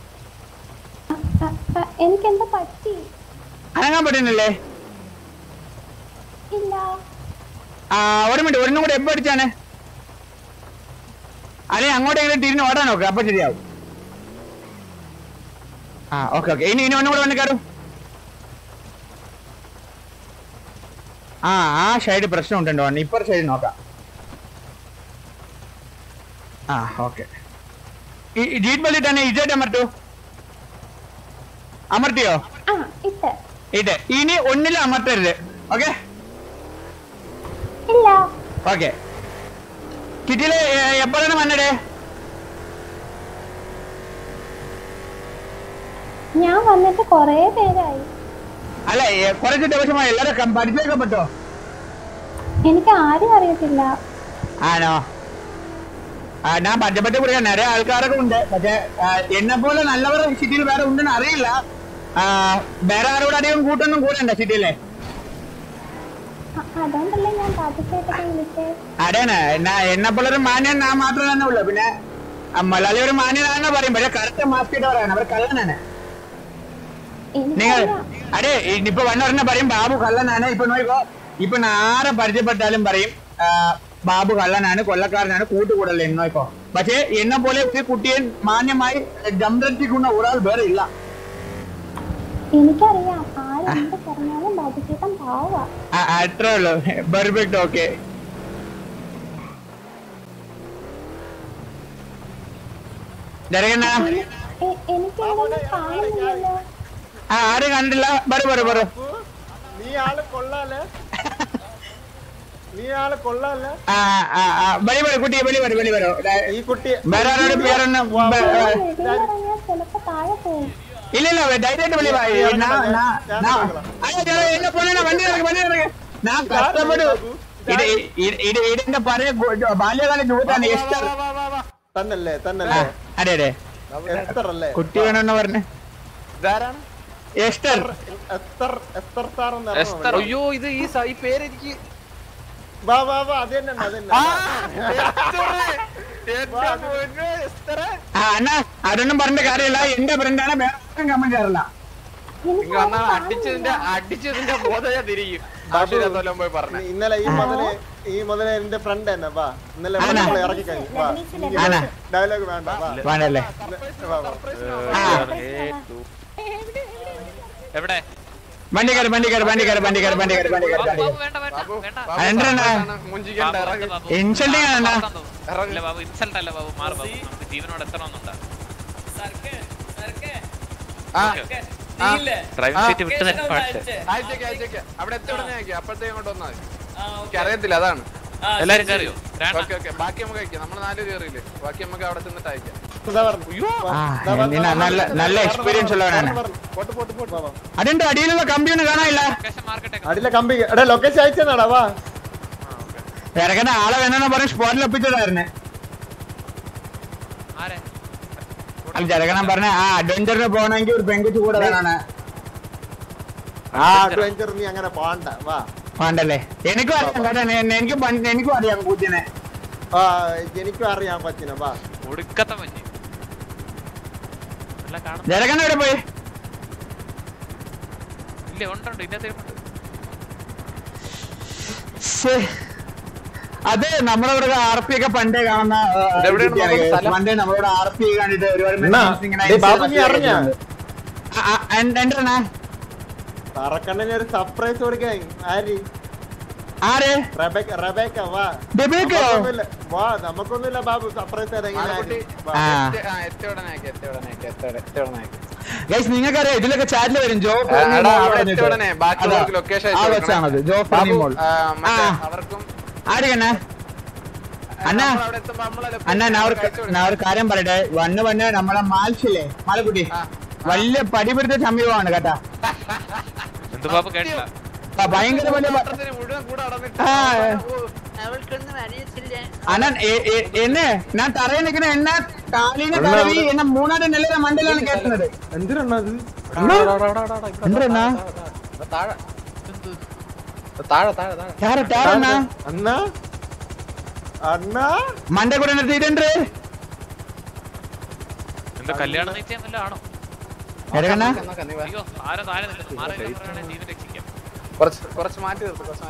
എനിക്കെന്താ പറ്റി? അനങ്ങാൻ പറ്റുന്നില്ലേ? ഇല്ല. ഒരു മിനിറ്റ്, ഒരെണ്ണം കൂടെ എപ്പോ അടിച്ചാണ്? അല്ലെങ്കിൽ അങ്ങോട്ടെങ്കിലും തിരിഞ്ഞ് ഓടാൻ നോക്ക്, അപ്പൊ ശരിയാവും. ഓക്കെ. ഇനി ഒന്നും കൂടെ വന്ന് കയറും. ആ സൈഡ് പ്രശ്നം ഉണ്ടോ? ഇപ്പർ സൈഡ് നോക്കാം. ഓക്കെ. ജീറ്റ് ബെൽറ്റ് തന്നെ ഇജഡ് അമർത്തിയോ? ഇട്ട്. ഇനി ഒന്നിലും അമർത്തരുത്. ഓക്കെ. ഓക്കെ. കിറ്റില് എപ്പോഴാണ് വന്നടേ? ഞാൻ വന്നിട്ട് കൊറേ പേരായി. അല്ല, കുറച്ച് ദിവസമായി. എല്ലാരും പരിചയപ്പെട്ടോ? എനിക്ക് ആരും അറിയത്തില്ല. ആണോ? ഞാൻ പരിചയപ്പെട്ട് പറയാൻ നിറയെ ആൾക്കാരൊക്കെ ഉണ്ട്. പക്ഷെ എന്നെ പോലെ നല്ലവർ സിറ്റിയിൽ വേറെ ഉണ്ടെന്ന് അറിയില്ല. വേറെ ആരോട് അധികം കൂട്ടൊന്നും കൂടണ്ട സിറ്റിയിലെ. അതാണ് എന്നെ പോലെ ഒരു മാന്യൻ ഞാൻ മാത്രം തന്നെ ഉള്ളു. പിന്നെ മലയാളി ഒരു മാന്യനാണെന്ന് പറയും. പക്ഷെ കറുത്ത മാസ്ക് ഇട്ടവരാണ് അവർ കള്ളനാണ്. നിങ്ങൾ അതെ ഇപ്പൊ വന്നവരെന്നെ പറയും ബാബു കള്ളനാണ്. ഇപ്പൊ നോക്കോ, ഇപ്പൊ ആരെ പരിചയപ്പെട്ടാലും പറയും ബാബു കള്ളനാണ്, കൊല്ലക്കാരനാണ്, കൂട്ടുകൂടല്ലേ നോക്കോ. പക്ഷെ എന്നെ പോലെ ഒരു കുട്ടിയെ മാന്യമായി ജംരക്ഷിക്കുന്ന ഒരാൾ വേറെ ഇല്ല. എനിക്കറിയാം, ആരെന്ത് പറഞ്ഞാലും ബാബുചേട്ടൻ പാവാ. അത്രേ ഉള്ളൂ. പെർഫെക്റ്റ്. ഓക്കെ. എനിക്ക് കാണുന്നില്ലല്ലോ. ആരും കണ്ടില്ല. പറ നീ ആള് കൊള്ളാല്ലേ? നീ ആള് കൊള്ളാല്ലേ? കുട്ടി വെളി വരോ. ഈ കുട്ടി വേറെ ആരോട് പേരൊന്നും ഇല്ലല്ലോ. ധൈര്യമായിട്ട് വെളി എന്നെ പോലെ വണ്ടി ഇറങ്ങി. ഞാൻ കഷ്ടപ്പെട്ടു. ഇതിന്റെ പറയ ബാല്യകാല ജൂത്താണ്. എസ്റ്റർ തന്നല്ലേ? അതെ എസ്തർ അല്ലേ? കുട്ടി വേണമെന്ന് പറഞ്ഞേ. എസ്റ്റർ. അയ്യോ ഇത് ഈ പേര് എനിക്ക് അതൊന്നും പറഞ്ഞ കാര്യമില്ല. എന്റെ ഫ്രണ്ടാണ്. വേറെ കമന്റ് കയറില്ല. അടിച്ചതിന്റെ ബോധം ഞാൻ തിരിയും. ഇന്നലെ ഈ മുതലേ എന്റെ ഫ്രണ്ട് തന്നെ. വാ ഇന്നലെ ഇറക്കി കഴിഞ്ഞു. ഡയലോഗ് വേണ്ടല്ലേ? എവിടെ വണ്ടി കയറി ഇൻസൾട്ടിങ് ആണ്. ബാബു ഇൻസൾട്ട് അല്ല ബാബു, മാറ് ബാബു. നമുക്ക് ജീവനോട് എത്തണമെന്നുണ്ടാ. ഡ്രൈവിംഗ് സീറ്റ് വിട്ട് തന്നെ അവിടെ അപ്പോഴത്തേക്ക് ഇങ്ങോട്ട് വന്നാൽ അറിയത്തില്ല. അതാണ് എല്ലാരും കയറിയോ? ബാക്കി നമുക്ക് അയക്കാം. നമ്മൾ 4 കയറിയില്ലേ? ബാക്കി നമുക്ക് അവിടെ ചെന്നിട്ട് അയക്കാം. നല്ല എക്സ്പീരിയൻസ് ഉള്ളവരാണ്. അതിന്റെ അടിയിലുള്ള കമ്പി ഒന്നും കാണാനില്ല. അടിയിലെ കമ്പി ലൊക്കേഷൻ അയച്ചതാടാ. വാ ഇറങ്ങുന്ന ആളെ വേണമെന്ന് പറഞ്ഞ് സ്പോട്ടിൽ ഒപ്പിച്ചതായിരുന്നേ. ചെറുക്കണം പറഞ്ഞ അഡ്വഞ്ചറിന് പോകണമെങ്കിൽ ഒരു പെൺകുട്ടി കൂടെ വേണാണ്. അഡ്വഞ്ചർ നീ അങ്ങനെ പോണ്ട. വാ വേണ്ടല്ലേ? എനിക്കും അറിയാം കേട്ടോ. എനിക്കും അറിയാം കൂട്ടിനെ. എനിക്കും അറിയാൻ പറ്റിന. വാ ഒടുക്കത്തെ പറ്റി ജരകണ്ണ എവിടെ പോയി? ഇല്ല ഉണ്ട് ഇന്നത്തെ. അത് നമ്മളിവിടെ RP ഒക്കെ പണ്ടേ കാണുന്ന പണ്ടേ നമ്മളിവിടെ RP കണ്ടിട്ട് ഒരുപാട് പറക്കണ്ണന് ഒരു സർപ്രൈസ് കൊടുക്കാൻ. ആര്? റബേക്ക. വാ നമുക്കൊന്നുമില്ല ബാബു സർപ്രൈസ്. നിങ്ങൾക്കറിയാം ഇതിലൊക്കെ ചാറ്റിൽ വരും. ഞാൻ ഒരു കാര്യം പറയട്ടെ. വന്ന് നമ്മളെ മാൽസില്ലേ മാലക്കുട്ടി വലിയ പടിപിടുത്ത സമീപമാണ് കേട്ടാ. ഭയങ്കര വലിയ എന്നെ ഞാൻ തറയിൽ നിൽക്കുന്ന എന്നെ കാലിനെ കഴുകി എന്നെ 3 നിലയുടെ മണ്ടയിലാണ് കേട്ടുന്നത്. എന്തിനാണത്? മണ്ട കൂടെ നിർത്തിയിട്ടുണ്ട്. കല്യാണം ആണോ? കുറച്ച് മാറ്റി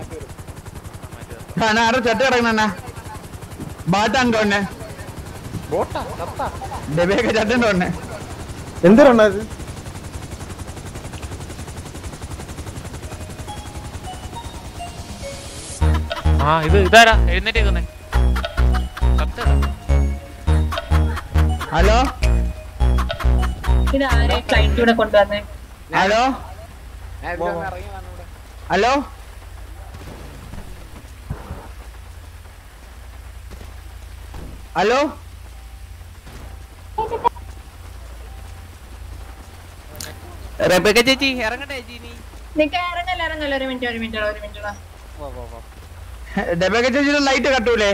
ആരോ ചെട്ട് കിടക്കണ ബാട്ടാണ് തോന്നെ. ഡെബിയൊക്കെ ചട്ടും തോന്നെ. എന്തിനാണത്? ഇതാരാ എഴുന്നേറ്റേക്കുന്നേ? ഹലോ കൊണ്ടുവന്നേ. ഹലോ ഹലോ ഹലോ റബേക്ക ചേച്ചി ഇറങ്ങട്ടെ ചേച്ചി? ഇറങ്ങല്ല. ഒരു മിനിറ്റ്. ഡബേക്ക ചേച്ചിയുടെ ലൈറ്റ് കട്ടൂലേ?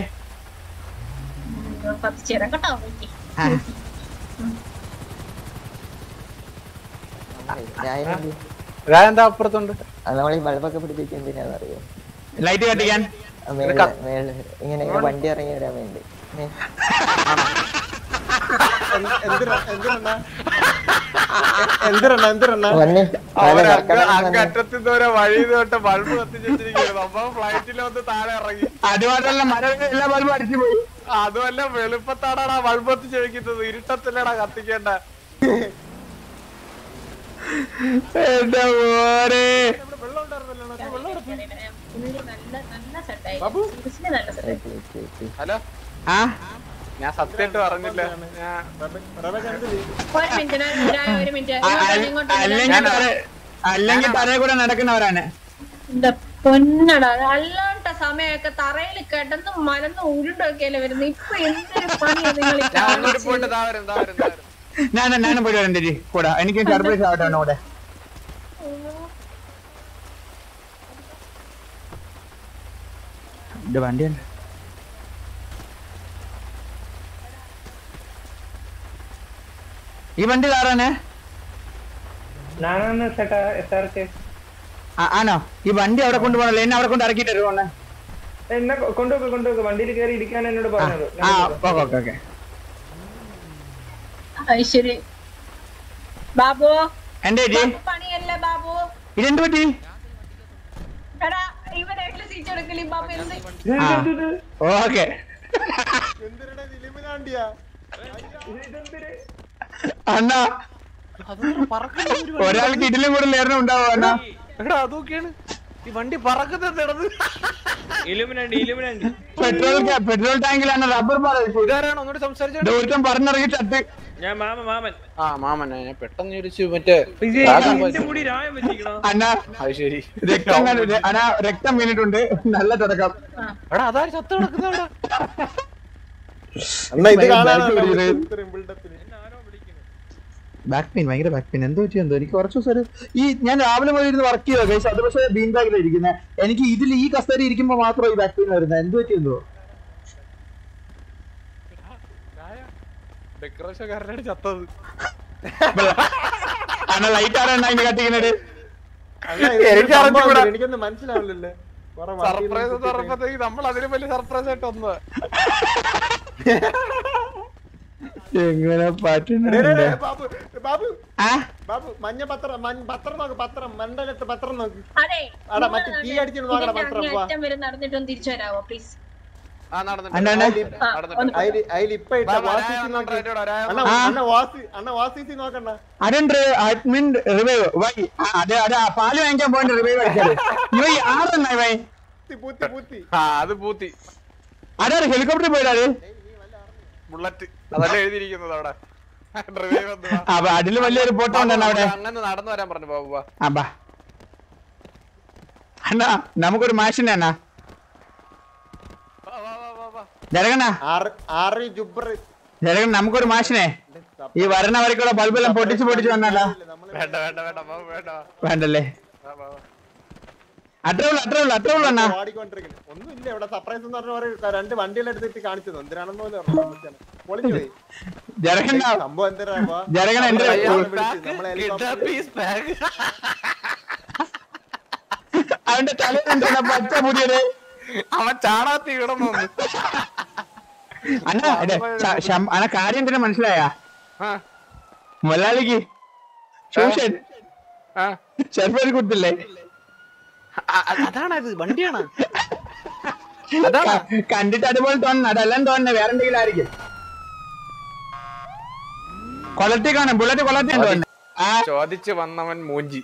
എന്താ അപ്പുറത്തുണ്ട്? നമ്മളീ ബൾബൊക്കെ പിടിപ്പിച്ച് എന്തിനാന്നറിയോ? ലൈറ്റ് കത്തിക്കാൻ. ഇങ്ങനെ വണ്ടി ഇറങ്ങി വരാൻ വേണ്ടി. വഴി തൊട്ട് ബൾബ് കത്തിച്ചിരിക്കുന്നു. ഫ്ലൈറ്റിൽ വന്ന് താഴെ ഇറങ്ങി. അതുമാത്രല്ല എല്ലാ ബൾബും അടിച്ചു പോയി. അതുമല്ല വെളുപ്പത്താടാ ബൾബ് കത്തിച്ച് വെക്കുന്നത്. ഇരുട്ടത്തിലടാ കത്തിക്കേണ്ട. ഹലോ ഞാൻ സത്യമായിട്ട് പറഞ്ഞില്ല. അല്ലെങ്കിൽ തറയെ കൂടെ നടക്കുന്നവരാണ്. പൊന്നടാ അല്ലാണ്ട സമയമൊക്കെ തറയിൽ കിടന്ന് മലന്ന് ഉരുണ്ടൊക്കെയല്ലേ വരുന്നത്. ഇപ്പൊ എന്തൊരു പണിയാണ് നിങ്ങൾ ഞാനും പോയി വരണ്ട കൂടെ. എനിക്ക് സർപ്രൈസ് ആവട്ടെ കൂടെ. വണ്ടിയുണ്ട്. ഈ വണ്ടി കാറാണ് ആണോ? ഈ വണ്ടി അവിടെ കൊണ്ടുപോകണല്ലോ. എന്നെ അവിടെ കൊണ്ട് ഇറക്കിട്ട് വരുവാണ്. എന്നെ കൊണ്ടുപോക്ക് വണ്ടിയിൽ കയറി ഇരിക്കാൻ എന്നോട് പറഞ്ഞത്. ശരി ബാബു. എന്റെ പണിയല്ലേ ബാബു? ഇതെന്ത് പറ്റി? ഇവരായിട്ടുള്ള സീറ്റ് എടുക്കലേ ബാബു. ഓക്കെ അണ്ണാ ഒരാൾക്ക് ഇതിലും കൂടെ നേരം ഉണ്ടാവും അണ്ണാ. അതൊക്കെയാണ് ഈ വണ്ടി പറക്കുന്നത്. പെട്രോൾ ടാങ്കിലാണ് റബ്ബർ ദൂരം പറഞ്ഞിറങ്ങി ചത്ത്. ഞാൻ മാമൻ. ആ മാമൻ. ഞാൻ പെട്ടെന്ന് ചോദിച്ചു മറ്റേ അണ്ണാ ശരി രക്തം വീണിട്ടുണ്ട്. നല്ല തുടക്കം. എടാ അതാ ചത്ത് കിടക്കുന്ന ബാക്ക് പെയിൻ, ഭയങ്കര ബാക്ക് പെയിൻ. എന്തോ എന്തോ എനിക്ക് കുറച്ച് ദിവസം ഈ ഞാൻ രാവിലെ മുതൽ ഇരുന്ന് വർക്ക് ചെയ്ത കേസ്. അത് പക്ഷേ ബീൻ ബാഗിലാണ് ഇരിക്കുന്നത്. എനിക്ക് ഇതിൽ ഈ കസേര ഇരിക്കുമ്പോ മാത്രം ഈ ബാക്ക് പെയിൻ വരുന്നത്. എന്തോ എന്തോ അണ്ണ ലൈറ്റ് ആരാണ് അതിന് കത്തിക്കുന്നത്? എനിക്കൊന്നും മനസ്സിലാവില്ലല്ലേ. സർപ്രൈസ് തുറപ്പത്തേക്ക് നമ്മൾ അതിലും വലിയ സർപ്രൈസ് ആയിട്ട് ഒന്ന് എങ്ങനെ മഞ്ഞ പത്രം നോക്ക്. പത്രം മണ്ടലത്ത് പത്രം നോക്ക്. മറ്റേ തീ അടിച്ചിട്ട് നോക്കണം പത്രം. നടന്നിട്ടൊന്ന് തിരിച്ചു വരാമോ പ്ലീസ്? പാല് വാങ്ങിക്കാൻ പോയിട്ട് റിവൈവ് അടിച്ചത് അതാണ് ഹെലികോപ്റ്റർ പോയതാണ്. ബുള്ളറ്റ് അതല്ലേ എഴുതിയിരിക്കുന്നത് അവിടെ. അപ്പൊ അതില് വലിയൊരു ഫോട്ടോ ഉണ്ടെണ്ണ അവിടെ. അങ്ങനെ നടന്നു വരാൻ പറഞ്ഞു ബാബു. അണ്ണാ നമുക്കൊരു മാഷിനെ അണ്ണാ ജരകണ്ണ നമുക്കൊരു മാഷിനെ ഈ വരണ വരക്കുള്ള ബൾബെല്ലാം പൊട്ടിച്ച് വന്നല്ലോ. വേണ്ടല്ലേ? അത്രേ ഉള്ളൂ അണ്ണാ. ഒന്നുമില്ല ഇവിടെ. സർപ്രൈസ് എന്ന് പറഞ്ഞ രണ്ട് വണ്ടികളെടുത്തിട്ട് കാണിച്ചത് എന്തിനാണെന്ന് പോലും സംഭവം അവന്റെ തലയിൽ പച്ച മുടിയത് അവൻ ചാണാത്തി കിടന്നു. അണ്ണ കാര്യം എന്തിനാ മനസ്സിലായ? മൊലാലിക്ക് ഷെർഫേൽ കൊടുത്തില്ലേ? അതാണ് വണ്ടിയാണ് കണ്ടിട്ട് അതുപോലെ തോന്നുന്നു. അതെല്ലാം തോന്നുന്നു വേറെ എന്തെങ്കിലും ആയിരിക്കും. ക്വാളിറ്റി കാണാം. ബുള്ളറ്റ് ക്വാളിറ്റി തോന്നുന്നു. ചോദിച്ചു വന്നവൻ മൂഞ്ചി.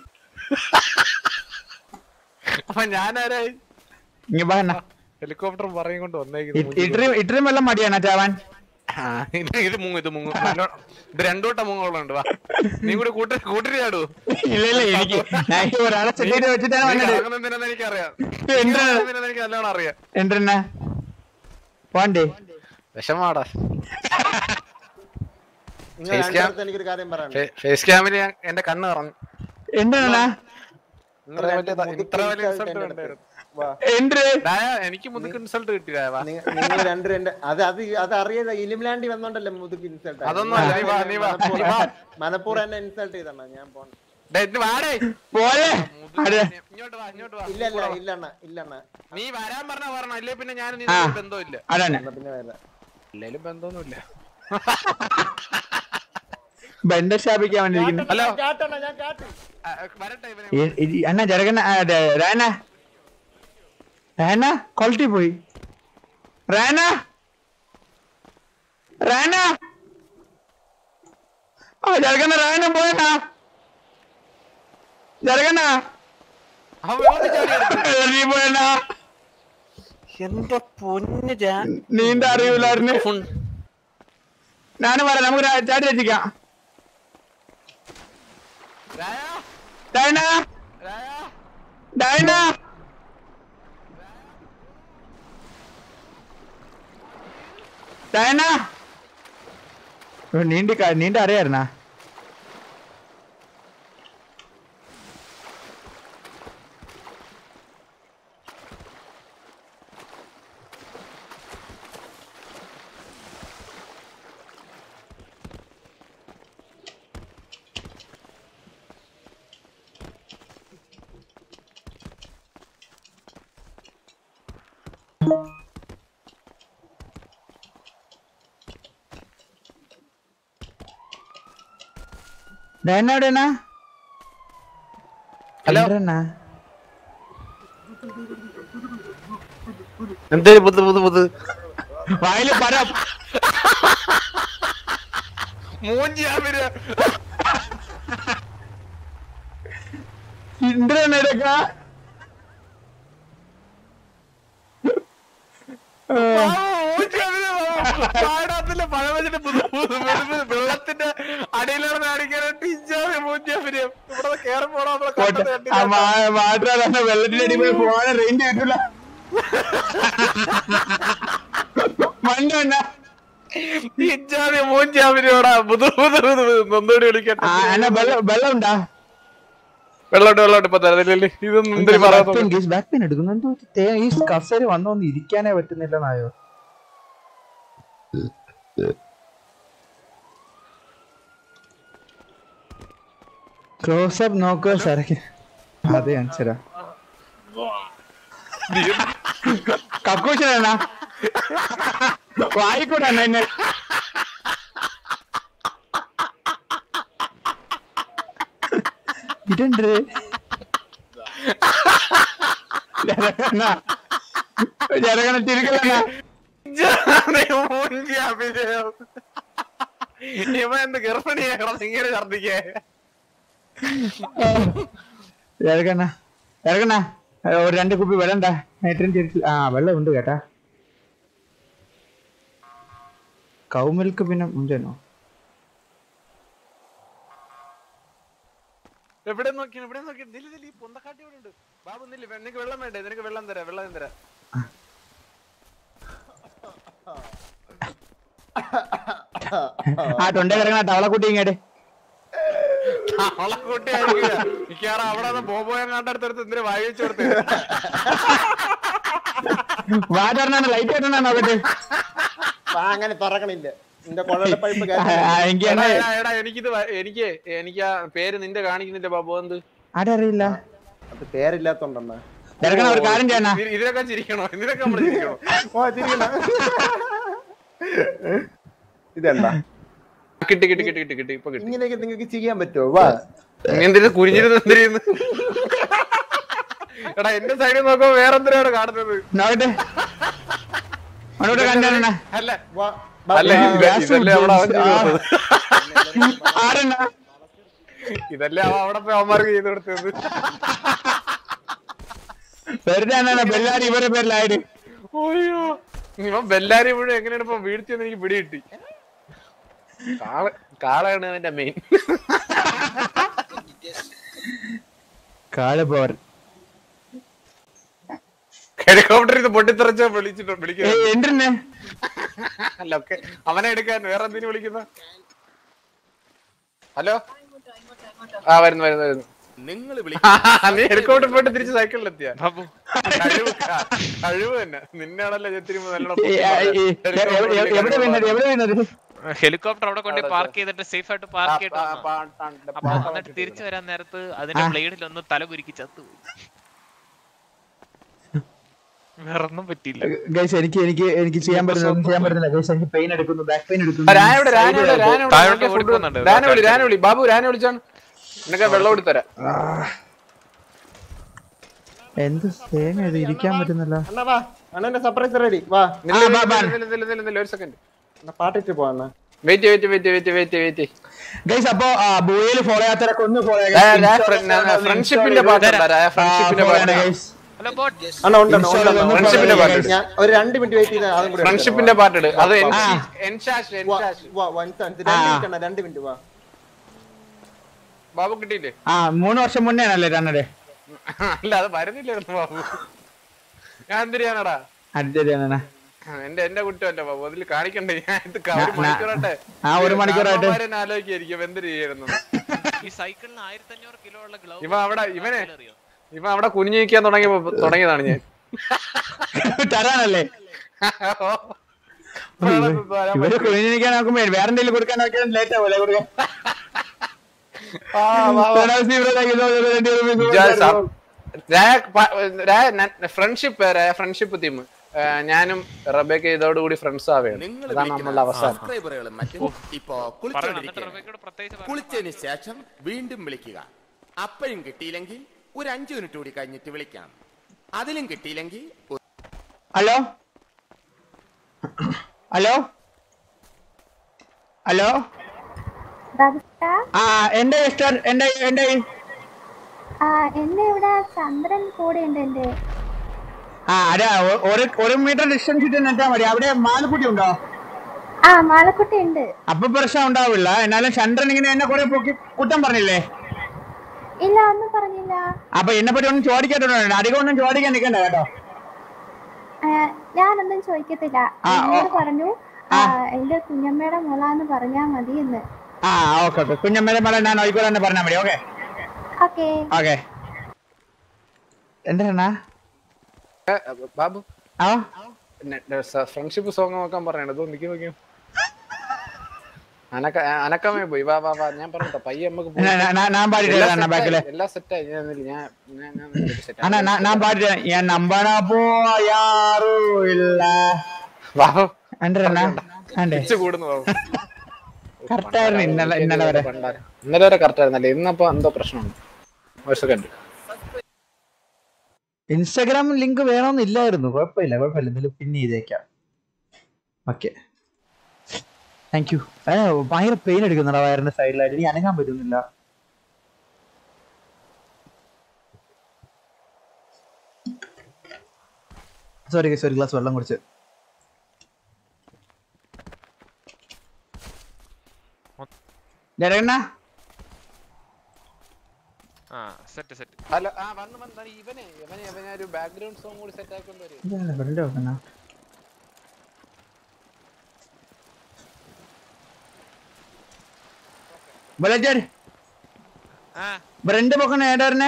അപ്പൊ ഞാനാരായി? ഹെലികോപ്റ്റർ പറയും കൊണ്ട് വന്നേക്കുന്നു. ഇത്രയും വെള്ളം മടിയാണ് ചാവാൻ. ഇത് മുങ്ങും ഇത് രണ്ടോട്ടം മുങ്ങുകളുണ്ട്. വാ നീ കൂടി കൂട്ടിരി ചാടൂ. ഇല്ല എനിക്ക് ഒരാളെ ചെടിയിൽ വെച്ചിട്ടാണ് എനിക്കറിയാം. എനിക്ക് നല്ലോണം അറിയാം. എന്തെന്നാ പോണ്ടേ വിഷമാടാ. എനിക്കൊരു കാര്യം പറയാം. ഫേസ് ക്യാമില് എന്റെ കണ്ണ് പറഞ്ഞു. എന്താണ് ഇത്ര വലിയ റിസൾട്ട് വേണ്ടായിരുന്നു. എനിക്ക് മുതുക്ക് ഇൻസൾട്ട് കിട്ടി. അത് അറിയാതെ ഇലിമിലാണ്ടി വന്നോണ്ടല്ലേ മുതുക്ക് ഇൻസൾട്ട്. അതൊന്നും മനപ്പൂർവ്വം എന്നെ ഇൻസൾട്ട് ചെയ്തണ്ണ. ഞാൻ പോണ ഇല്ലണ്ണ നീ വരാൻ പറഞ്ഞ അല്ലേ പിന്നെ ഞാൻ ബന്ധമില്ല. ഇല്ലേലും ബന്ധമൊന്നുമില്ല. ബന്ധം സ്ഥാപിക്കാൻ വേണ്ടി. ഹലോ അണ്ണ ജരകണ്ണ റേന ക്വാളിറ്റി പോയി. റേന ജരകണ്ണ റേന പോയണ്ണ. ജരകണ്ണ പോയണ്ണ. എന്റെ പൊന്ന് നീന്ത അറിയൂലായിരുന്നു. ഞാനും പറയാം, നമുക്ക് ചാടി രക്ഷിക്കാം. ഡൈന ഡൈന ഡൈന നീണ്ട അറിയായിരുന്നാ? ഡൈനോടേനാ? ഹലോ എന്തേ പുത് വായില് പറ മൂഞ്ചിയാ വരിക. ഇന്ദ്രനെടുക്ക വെള്ളത്തിന്റെ അടിയിലാണ് മാത്രല്ല വെള്ളത്തിന്റെ അടി പോയി പോകാൻ റേഞ്ച് കിട്ടില്ല. മണ്ണ ഒന്നുകൂടി വിളിക്കട്ടെ. വെള്ളം ഉണ്ടാ? വെള്ളോട്ട് ഇപ്പൊ തരത്തില്ലേ? ഇതൊന്നും ബാക്ക് പെയിൻ എടുക്കുന്നു. എന്തോ ഈ കസേര വന്നോന്ന് ഇരിക്കാനേ പറ്റുന്നില്ല നായോ. ക്ലോസപ്പ് നോക്കുക സരക്ക്. അതെ അൻസരാ കക്കൂശനാ വായിക്കൂടാ എന്നെ. ഇതുണ്ട് ജരകണ തിരികെ ഇവ എന്ത് ഗർഭിണിയാക്കണം ഇങ്ങനെ ഛർദിക്കേ. ഇറക്കണ ഒരു 2 കുപ്പി വെള്ളം ഉണ്ടാ. വെള്ളം ഉണ്ട് കേട്ടാ. കൗ മിൽക്ക് പിന്നെ ഉണ്ടോ? എവിടെ നോക്കിയാണ് പൊന്തക്കാട്ടി ഇവിടെ ഉണ്ട്. ബാബു നില്ല, നിനക്ക് വെള്ളം വേണ്ടേ? നിനക്ക് വെള്ളം തരാം. ആ തൊണ്ട കിടക്കണ തവളക്കുട്ടി ഇങ്ങോട്ട്. തവളക്കുട്ടി മിക്കവാറും അവിടെ ബോബോയെ കണ്ടെടുത്തെടുത്ത് എന്തിനാ വായി വെച്ച് കൊടുത്ത് വാറ്ററിനാണ് ലൈറ്റ് ആയിട്ടാണ് നോക്കട്ടെ. അങ്ങനെ തുറക്കണില്ല. എനിക്ക് ആ പേര് നിന്റെ കാണിക്കുന്നില്ല ബാബു. എന്ത് അറിയില്ല, അത് പേരില്ലാത്തോണ്ടെന്നാ. ഒരു കാര്യം ചെയ്യണ, ഇതിനൊക്കെ ചിരിക്കണോ? ഇതിനൊക്കെ നമ്മള് ചിരിക്കണോ? ഇതെന്താ കിട്ടി ഇപ്പൊ കിട്ടി. ഇങ്ങനെയൊക്കെ നിങ്ങൾക്ക് ചെയ്യാൻ പറ്റുമോ? വാ എന്തിനു കുനിഞ്ഞിരുന്ന് എന്തിനു? എടാ എന്റെ സൈഡിൽ നോക്കുമ്പോ വേറെന്തിനാണ് കാണുന്നത്? ഇതല്ലേ അവിടെ പോയി അവന്മാർക്ക് ചെയ്ത് കൊടുത്തത്. ബെല്ലാരി ഇവരുടെ പേരിലായിട്ട്. ഓയ്യോ, ഇവൻ ബെല്ലാരി മുഴുവൻ എങ്ങനെയാണ് ഇപ്പൊ വീഴ്ത്തിയെന്ന് എനിക്ക് പിടി കിട്ടി. കാളയാണ് അവന്റെ മെയിൻ. കാളപോർ ഹെലികോപ്റ്റർ ഇത് പൊട്ടിത്തെറിച്ച വിളിക്കുന്നു. അല്ല ഓക്കെ, അവനെ എടുക്കാൻ വേറെ എന്തിനു വിളിക്കുന്ന? ഹലോ, ആ വരുന്നു. നീ ഹെലികോപ്റ്റർ പോയിട്ട് തിരിച്ച് സൈക്കിളിലെത്തിയ കഴിവ് തന്നെ. നിന്നാണല്ലോ ഹെലികോപ്റ്റർ അവിടെ കൊണ്ട് പാർക്ക് ചെയ്തിട്ട് സേഫ് ആയിട്ട് പാർക്ക് ചെയ്തിട്ട് എന്നിട്ട് തിരിച്ചു വരാൻ നേരത്ത് അതിന്റെ ബ്ലേഡിൽ ഒന്ന് തല കുരുക്കി ചത്തുപോയി. വേറൊന്നും പറ്റിയില്ല. എനിക്ക് ചെയ്യാൻ പറ്റുന്നില്ല. എനിക്ക് പെയിൻ എടുക്കുന്നു, ബാക്ക് പെയിൻ എടുക്കുന്നു. ബാബു രാനെ വിളിച്ചാണ്. നിനക്ക് വെള്ളം കൊടുത്തരാം. എന്ത് ഇരിക്കാൻ പറ്റുന്നില്ല. Surprise ready. വാ ഒരു സെക്കൻഡ് പാട്ടിട്ട് പോവാ. വെയിറ്റ്. ഗൈസ്, അപ്പൊ ബോയിൽ ഫോളോ ചെയ്യാത്തവരൊക്കെ ഒന്ന് ഫോളോ ഫ്രണ്ട്ഷിപ്പിന്റെ പാട്ട്. ഹലോ ബോട്ട് അണ്ണാ ഉണ്ട് ഫ്രണ്ട്ഷിപ്പിന്റെ പാട്ട് ഞാൻ ഒരു 2 മിനിറ്റ് വെയിറ്റ് ചെയ്താൽ അതും കൂടി ഫ്രണ്ട്ഷിപ്പിന്റെ പാട്ട് ഇട്. അത് 2 മിനിറ്റ് വാ. ബാബു കിട്ടിയില്ലേ? 3 വർഷം മുന്നേ ആണല്ലേ രണ്ടേ. അല്ല അത് വരുന്നില്ലായിരുന്നു ബാബു. ഞാൻ എന്തിനാടാ എന്റെ കുറ്റമല്ല ബാബു, അതിൽ കാണിക്കണ്ടേ? ഞാൻ ഇത് ഒരു മണിക്കൂറായിട്ട് ആലോചിക്കായിരിക്കും എന്ത് ചെയ്യായിരുന്നു. ഈ സൈക്കിളിന് 1500 കിലോ ഉള്ള ഗ്ലൗ ഇവ അവിടെ കുനിഞ്ഞു നിൽക്കാൻ തുടങ്ങിയതാണ് ഞാൻ. തരാനല്ലേ ഇവര് കുനിഞ്ഞു നിൽക്കാൻ നോക്കുമ്പോ വേറെ എന്തെങ്കിലും കൊടുക്കാൻ നോക്കിയാൽ ലേറ്റ് ആവൂലെ കൊടുക്കാൻ. ഫ്രണ്ട്ഷിപ്പ് ടീം ഞാനും റബേക്ക ഇതോടുകൂടി ഫ്രണ്ട്സ് ആവുകയാണ്. അതാണ് നമ്മളുടെ അവസാനം. കുളിച്ചതിന് ശേഷം വീണ്ടും വിളിക്കുക. അപ്പോഴും കിട്ടിയില്ലെങ്കിൽ ഒരു 5 മിനിറ്റ് കൂടി കഴിഞ്ഞിട്ട് വിളിക്കാം. അതിലും കിട്ടിയില്ലെങ്കിൽ ഹലോ ഹലോ ഹലോ എന്റെ ഇവിടെ ചന്ദ്രൻ കൂടെ ഉണ്ട്. എന്റെ അതെ 1 മീറ്റർ ഡിസ്റ്റൻസ് ഇട്ട് നെറ്റാ മതി. അവിടെ മാലക്കുട്ടി ഉണ്ടോ? മാലക്കുട്ടി ഉണ്ട്. അപ്പൊ പ്രശ്നം ഉണ്ടാവില്ല. എന്നാലും ചന്ദ്രൻ ഇങ്ങനെ എന്നെ കുറെ പൊക്കി കുറ്റം പറഞ്ഞില്ലേ? ഇല്ല, ഒന്നും പറഞ്ഞില്ല. അപ്പൊ എന്നെ പറ്റി ഒന്നും ചോദിക്കാത്തോ? അധികം ഒന്നും ചോദിക്കാൻ നിൽക്കണ്ട കേട്ടോ. ഞാനൊന്നും ചോദിക്കത്തില്ല. പറഞ്ഞു എന്റെ കുഞ്ഞമ്മയുടെ മോളാന്ന് പറഞ്ഞാ മതി എന്ന്. ഓക്കെ കുഞ്ഞമ്മയുടെ മോളെ ഞാൻ ഒഴിക്കോളെ തന്നെ പറഞ്ഞാൽ മതി. Okay okay. എന്താ ബാബു ഫ്രണ്ട്ഷിപ്പ് സോങ് നോക്കാൻ പറയണത്. നോക്കിയോ അനക്കമേ പോയി. വാ വാ വാ ഞാൻ പറഞ്ഞോ പയ്യെ നമുക്ക് എല്ലാം സെറ്റായി. ഞാൻ നമ്പണ പോയാറില്ല കൂടുന്നു ബാബു. ഇന്നലെ വരെ കറക്റ്റ് ആയിരുന്നല്ലേ? ഇന്നപ്പോ എന്തോ പ്രശ്നമുണ്ട്. ഒരു സെക്കൻഡ്. Instagram link വേണമെന്നില്ലായിരുന്നു. കുഴപ്പമില്ല എന്തെങ്കിലും പിന്നെ ചെയ്തേക്കാം. Okay thank you. ഭയങ്കര പെയിൻ എടുക്കുന്നുണ്ട് വയറിന്റെ സൈഡിലായിട്ട്. ഇനി അനങ്ങാൻ പറ്റുന്നില്ല. സോറി ഗ്ലാസ് വെള്ളം കുടിച്ച്. ഇവനെ ബാക്ക്ഗ്രൗണ്ട് സോങ് കൂടി സെറ്റ് ആക്കിക്കൊണ്ടുവരും. ബ്രണ്ട് പൊക്കണ ഏടാറിനെ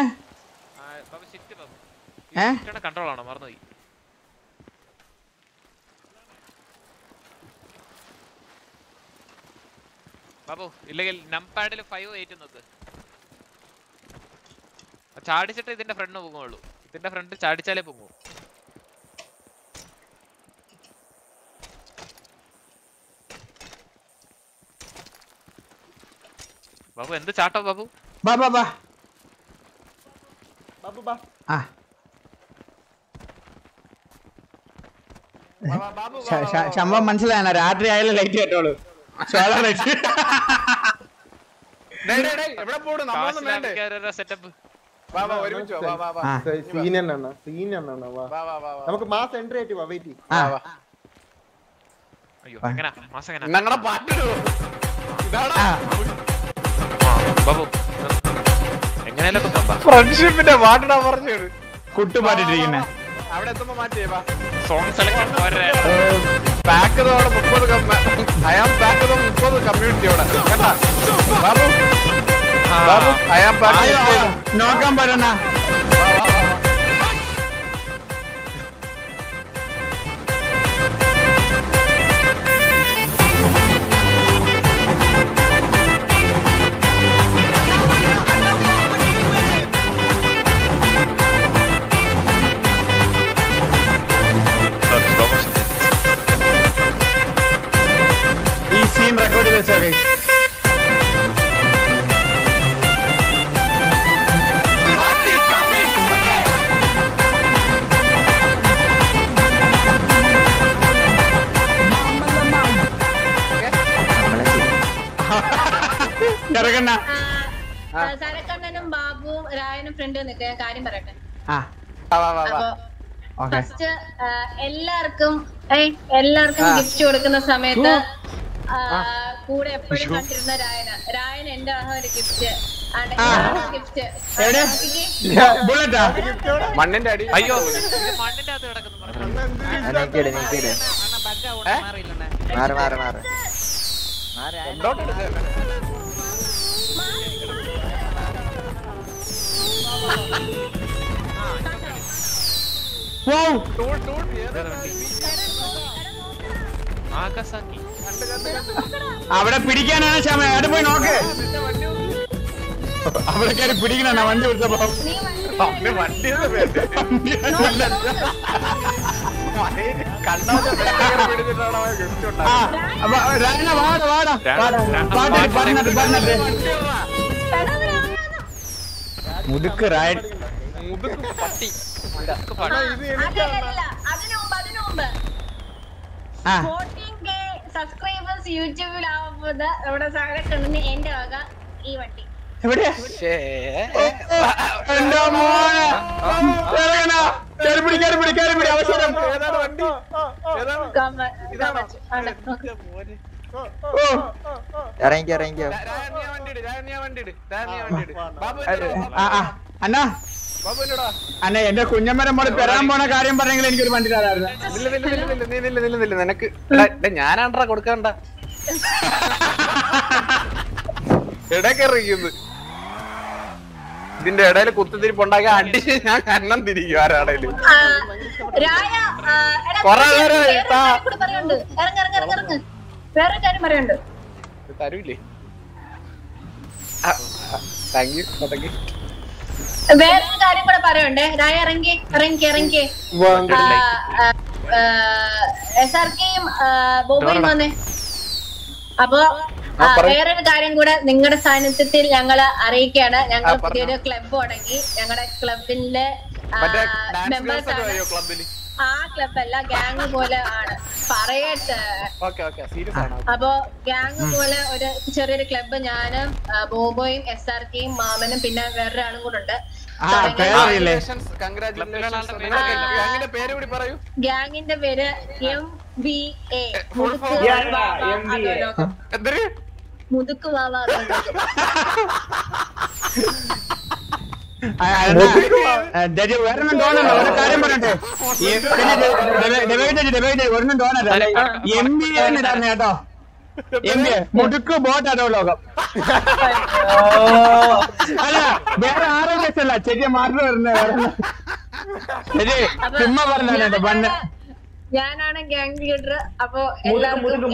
കൺട്രോൾ ആണോ? മറന്നുപോയി. ബാബു ഇല്ലെങ്കിൽ നംപാഡിൽ 5-8 നോക്ക്. ചാടിച്ചിട്ട് ഇതിന്റെ ഫ്രണ്ട് പൊങ്ങുള്ളൂ. ഇതിന്റെ ഫ്രണ്ട് ചാടിച്ചാലേ പൊങ്ങൂ. ബാബു എന്ത് ചാട്ടോ ബാബു? ശമ്പം മനസ്സിലായ രാത്രി ആയാലും ലൈറ്റ് കേട്ടോളൂ. നമുക്ക് മാസം എൻട്രി ആയിട്ട് വെയിറ്റ്. ഫ്രണ്ട്ഷിപ്പിന്റെ പാട്ടിടാ പറഞ്ഞു കുട്ടുപാട്ടിട്ടിരിക്കുന്നെ. അവിടെ എത്തുമ്പോ മാറ്റിയേ സോങ് സെലക്ഷൻ പാക്ക് 30 കമ്മ്യൂണിറ്റിയോടെ കേട്ടാ ബാബു. നോക്കാൻ പറ്റണ record this guys. സരക്കണ്ണനും ബാബുവും രായനും ഫ്രണ്ട് നിൽക്കുക. ഞാൻ കാര്യം പറയട്ടെ. ഫസ്റ്റ് എല്ലാവർക്കും ഗിഫ്റ്റ് കൊടുക്കുന്ന സമയത്ത് കൂടെ എപ്പോഴും കണ്ടിരുന്ന രായൻ എന്റെ ഒരു ഗിഫ്റ്റ് മണ്ണിന്റെ അടി അയ്യോ മണ്ണിന്റെ അകത്ത് കിടക്കുന്നു അവിടെ പിടിക്കാനാണ് ശ്യാമ. അവിടെ പോയി നോക്ക്. അവിടെ കയറി പിടിക്കണ വണ്ടി വിളിച്ചപ്പോ മുതുക്ക് റായൻ പട്ടി സബ്സ്ക്രൈബേഴ്സ് യൂട്യൂബിലാവുന്നത് നമ്മുടെ സാധനം എന്റെ വക ഈ വണ്ടി എവിടെ അവസരം ഇറങ്ങിക്കോ അണ്ണാ അണ്ണ എന്റെ കുഞ്ഞമ്മരം മോള് പെരാൻ പോണ കാര്യം പറഞ്ഞെങ്കിൽ എനിക്കൊരു വണ്ടി തരാമായിരുന്നു. നിനക്ക് ഞാനാണ്ടാ കൊടുക്കണ്ട ഇടയ്ക്കിറങ്ങിയത് ഇതിന്റെ ഇടയിൽ കുത്തിത്തിരിപ്പുണ്ടാക്കി അടിച്ച് ഞാൻ കണ്ണം തിരിക്കും ആരാടേലും കൊറേ വേറെ കാര്യം പറയണ്ട്. തരൂല്ലേ? Thank you. വേറൊരു കാര്യം കൂടെ പറയണ്ടേ. രായ ഇറങ്ങി SRKയും ബോബോയും വന്നേ. അപ്പൊ വേറൊരു കാര്യം കൂടെ നിങ്ങളുടെ സാന്നിധ്യത്തിൽ ഞങ്ങള് അറിയിക്കുകയാണ്. ഞങ്ങൾ പുതിയൊരു ക്ലബ് തുടങ്ങി. ഞങ്ങളുടെ ക്ലബിന്റെ മെമ്പേഴ്സ് ആണ്. ആ ക്ലബ് അല്ല, ഗ്യാങ് പോലെ ആണ് പറയട്ടെ. അപ്പൊ ഗ്യാങ് പോലെ ഒരു ചെറിയൊരു ക്ലബ് ഞാനും ബോബോയും SRKയും മാമനും പിന്നെ വേറൊരാളും കൂടെ ഉണ്ട്. ഗ്യാങ്ങിന്റെ പേര് MVA മുതുക്ക് വാവ. വേറൊന്നും തോന്നല്ലോ, ഒരു കാര്യം പറയട്ടെ. ഒരെണ്ണം തോന്നല്ല, MBA ഇടായിരുന്നു കേട്ടോ. MBA മുടുക്ക് ബോട്ട് അതോ ലോകം. അല്ല വേറെ ആരോഗ്യല്ല, ചെറിയ മാറ്റം വരുന്നത് ചുമ്മാ പറഞ്ഞ പണ്ട്. ഞാനാണ് ഗ്യാങ് ലീഡർ. അപ്പൊ എല്ലാവർക്കും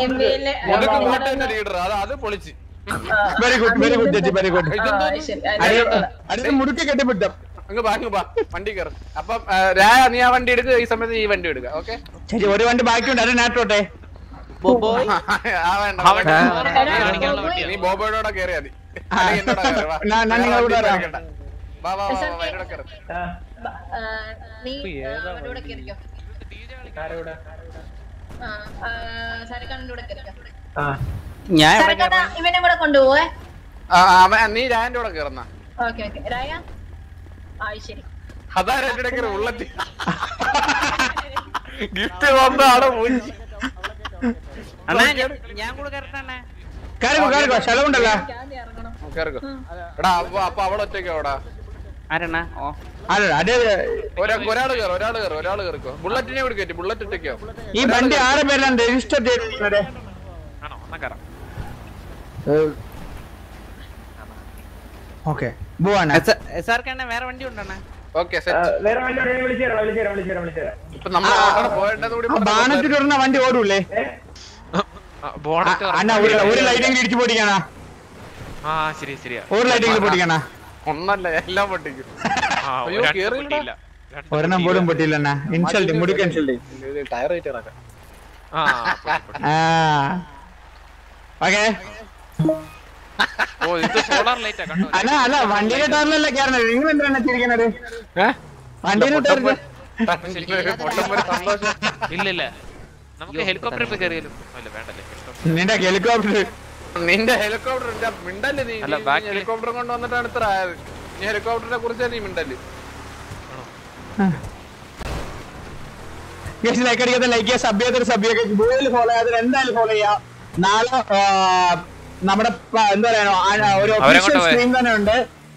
വെരി ഗുഡ് ചേച്ചി, വെരി ഗുഡ്. അടുത്ത് മുടുക്കി കെട്ടിപ്പിട്ടം വണ്ടി കയറും. അപ്പം നീ ആ വണ്ടി എടുക്കുക, ഈ സമയത്ത് ഈ വണ്ടി എടുക്കുക. ഓക്കെ ശരി, ഒരു വണ്ടി ബാക്കിയുണ്ട്, അത് നാട്ടോട്ടെ. നീ ബോബോയോടെ കയറിയാ മതി. ഇവനെ കൂടെ കൊണ്ടുപോവേ. നീ രായന്റെ കൂടെ കയറുന്ന. അതാരെ ഉള്ളത്തി ഗിഫ്റ്റ് വന്നാണ് മൂഞ്ചി. ഞാൻ കൂടെ കയറട്ടെ. സ്ഥലമുണ്ടല്ലോ. എടാ അപ്പൊ അവിടെ ഒറ്റയ്ക്ക് അവിടെ ഒരാള് കയറിക്കോ. ബുള്ളറ്റിനെ കൂടി കയറ്റി. ബുള്ളറ്റ് ഒറ്റയ്ക്കോ? ഈ വണ്ടി ആരെ പേരാണ് രജിസ്റ്റർ ചെയ്തിരിക്കുന്നത്? ഓക്കെ പോവാണ്. വേറെ വണ്ടി ഉണ്ടോ? ബാനറ്റ് തുറന്ന വണ്ടി ഓടൂല്ലേ? ഒരു ലൈറ്റെങ്കിലും ഇടിച്ചു പൊട്ടിക്കാനാ? ഒരു ലൈറ്റെങ്കിലും പൊട്ടിക്കാനാ? ഒന്നല്ല, എല്ലാം പൊട്ടിക്കും. ഒരെണ്ണം പോലും പൊട്ടിയില്ല. ഇൻസൾട്ട്, മുടുക്ക് ഇൻസൾട്ട്. Tyre okay. അല്ല വണ്ടിയുടെ ടയറിലല്ല കയറണത്. നിങ്ങൾ എന്തിനാണ് എത്തിയിരിക്കുന്നത്? വണ്ടിയുടെ ടയർ ഇല്ല, നമുക്ക് ഹെലികോപ്റ്റർ കയറിയാലും നിന്റെ ഹെലികോപ്റ്റർ മിണ്ടല്ലേ നീ? ഹെലികോപ്റ്റർ കൊണ്ടുവന്നിട്ടാണ് ഇത്ര ആയത്. നീ ഹെലികോപ്റ്ററിനെ കുറിച്ച് നീ മിണ്ടല്ലേ? ലൈക്ക് അടിക്കാത്ത ലൈക്ക് ചെയ്യുക, സബ് ചെയ്യാത്തൊരു സബ് ചെയ്യുക, ഗൂഗിളിൽ ഫോളോ ചെയ്യാതെ എന്തായാലും ഫോളോ ചെയ്യാം. നാളെ നമ്മുടെ എന്താ പറയാ ഒരു ഒഫീഷ്യൽ സ്ട്രീം തന്നെ ഉണ്ട്.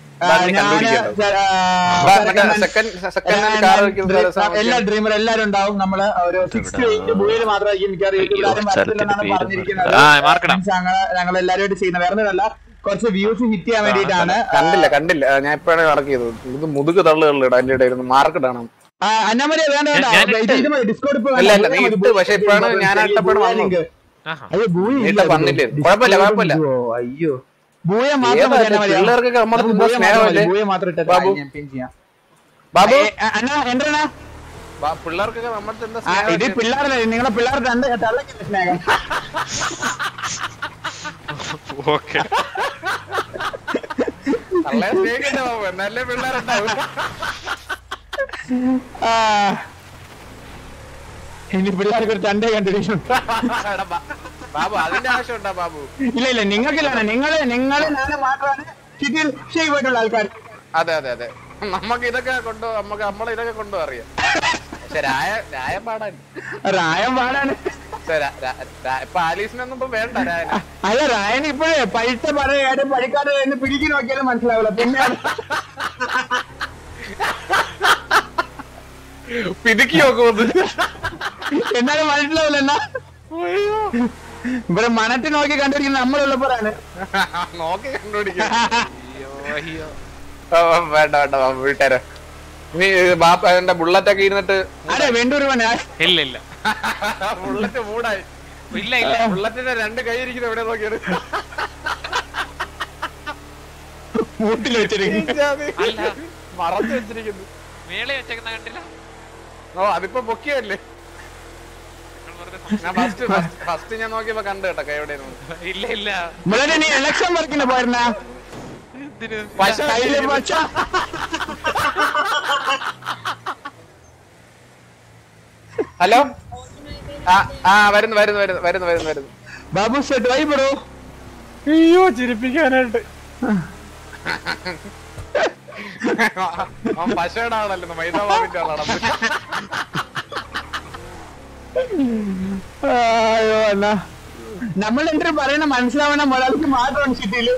എല്ലാ ഡ്രീമർ എല്ലാരും ഉണ്ടാവും. നമ്മള് ഒരു 6 to 8 ബുയിൽ മാത്രമായിരിക്കും മിക്കവാറും യൂട്യൂബിലാരും വരത്തില്ലെന്നാണ് പറഞ്ഞിരിക്കുന്നത്. ഞങ്ങൾ എല്ലാവരും ചെയ്യുന്നത് വേറെ ഒന്നുമല്ല, കുറച്ച് വ്യൂസ് ഹിറ്റ് ചെയ്യാൻ വേണ്ടിയിട്ടാണ്. കണ്ടില്ല ഞാൻ എപ്പോഴാണ് വർക്ക് ചെയ്തത്. ഇത് മുതുക് തള്ളുകളിലിട അതിന്റെ ഇടയിൽ മാർക്ക് ഇടണം. അന്നമതി വേണ്ട ഡിസ്കോഡ് പക്ഷെ ഇപ്പോഴാണ് ഞാൻ വന്നില്ലേ. കുഴപ്പമില്ല കുഴപ്പമില്ല. അയ്യോ പിള്ളേർക്കൊക്കെ നമ്മുടെ സ്നേഹമല്ലേ ബാബു? ബാബു പിള്ളേർക്കൊക്കെ നമ്മുടെ ഇത് പിള്ളേരല്ലേ, നിങ്ങളെ പിള്ളേർ രണ്ട് തള്ളക്കില്ല സ്നേഹം. നല്ല പിള്ളേരുണ്ടാവും. ഇനി പിള്ളേർക്ക് ഒരു തന്റെ കണ്ടിന്യൂഷൻ ബാബു അതിന്റെ ആവശ്യമുണ്ടോ ബാബു? ഇല്ല നിങ്ങൾക്കില്ലാണ്. നിങ്ങള് ഞാന് മാത്രമാണ് സിറ്റിയിൽ പോയിട്ടുള്ള ആൾക്കാർ. അതെ അതെ അതെ നമുക്ക് ഇതൊക്കെ നമ്മളിതൊക്കെ കൊണ്ടു അറിയാം. പക്ഷെ രായം പാടാൻ ഇപ്പൊ ആലീസിനൊന്നും ഇപ്പൊ വേണ്ട. രായന അല്ല രായൻ ഇപ്പോഴേ പഴുത്ത പറയാനും പഴിക്കാതെ എന്ന് പിടിക്കി നോക്കിയാലും മനസ്സിലാവില്ല. പിന്നെ പിതുക്കി നോക്കുമ്പോ എന്നാലും മനസ്സിലാവില്ല. എന്നാ ഇവിടെ മനത്തെ നോക്കി കണ്ടുപിടിക്കുന്ന നമ്മളുള്ളപ്പോഴാണ് നോക്കി കണ്ടുപിടിക്കുക. വേണ്ട വേണ്ട വീട്ടുകാരോ നീ ബാപ്പ എന്റെ ബുള്ളറ്റൊക്കെ ഇരുന്നിട്ട് അതെ വെണ്ടൂർ ഇല്ല ബുള്ളറ്റ് മൂടായി. ഇല്ല ബുള്ളറ്റിന്റെ 2 കൈ ഇരിക്കുന്നത് എവിടെ നോക്കിയത് മൂട്ടിൽ വെച്ചിരിക്കുന്നു, മറച്ചു വെച്ചിരിക്കുന്നു. മേളെ വെച്ചേക്കുന്ന കണ്ടില്ല? ഓ അതിപ്പോ പൊക്കിയല്ലേ? ഫസ്റ്റ് ഞാൻ നോക്കിയപ്പോ കണ്ടു കേട്ടോ കൈയുടെ. ഇല്ല നീ ഇലക്ഷൻ വർക്കിന് പോയിരുന്ന ഹലോ വരുന്നു ബാബു സെറ്റ് വൈ ബ്രോ. അയ്യോ ചിരിപ്പിക്കാനായിട്ട് പശയുടെ ആളല്ലോ, മൈദാബാബിന്റെ ആളാണ്. അയ്യോ എന്നാ നമ്മൾ എന്തൊരു പറയണ മനസ്സിലാവണ മലയാളിക്ക് മാത്രമാണ് സിറ്റിയില്.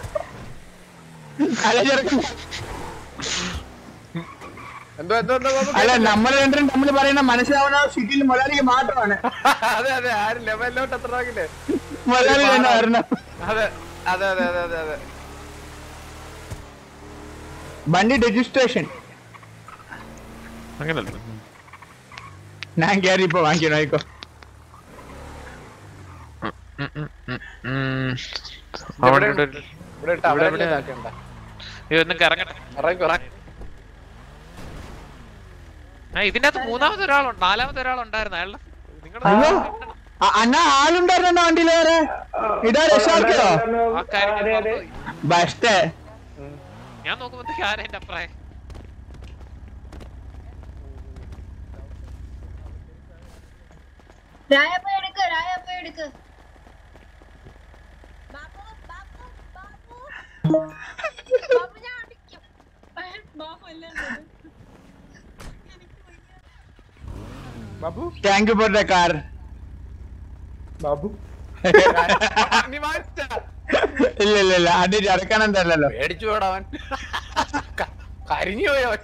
അല്ല നമ്മൾ രണ്ടും നമ്മൾ പറയുന്ന മനസ്സിലാവണ സിറ്റിയിൽ മലയാളിക്ക് മാത്രമാണ്. അതെ അതെ ആരും ലെവലിലോട്ട് എത്ര മലയാളി തന്നെ വരണം. അതെ അതെ അതെ അതെ അതെ വണ്ടി രജിസ്ട്രേഷൻ അങ്ങനല്ല ഞാൻ കയറി ഇപ്പൊ വാങ്ങിക്കണോ ആയിക്കോ. ഇതിന്റെ അകത്ത് 3ാമത്തെ ഒരാളുണ്ട്, 4ാമത്തെ ഒരാളുണ്ടായിരുന്നു. അയാളുടെ അന്നാ ആളുണ്ടായിരുന്നോ വണ്ടിയില് വേറെ? ഇതാ രക്ഷാക്കിയോ ബെസ്റ്റ്. ഞാൻ നോക്കുമ്പോ ആരാ എന്റെ അഭിപ്രായം? എടുക്ക് Babu thank you for the car. Babu ഇല്ല അത് ഇറക്കണം തരല്ലോ. പേടിച്ചു പോടാവൻ, കരിഞ്ഞു പോയവൻ.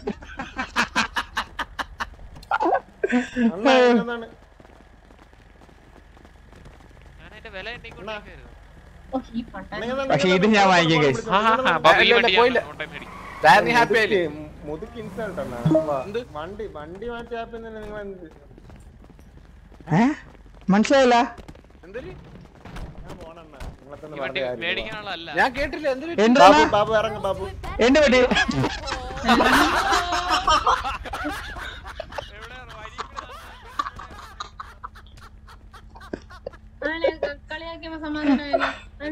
പക്ഷെ ഇത് ഞാൻ വാങ്ങിക്കാം. മനസ്സിലായില്ല? ഞാൻ കേട്ടില്ല. ബാബു ഇറങ്ങും ബാബു. എന്റെ പറ്റി കളിയാക്കിയപ്പോ സമാധാനമായില്ല.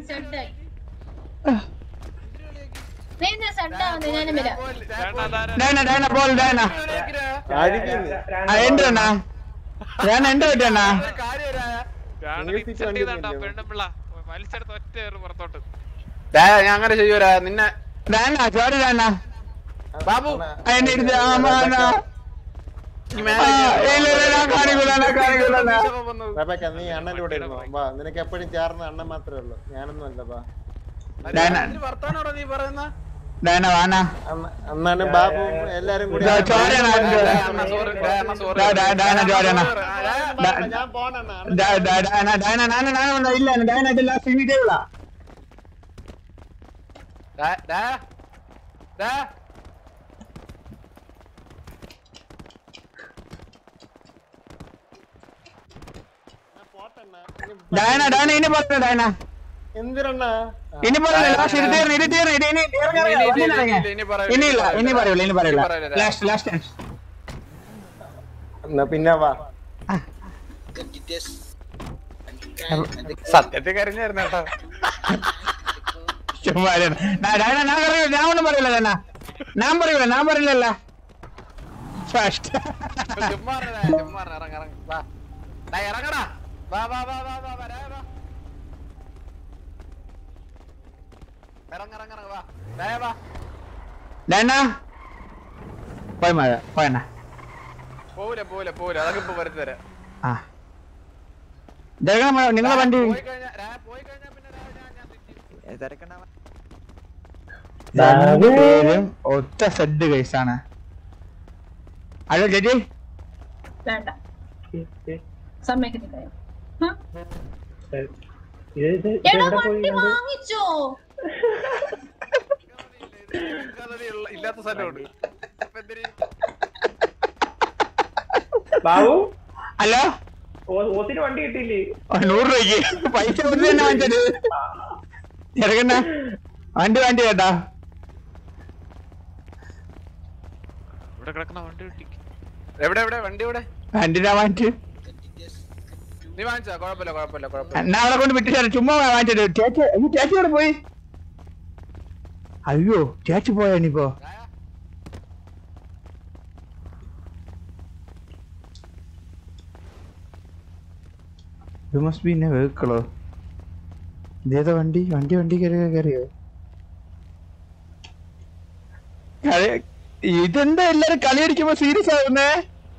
എന്റെ പറ്റിയണ്ണാ ഞാൻ അങ്ങനെ ചെയ്യൂരാ നിന്നെ. ബാബു നീ അണ്ണന്റെ കൂടെ ഇരുന്നോ വാ, നിനക്ക് എപ്പോഴും ചേർന്ന അണ്ണൻ മാത്രമേ ഉള്ളൂ, ഞാനൊന്നും അല്ല വാ. വർത്താനോടാ നീ പറയുന്ന അണ്ണനും ബാബുവും എല്ലാരും കൂടി ഞാൻ പോണണ്ണ. എന്തിനണ്ണ ഇനി പറയില്ല, പിന്നെ വാ. സത്യത്തിൽ കരഞ്ഞായിരുന്നു കേട്ടോ. ഞാൻ ഒന്നും പറയില്ല, ഞാൻ പറയില്ലല്ല. ഇറങ്ങടാ, വാ വാ വാ വാ വാ വരാ വാ, ഇറങ്ങ വാ വാ. പോവില്ല അതൊക്കെ ഇപ്പൊ വരുത്തി തരാം. നിങ്ങളെ വണ്ടി ഒറ്റ സെഡ് കേസാണ്. ഹലോ ചേച്ചി, ഇല്ലാത്ത സ്ഥലമുണ്ട്. ബാബു ഹലോ, ഓത്തിന് വണ്ടി കിട്ടിയില്ലേ? 100 രൂപയ്ക്ക് പൈസ തന്നെ വാങ്ങിച്ചത്. ഇറങ്ങണ്ട, വണ്ടി കേട്ടാ. ഇവിടെ കിടക്കുന്ന വണ്ടി കിട്ടി. എവിടെ വണ്ടി എവിടെ? വണ്ടിനാ വാങ്ങിച്ചു. നീ വാങ്ങിച്ചാ? കുഴപ്പമില്ല. എന്നാ അവളെ കൊണ്ട് വിട്ടു ചുമ്മാ വാങ്ങിച്ചത്. ചേച്ചി അവിടെ പോയി. അയ്യോ ചേച്ചി പോയാനിപ്പോ. There must be in a vehicle. ഇതേതാ വണ്ടി കയറിയോ? ഇതെന്താ എല്ലാരും കളി അടിക്കുമ്പോ സീരിയസ് ആവുന്നേ?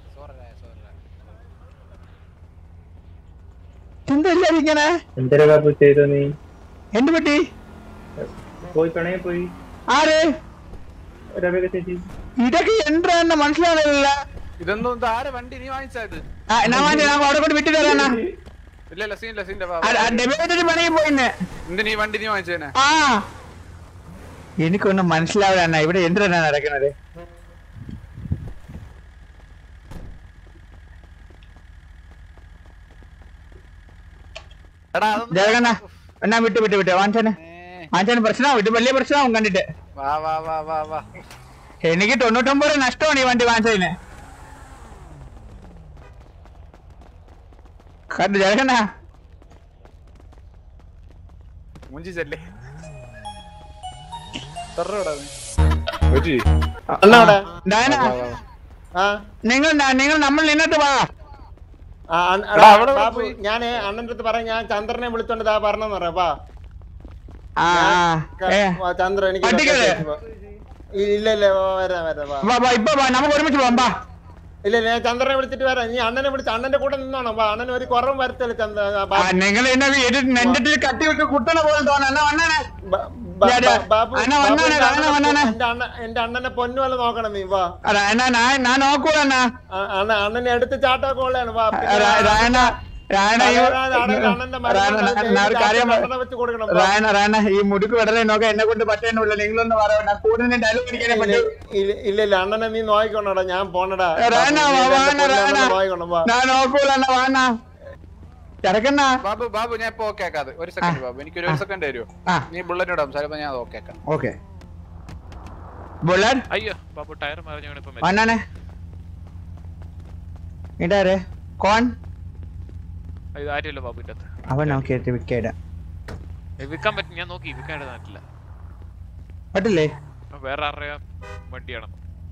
എന്താ എല്ലാരും ഇങ്ങനെ? എന്ത് പറ്റി? പോയി ആര്? ഇതൊക്കെ എന്താ മനസ്സിലാവില്ല. ഇതൊന്നും ആരെ വണ്ടി? നീ വാങ്ങിച്ചത്? ഞാൻ അവിടെ കൊണ്ട് വിട്ടു തരാനാ. ഇല്ല സീനില്ല നീ വണ്ടി നീ വാങ്ങിച്ചേനെ? എനിക്കൊന്നും മനസ്സിലാവില്ല. ഇവിടെ എന്തിനാ നടക്കുന്നത്? എന്നാ വിട്ട് വാങ്ങിച്ചാന് പ്രശ്നമാവും. ഇത് വലിയ പ്രശ്നമാവും കണ്ടിട്ട്. എനിക്ക് 99 നഷ്ടമാണ് ഈ വണ്ടി വാങ്ങിച്ചതിന്. കണ്ടു ജയകണ്ണ നിങ്ങൾ നമ്മൾ നിന്നിട്ട് വാ. ബാബു ഞാന് അണ്ണന്റെ അടുത്ത് പറയാം, ഞാൻ ചന്ദ്രനെ വിളിച്ചോണ്ട് പറഞ്ഞെന്ന് പറയാം. വാ ചന്ദ്രൻ, എനിക്ക് ഇല്ല വരാം ഇപ്പൊ നമുക്ക് ഒരുമിച്ച് പോകാം. ഇല്ല ഞാൻ ചന്ദ്രനെ വിളിച്ചിട്ട് വരാം. നീ അണ്ണനെ വിളിച്ച് അണ്ണന്റെ കൂടെ നിന്നോണം. വാ, അണ്ണന് ഒരു കുറവും വരത്തില്ല. നിങ്ങൾ കട്ടി വിട്ട് കുട്ടണ പോലെ തോന്നുന്നു. എന്റെ അണ്ണനെ പൊന്നുപോലെ നോക്കണം നീ. വാ, ഞാൻ നോക്കൂല. അണ്ണനെ എടുത്ത് ചാട്ടൊക്കെ ഉള്ളതാണ്. വാ, ഈ മുടുക്ക് വിടലേ നോക്കാം. എന്നെ കൊണ്ട് പറ്റുന്നില്ല. നിങ്ങളൊന്ന് പറയണ്ട. കൂടുതൽ ഡയലോഗ് അടിക്കാനേ പറ്റൂ. ഇല്ല അണ്ണനെ നീ നോക്കിക്കൊണ്ടോടാ. ഞാൻ പോണടാ. ഞാൻ നോക്കൂല. ബാബു ഞാൻ ഇപ്പൊ ഓക്കെ ആക്കാതെ. ഒരു സെക്കൻഡ് ബാബു, എനിക്ക് ഒരു സെക്കൻഡ് തരുമോ? നീ ബുള്ളറ്റിനോട് സംസാരിക്കുമ്പോ ഞാൻ ഓക്കെ ആക്കാം. Okay bullet. അയ്യോ ബാബു ടയർ മറിഞ്ഞു. ഇടാരെ കോൺ ആരുമല്ലോ ബാബുന്റെ അകത്ത്. അവൻ നോക്കിയിട്ട് വിൽക്കാൻ പറ്റും. ഞാൻ നോക്കി വിൽക്കാൻ നാട്ടില്ല. പറ്റില്ലേ? വേറെ ആരുടെയാ വണ്ടിയാണ്.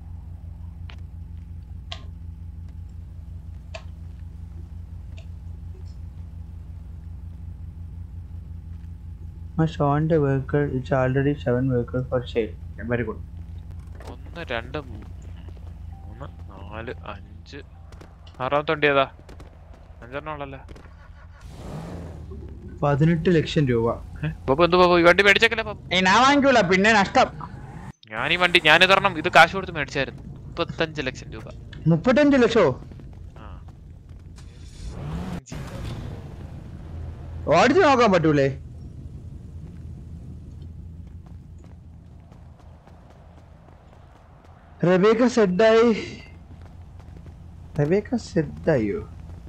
On the vehicle, it's already 7 vehicles for sale. Very good. 1 2 3 4 5 5 6ാമത്തെ വണ്ടി ഏതാ? 5 ഉള്ളല്ലേ? 18 ലക്ഷം രൂപ. ബാബു എന്ത് ബാബു ഈ വണ്ടി മേടിച്ചേക്കല്ലേ ബാബു? ഞാൻ വാങ്ങിക്കൂല, പിന്നെ നഷ്ടം. ഞാൻ ഈ വണ്ടി ഞാൻ ഇതരണം ഇത് കാശ് കൊടുത്ത് മേടിച്ചായിരുന്നു. 35 ലക്ഷം രൂപ. 35 ലക്ഷോ? ഓടിച്ചു നോക്കാൻ പറ്റൂലേ? റബേക്ക സെഡായോ?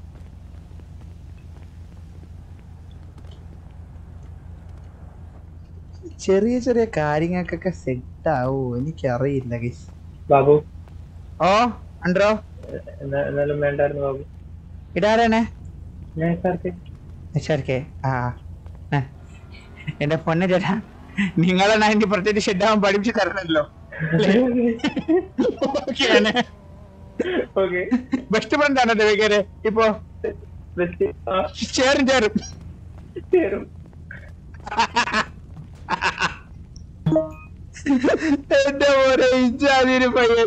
ചെറിയ ചെറിയ കാര്യങ്ങൾക്കൊക്കെ സെറ്റ് ആവോ എനിക്കറിയില്ല. ബാബു ഓ അണ്ടോ എന്നാലും വേണ്ടായിരുന്നു ബാബു. ഇതാരാണ്? ആ എന്റെ പൊന്നെ ചേട്ടാ, നിങ്ങളാണ് അതിന്റെ പ്രത്യേകിച്ച് ഷെഡാവാൻ പഠിപ്പിച്ച് തരണല്ലോ. ബെസ്റ്റ് ഫ്രണ്ട് ആണോ ദേവികേരെ? ഇപ്പൊ ചേരും എന്റെ പോലെ ഇജാതിയൊരു പയ്യൻ.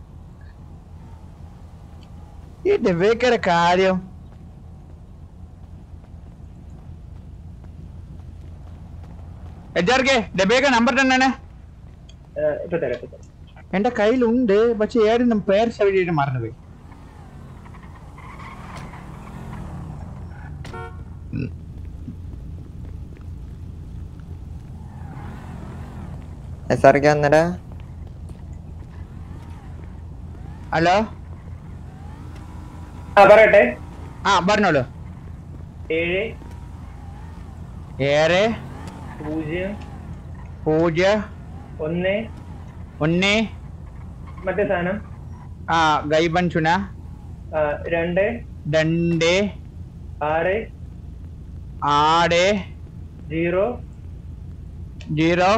ഈ ദേവികേരെ കാര്യം ഡബേക്ക നമ്പർ തന്നെയാണ് എന്റെ കയ്യിലുണ്ട്. പക്ഷെ ഏടും പേര് സൈഡിട്ട് മറന്നുപോയി. ഹലോ പറയട്ടെ. പറഞ്ഞോളൂ. 7 0 0 1 മറ്റേ സാധനം ഗൈബൻ ചുന 2 6 0 0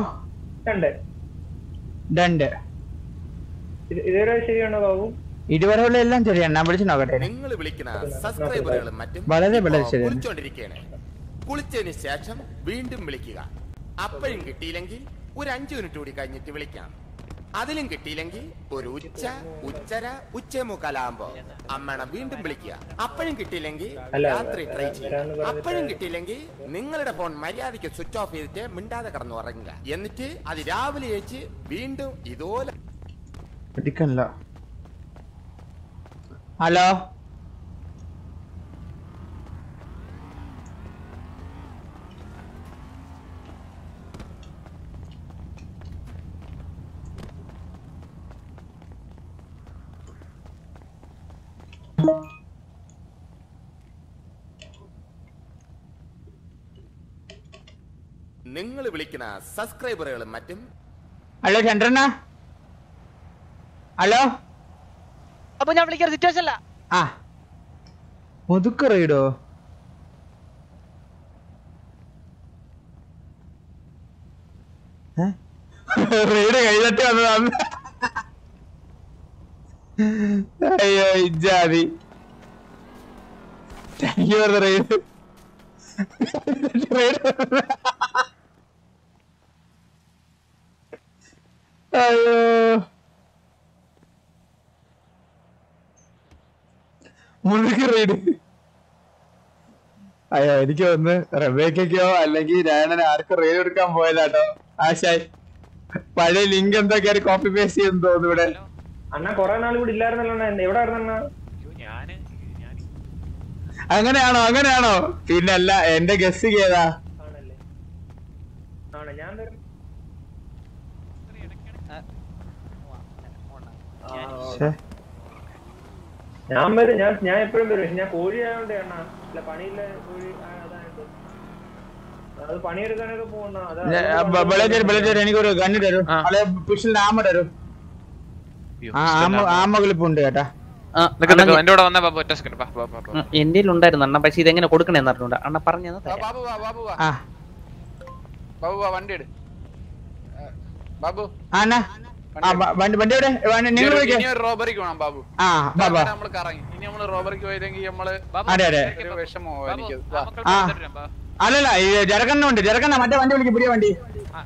2 ഇതുവരെ ശരിയാണോ ബാബു? ഇതുവരെയുള്ള എല്ലാം ശരിയാണ്. ഞാൻ വിളിച്ചു നോക്കട്ടെ. നിങ്ങൾ വിളിക്കുന്ന സബ്സ്ക്രൈബറുകളും മറ്റും വളരെ ശരിയാണ്. കുളിച്ചോണ്ടിരിക്കുകയാണ്. കുളിച്ചതിന് ശേഷം വീണ്ടും വിളിക്കുക. അപ്പോഴും കിട്ടിയില്ലെങ്കിൽ ഒരു 5 മിനിറ്റ് കൂടി കഴിഞ്ഞിട്ട് വിളിക്കാം. അതിലും കിട്ടിയില്ലെങ്കിൽ ഒരു ഉച്ചമുക്കാലാകുമ്പോ അമ്മേനെ വീണ്ടും വിളിക്കുക. അപ്പോഴും കിട്ടിയില്ലെങ്കിൽ രാത്രി ട്രൈ ചെയ്യുക. അപ്പോഴും കിട്ടിയില്ലെങ്കിൽ നിങ്ങളുടെ ഫോൺ മര്യാദയ്ക്ക് സ്വിച്ച് ഓഫ് ചെയ്തിട്ട് മിണ്ടാതെ കിടന്നു ഉറങ്ങുക. എന്നിട്ട് അത് രാവിലെ വെച്ച് വീണ്ടും ഇതുപോലെ. ഹലോ നിങ്ങൾ വിളിക്കുന്ന സബ്സ്ക്രൈബറുകളും മറ്റും. ഹലോ ചന്ദ്രന. ഹലോ അപ്പൊ ഞാൻ വിളിക്കുന്ന സിറ്റുവേഷൻ അല്ല. മുതുക്ക് റൈഡോ? റൈഡ് കഴിഞ്ഞിട്ട് വന്നതാണ്. അയ്യോ ഇജാതി. റൈഡ് അയ്യോ മുഴുകി റൈഡ്. അയ്യോ എനിക്ക് ഒന്ന് റബേക്കോ അല്ലെങ്കിൽ രായണന് ആർക്കും റൈഡ് എടുക്കാൻ പോയതാട്ടോ. ആശായി പഴയ ലിങ്ക് എന്തൊക്കെയാണ് കോപ്പി പേസ്റ്റ് ചെയ്യുന്നു തോന്നുന്നു ഇവിടെ. അണ്ണാ കൊറേ നാൾ ഇവിടെ ഇല്ലായിരുന്നല്ലോ. എവിടെ ആയിരുന്നു? അങ്ങനെയാണോ? പിന്നല്ല, എന്റെ ഗസ് ഏതാ? ഞാൻ എപ്പോഴും വരും. ഞാൻ കോഴി ആയതുകൊണ്ട് എണ്ണ പണിയില്ല. കോഴി അത് പണിയെടുക്കാനൊക്കെ പോകണ. എനിക്കൊരു ഗണ്ണ് തരും. പിഷിൽ ആമ തരും. ആമകളിപ്പുണ്ട് കേട്ടാ. എന്റെ ഉണ്ടായിരുന്നു അണ്ണ. പക്ഷെ ഇതെങ്ങനെ കൊടുക്കണേന്ന് അറിഞ്ഞൂടാ. അണ്ണ പറഞ്ഞു റോബറിക്ക് വേണം ബാബു. നമ്മള് കറങ്ങി ഇനി നമ്മള് റോബറിക്ക് പോയില്ലെങ്കിൽ നമ്മള് വിഷമോ എനിക്ക്. അല്ലല്ല ജരക്കണ്ണുണ്ട്. ജരക്കണ്ണ മറ്റേ വണ്ടി വിളിക്കും. പുതിയ വണ്ടി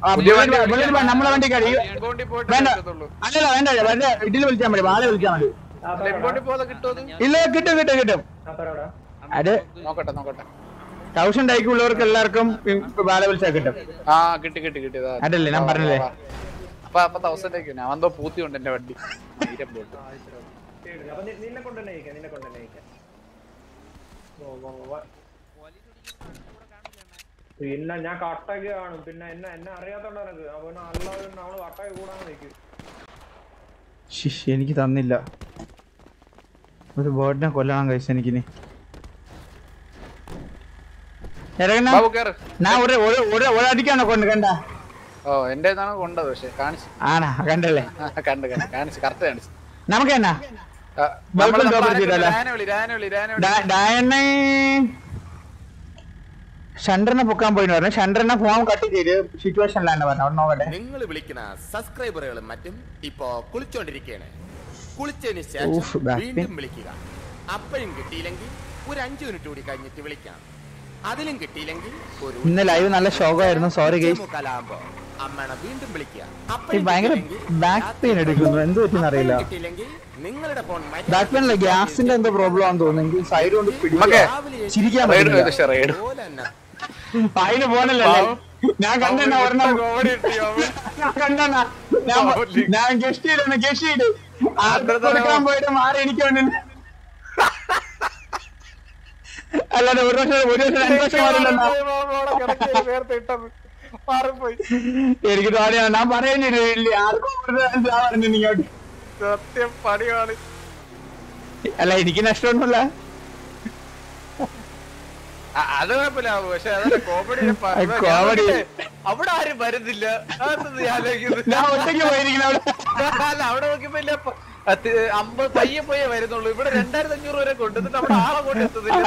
നമ്മളെ വണ്ടി വേണ്ട. അല്ലല്ല വേണ്ട. ഇതിൽ വിളിച്ചാൽ മതി. വാളെ വിളിച്ചാൽ മതി. ഇല്ല കിട്ടും അത് നോക്കട്ടെ 1000 ആയിക്കുള്ളവർക്ക് എല്ലാവർക്കും ബാല വിളിച്ചാൽ കിട്ടും. കിട്ടി അതല്ലേ ഞാൻ പറഞ്ഞല്ലേ. അപ്പൊ 1000 ആയിക്കോ. ഞാൻ എന്തോ പൂത്തിയുണ്ട് എന്റെ വണ്ടി. നിന്നെ കൊണ്ടുതന്നെ പിന്നെ ഞാൻ കട്ടക്ക് കാണും. പിന്നെ എന്നെ അറിയാത്തോണ്ടനക്ക് അവന് അല്ലാതെ നമ്മള് കട്ടക്ക് കൂടാൻ നിൽക്കും. എനിക്ക് തന്നില്ല. ഒരു ബോർഡിനെ കൊല്ലണം കഴിച്ചു എനിക്കിനി. ഒരടിക്കാണോ കൊണ്ട് കണ്ട? എന്റെ കൊണ്ടത് പക്ഷെ കാണിച്ചു. ആണാ കണ്ടല്ലേ? കാണിച്ചു കറക്റ്റ് കാണിച്ചു. നമുക്ക് എന്നാ ഷണ്ടറിനെ പൊക്കാൻ പോയി പറഞ്ഞു. ഷണ്ടറിനെ ഫോം കട്ട് ചെയ്ത് സിറ്റുവേഷനിലാണ് പറഞ്ഞത്. നിങ്ങൾ വിളിക്കുന്ന സബ്സ്ക്രൈബറുകളും മറ്റും ഇപ്പോ കുളിച്ചോണ്ടിരിക്കുകയാണ്. കുളിച്ചതിന് ശേഷം വീണ്ടും വിളിക്കുക. അപ്പോഴും കിട്ടിയില്ലെങ്കിൽ ഒരു 5 മിനിറ്റ് കൂടി കഴിഞ്ഞിട്ട് വിളിക്കാം. അതിലും കിട്ടിയില്ലെങ്കിൽ ഇന്ന് ലൈവ് നല്ല ഷോക്കായിരുന്നു. Sorry guys. അമ്മണ വീണ്ടും വിളിക്കുക. ഭയങ്കര ബാക്ക് പെയിൻ എടുക്കുന്നു. എന്ത് പറ്റിയെന്ന് അറിയില്ല. നിങ്ങളുടെ ഫോൺ ബാക്ക് പെയിൻ അല്ല, ഗ്യാസിന്റെ എന്തോ പ്രോബ്ലം ആണെന്ന് തോന്നുന്നു. എനിക്ക് സൈഡ് കൊണ്ട് ചിരിക്കാൻ പറ്റില്ല. അതിന് പോണല്ലോ ഞാൻ കണ്ടെണ്ണ ഒരെണ്ണം ഞാൻ ഗസ്റ്റ് ചെയ്ത് കൊടുക്കാൻ പോയിട്ട് മാറി എനിക്ക് വേണ്ടി. അല്ലാതെ ഒരു വർഷം 2 വർഷം എനിക്ക് തോന്നിയാണ്. ഞാൻ പറയുന്നില്ല ആർക്കും ഇങ്ങോട്ട്. സത്യം പണിയാണ്. അല്ല എനിക്ക് നഷ്ടമൊന്നുമില്ല. അത് കുഴപ്പമില്ല. പക്ഷെ കോമഡി അവിടെ ആരും വരുന്നില്ല. ഞാൻ ഒറ്റയ്ക്ക് പോയിരിക്കുന്നു. അവിടെ നോക്കിയപ്പോ ഇല്ല 50 പയ്യെ വരുന്നുള്ളൂ. ഇവിടെ 2500 വരെ കൊണ്ടുവന്നിട്ട് അവിടെ ആളെ കൊണ്ട് എത്തുന്നില്ല.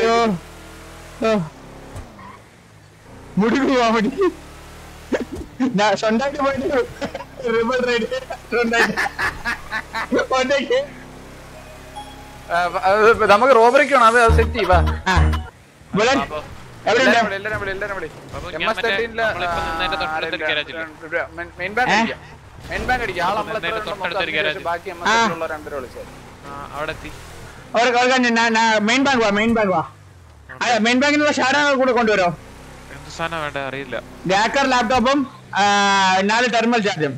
മുടി കോമഡി. ഞാൻ സ്വന്തമായിട്ട് പോയിട്ട് നമുക്ക് റോബറിക്കാണ് അത് സെറ്റ് ചെയ്യാ. മെയിൻ ബാങ്കിനുള്ള ഷാരാ കൂടെ കൊണ്ടുവരോ? അറിയില്ല. ഹാക്കർ ലാപ്ടോപ്പും 4 ടെർമിനൽ ചാർജും.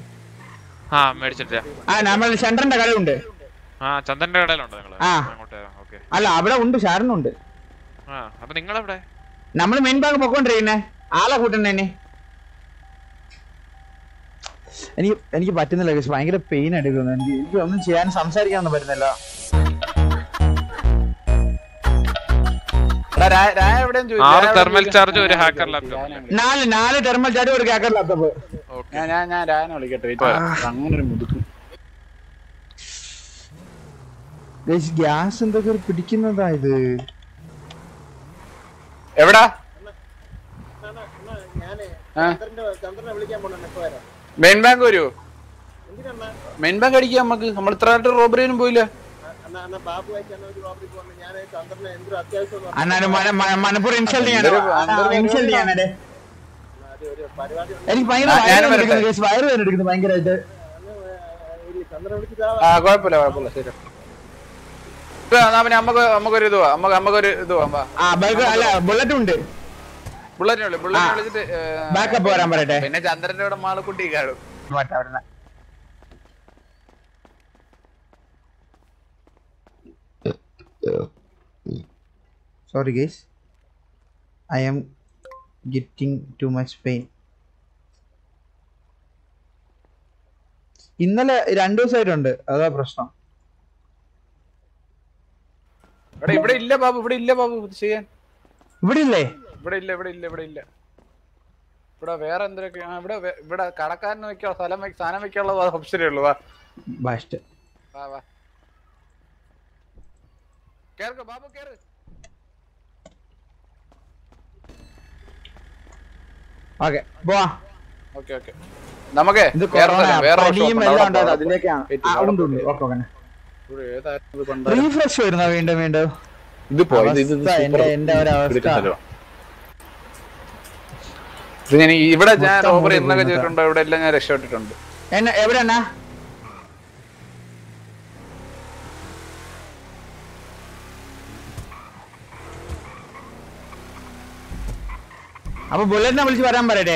നമ്മൾ ചന്ദ്രന്റെ കടയുണ്ട്. ചന്ദ്രന്റെ കടയിലുണ്ടോ നിങ്ങള്? അല്ല അവിടെ ഉണ്ട്, ഷാരനുണ്ട്. അപ്പൊ നിങ്ങളെവിടെ? നമ്മള് മെയിൻ ബാങ്ക് പൊക്കോണ്ടിരിക്കുന്നേ. ആളെ കൂട്ടുന്നേ. എനിക്ക് പറ്റുന്നില്ല. ഭയങ്കര പെയിൻ എടുക്കുന്നു. എനിക്ക് ഒന്നും ചെയ്യാൻ സംസാരിക്കാനൊന്നും പറ്റുന്നില്ല. 4 തെർമൽ ചാർജ് ഒരു ഹാക്കർ ലാപ്ടോപ്പ്. 4 തെർമൽ ചാർജ് ഒരു ഹാക്കർ ലാപ്ടോപ്പ്. ഞാൻ രാവിലെ വിളിക്കട്ടെ. അങ്ങനെ മുതുക്കും. ഗ്യാസ് എന്തൊക്കെ പിടിക്കുന്നതാ ഇത്. എവിടാ? മെയിൻ ബാങ്ക് വരുമോ? മെയിൻ ബാങ്ക് അടിക്കാം നമുക്ക്. നമ്മൾ ഇത്ര റോബറിനും പോയില്ല. മനപ്പൂർ ഇൻസൾട്ട് ചെയ്യാനേ. എനിക്ക് വയറ് വേദന എടുക്കുന്നു ഭയങ്കരമായിട്ട്. കുഴപ്പമില്ല ശരി. നമുക്കൊരു ഇത് നമുക്കൊരു ഇത് അല്ല ബുള്ളറ്റ് ഉണ്ട്. ബുള്ളറ്റിനെ വിളിച്ചിട്ട് ബാക്കപ്പ് വരാൻ പറയട്ടെ. പിന്നെ ചന്ദ്രന്റെ ഇവിടെ മാളക്കുട്ടി കാണും. Sorry guys, I am getting too much pain. ഇന്നലെ 2 ദിവസമായിട്ടുണ്ട്, അതാ പ്രശ്നം. ഇവിടെ ഇല്ല ബാബു, ഇവിടെ ഇല്ല ബാബു ചെയ്യാൻ. ഇവിടെ ഇല്ലേ? ഇവിടെ ഇല്ല. ഇവിടെ വേറെ എന്തൊക്കെ ഇവിടെ കടക്കാരന് വെക്കാനുള്ള സാധനം വെക്കാനുള്ള ഓപ്ഷനേ ഉള്ളൂ. വാ കേറ് ബാബു കേറ്. ഓക്കേ പോവാ. ഓക്കേ നമുക്ക് റീഫ്രഷ് വരുന്ന വീണ്ടും ഇവിടെ ഞാൻ റോബറി എന്നൊക്കെ ചെയ്തിട്ടുണ്ടോ? ഇവിടെ എല്ലാം ഞാൻ രക്ഷപ്പെട്ടിട്ടുണ്ട്. എവിടെന്നാ അപ്പൊ ബുള്ളറ്റിനെ വിളിച്ച് വരാൻ പറയട്ടെ.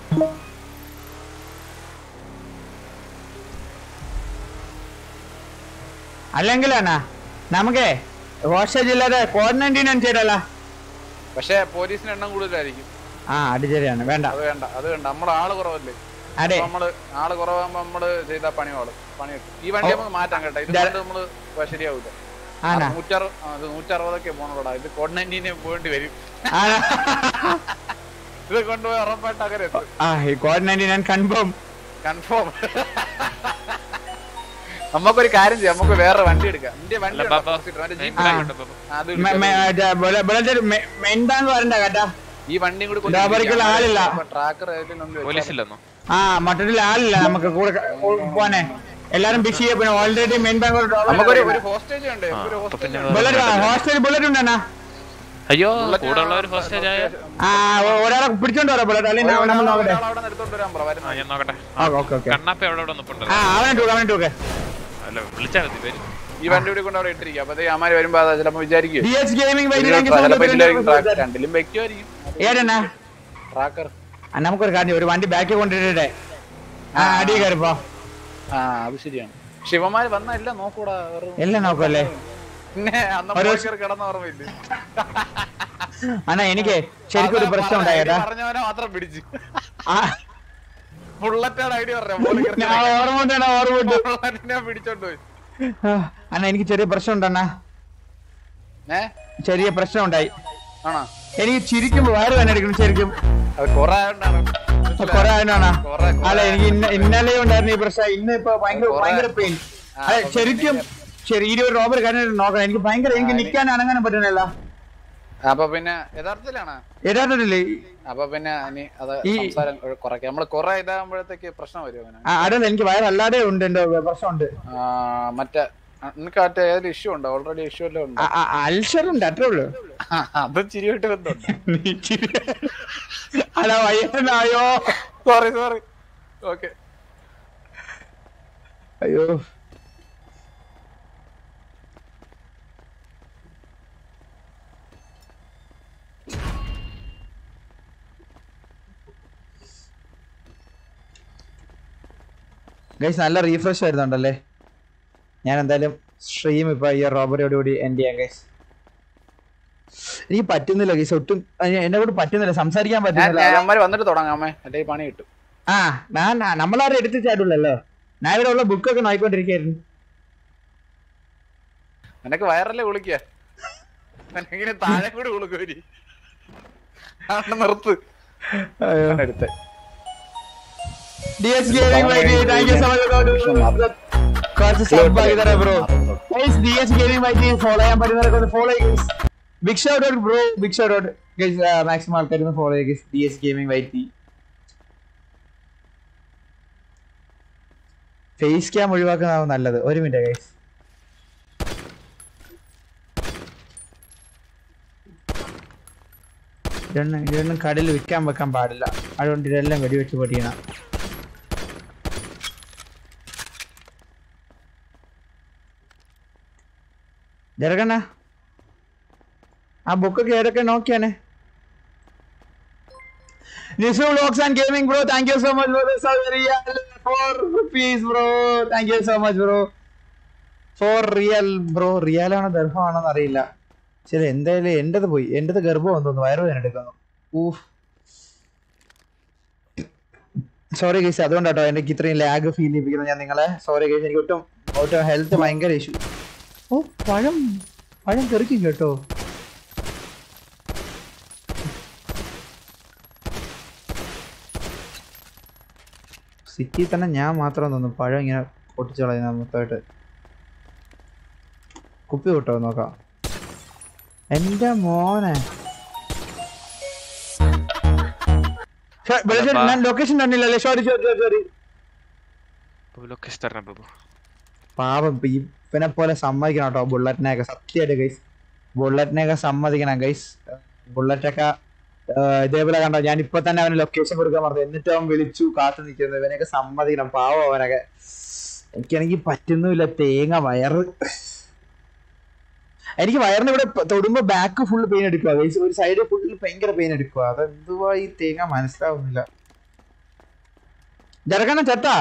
അല്ലെങ്കിലാണാ നമുക്കേ ഹോസ്റ്റേജ് ഇല്ലാതെ ക്വാറന്റൈൻ ചെയ്തല്ല. പക്ഷെ പോലീസിന് എണ്ണം കൂടുതലായിരിക്കും. അത് ശരിയാണ്. വേണ്ട അത് വേണ്ട. നമ്മുടെ ആള് കുറവല്ലേ. നമ്മള് ആള് കുറവാകുമ്പോ നമ്മള് ചെയ്ത പണി കിട്ടും. ഈ വണ്ടി നമുക്ക് മാറ്റാം കേട്ടോ. ഇതുകൊണ്ട് നമ്മള് ശരിയാവൂല. 160 പോണോടാ. ഇത് കോഡ് പോകേണ്ടി വരും. ഇത് കൊണ്ടുപോയി ഉറപ്പായിട്ട് അങ്ങനെ കൺഫേം. നമുക്കൊരു കാര്യം ചെയ്യാം. നമുക്ക് വേറെ വണ്ടി എടുക്കാം. ഈ വണ്ടിയും കൂടി ആളില്ല. ട്രാക്കർ മറ്റൊരു ആളില്ല നമുക്ക് കൂടെ പോനെ. എല്ലാരും ബിസി. പിന്നെ ഓൾറെഡി മെയിൻ ബാങ്ക് ഹോസ്റ്റേജ് ഉണ്ട്. ഹോസ്റ്റേജ് ബുള്ളറ്റ് ഉണ്ടെന്നാ. അയ്യോ കൂടെ ഉള്ള ഒരു ഹോസ്റ്റേജ് ആയ ഒരാളെ പിടിച്ചോണ്ട് വരാം ബുള്ളറ്റ്. അല്ലെങ്കിൽ കണ്ണാപ്പ എവിടെ നിൽപ്പുണ്ട്. അല്ല വിളിച്ചാൽ മതി പേര്. ഈ വണ്ടി കൂടി കൊണ്ട് അവിടെ ഇട്ടിരിക്കും. അപ്പൊ അമാര് വരുമ്പോ ചിലപ്പോ വിചാരിക്കും നമുക്കൊരു കാര്യം. ഒരു വണ്ടി ബാക്കി കൊണ്ടിട്ടേ അടി കയറിപ്പോ. അത് ശരിയാണ്. ശിവമാര് വന്ന എല്ലാം നോക്കൂടാ. എല്ലാം നോക്കുമല്ലേ. പിന്നെ കിടന്ന ഓർമ്മയില്ല. അണ്ണാ എനിക്ക് ശരിക്കും ഒരു പ്രശ്നം ഉണ്ടായേട്ടാ. പറഞ്ഞവനെ മാത്രം പിടിച്ചു. ബുള്ളറ്റാണ് ഐഡിയ പിടിച്ചോണ്ട് പോയി. അണ്ണാ എനിക്ക് ചെറിയ പ്രശ്നം ഉണ്ടണ്ണാ. ചെറിയ പ്രശ്നം ഉണ്ടായി. എനിക്ക് ചിരിക്കുമ്പോ വയറ് തന്നെ എടുക്കണം ശരിക്കും. കൊറേ ആയതുകൊണ്ടാണ്. അല്ല എനിക്ക് ഇന്നലെ ഉണ്ടായിരുന്നു ഈ പ്രശ്നം. ഇന്ന് ഇപ്പൊ ഭയങ്കര പെയിൻ. ശരിക്കും ശരി. 20 റോബർ കാര്യം നോക്കണം. എനിക്ക് ഭയങ്കര എനിക്ക് നിക്കാൻ അനങ്ങാനും പറ്റുന്നില്ല. അപ്പൊ പിന്നെ യഥാർത്ഥത്തില് അപ്പൊ പിന്നെ നമ്മള് കൊറേ ഇതാകുമ്പോഴത്തേക്ക് പ്രശ്നം വരും. അതല്ല എനിക്ക് വയറല്ലാതെ ഉണ്ട്. എന്റെ പ്രശ്നമുണ്ട്. മറ്റേ നിനക്ക് മറ്റേ ഏതൊരു ഇഷ്യൂ ഉണ്ടോ? ഓൾറെഡി ഇഷ്യൂ എല്ലാം ഉണ്ട്. അൾസറുണ്ട്. അത്രേ ഉള്ളൂ. അത് ചിരിയായിട്ട് ബന്ധമുണ്ട്. അല്ല വയ്യായോ. സോറി. ഓക്കെ. അയ്യോ ഗൈസ് നല്ല റീഫ്രഷ് വരുന്നുണ്ടല്ലേ. ഞാൻ എന്തായാലും സ്ട്രീം ഇപ്പൊ ഈ റോബറിയോടുകൂടി എൻഡ് ചെയ്യാം ഗൈസ്. എനിക്ക് പറ്റുന്നില്ല ഗൈസ്. ഒട്ടും എന്നെ കൊണ്ട് പറ്റുന്നില്ല. സംസാരിക്കാൻ പറ്റുന്നില്ല. വന്നിട്ട് തുടങ്ങാമേ. പണി കിട്ടും. നമ്മളാരും എടുത്തു ചാടുള്ളല്ലോ. ഞാൻ ഇവിടെ ഉള്ള ബുക്കൊക്കെ നോക്കിക്കൊണ്ടിരിക്കായിരുന്നു. നിനക്ക് വയറല്ലേ വിളിക്ക. താഴെ കൂടി വിളിക്കൂരി. നിർത്ത്. എടുത്ത് DS Gaming by thank you so much. കുറച്ച് സബ് ആക്കി തരാം bro. Guys DS Gaming by follow ചെയ്യാൻ പറ്റുന്നവരൊക്കെ ഫോളോ ചെയ്യും. Big shout out bro. Big shout out guys. Maximum ആൾക്കാരൊന്ന് ഫോളോ ചെയ്യുക. DS Gaming by face cam ഒഴിവാക്കുന്നതാണ് നല്ലത്. ഒരു മിനിറ്റ് ഗൈസ്. ഇതൊന്നും കടലിൽ വെക്കാൻ പാടില്ല. അതുകൊണ്ട് ഇതെല്ലാം വെടിവെച്ച് പൊടിയണം. ജരകണ്ണ ആ ബുക്കൊക്കെ ഏതൊക്കെ നോക്കിയാണേ. Nisu Vlogs and Gaming bro, thank you so much bro. This is real for rupees bro. Thank you so much bro. For real bro. Real ആണോ ഗർഭമാണോന്ന് അറിയില്ല. ശരി എന്തായാലും എന്റേത് പോയി. എന്റേത് ഗർഭം തോന്നുന്നു. വയറുവേദന എടുക്കുന്നു. Sorry guys. അതുകൊണ്ടാട്ടോ എനിക്ക് ഇത്രയും ലാഗ് ഫീൽ ചെയ്യിപ്പിക്കുന്നത് ഞാൻ നിങ്ങളെ. Sorry guys. എനിക്ക് ഒട്ടും ഹെൽത്ത് ഭയങ്കര ഇഷ്യൂ. പഴം തെറിക്കും കേട്ടോ. സിറ്റി തന്നെ ഞാൻ മാത്രം തോന്നും പഴം ഇങ്ങനെ പൊട്ടിച്ചു കളയുന്ന മൊത്തമായിട്ട്. കുപ്പി കിട്ടോ നോക്കാം. എന്റെ മോനെ ഞാൻ ലൊക്കേഷൻ തന്നില്ലല്ലേ. സോറി. പാപം ഇവനെ പോലെ സമ്മതിക്കണം കേട്ടോ ബുള്ളറ്റിനെയൊക്കെ. സത്യമായിട്ട് ഗൈസ് ബുള്ളറ്റിനെയൊക്കെ സമ്മതിക്കണം ഗൈസ്. ബുള്ളറ്റൊക്കെ ഇതേപോലെ കണ്ടോ. ഞാൻ ഇപ്പൊ തന്നെ അവന് ലൊക്കേഷൻ കൊടുക്കാൻ പറഞ്ഞു. എന്നിട്ട് അവൻ വിളിച്ചു കാത്തു നിൽക്കുന്നു. ഇവനെയൊക്കെ സമ്മതിക്കണം. പാവം അവനൊക്കെ. എനിക്കാണെങ്കിൽ പറ്റുന്നില്ല. തേങ്ങ വയറ്. എനിക്ക് വയറിന് ഇവിടെ തൊടുമ്പോ ബാക്ക് ഫുള്ള് പെയിൻ എടുക്കുക, ഒരു സൈഡ് ഫുള്ള് ഭയങ്കര പെയിൻ എടുക്കുക. അതെന്തുവാ ഈ തേങ്ങ മനസ്സിലാവുന്നില്ല. ജരക്കണ ചേട്ടാ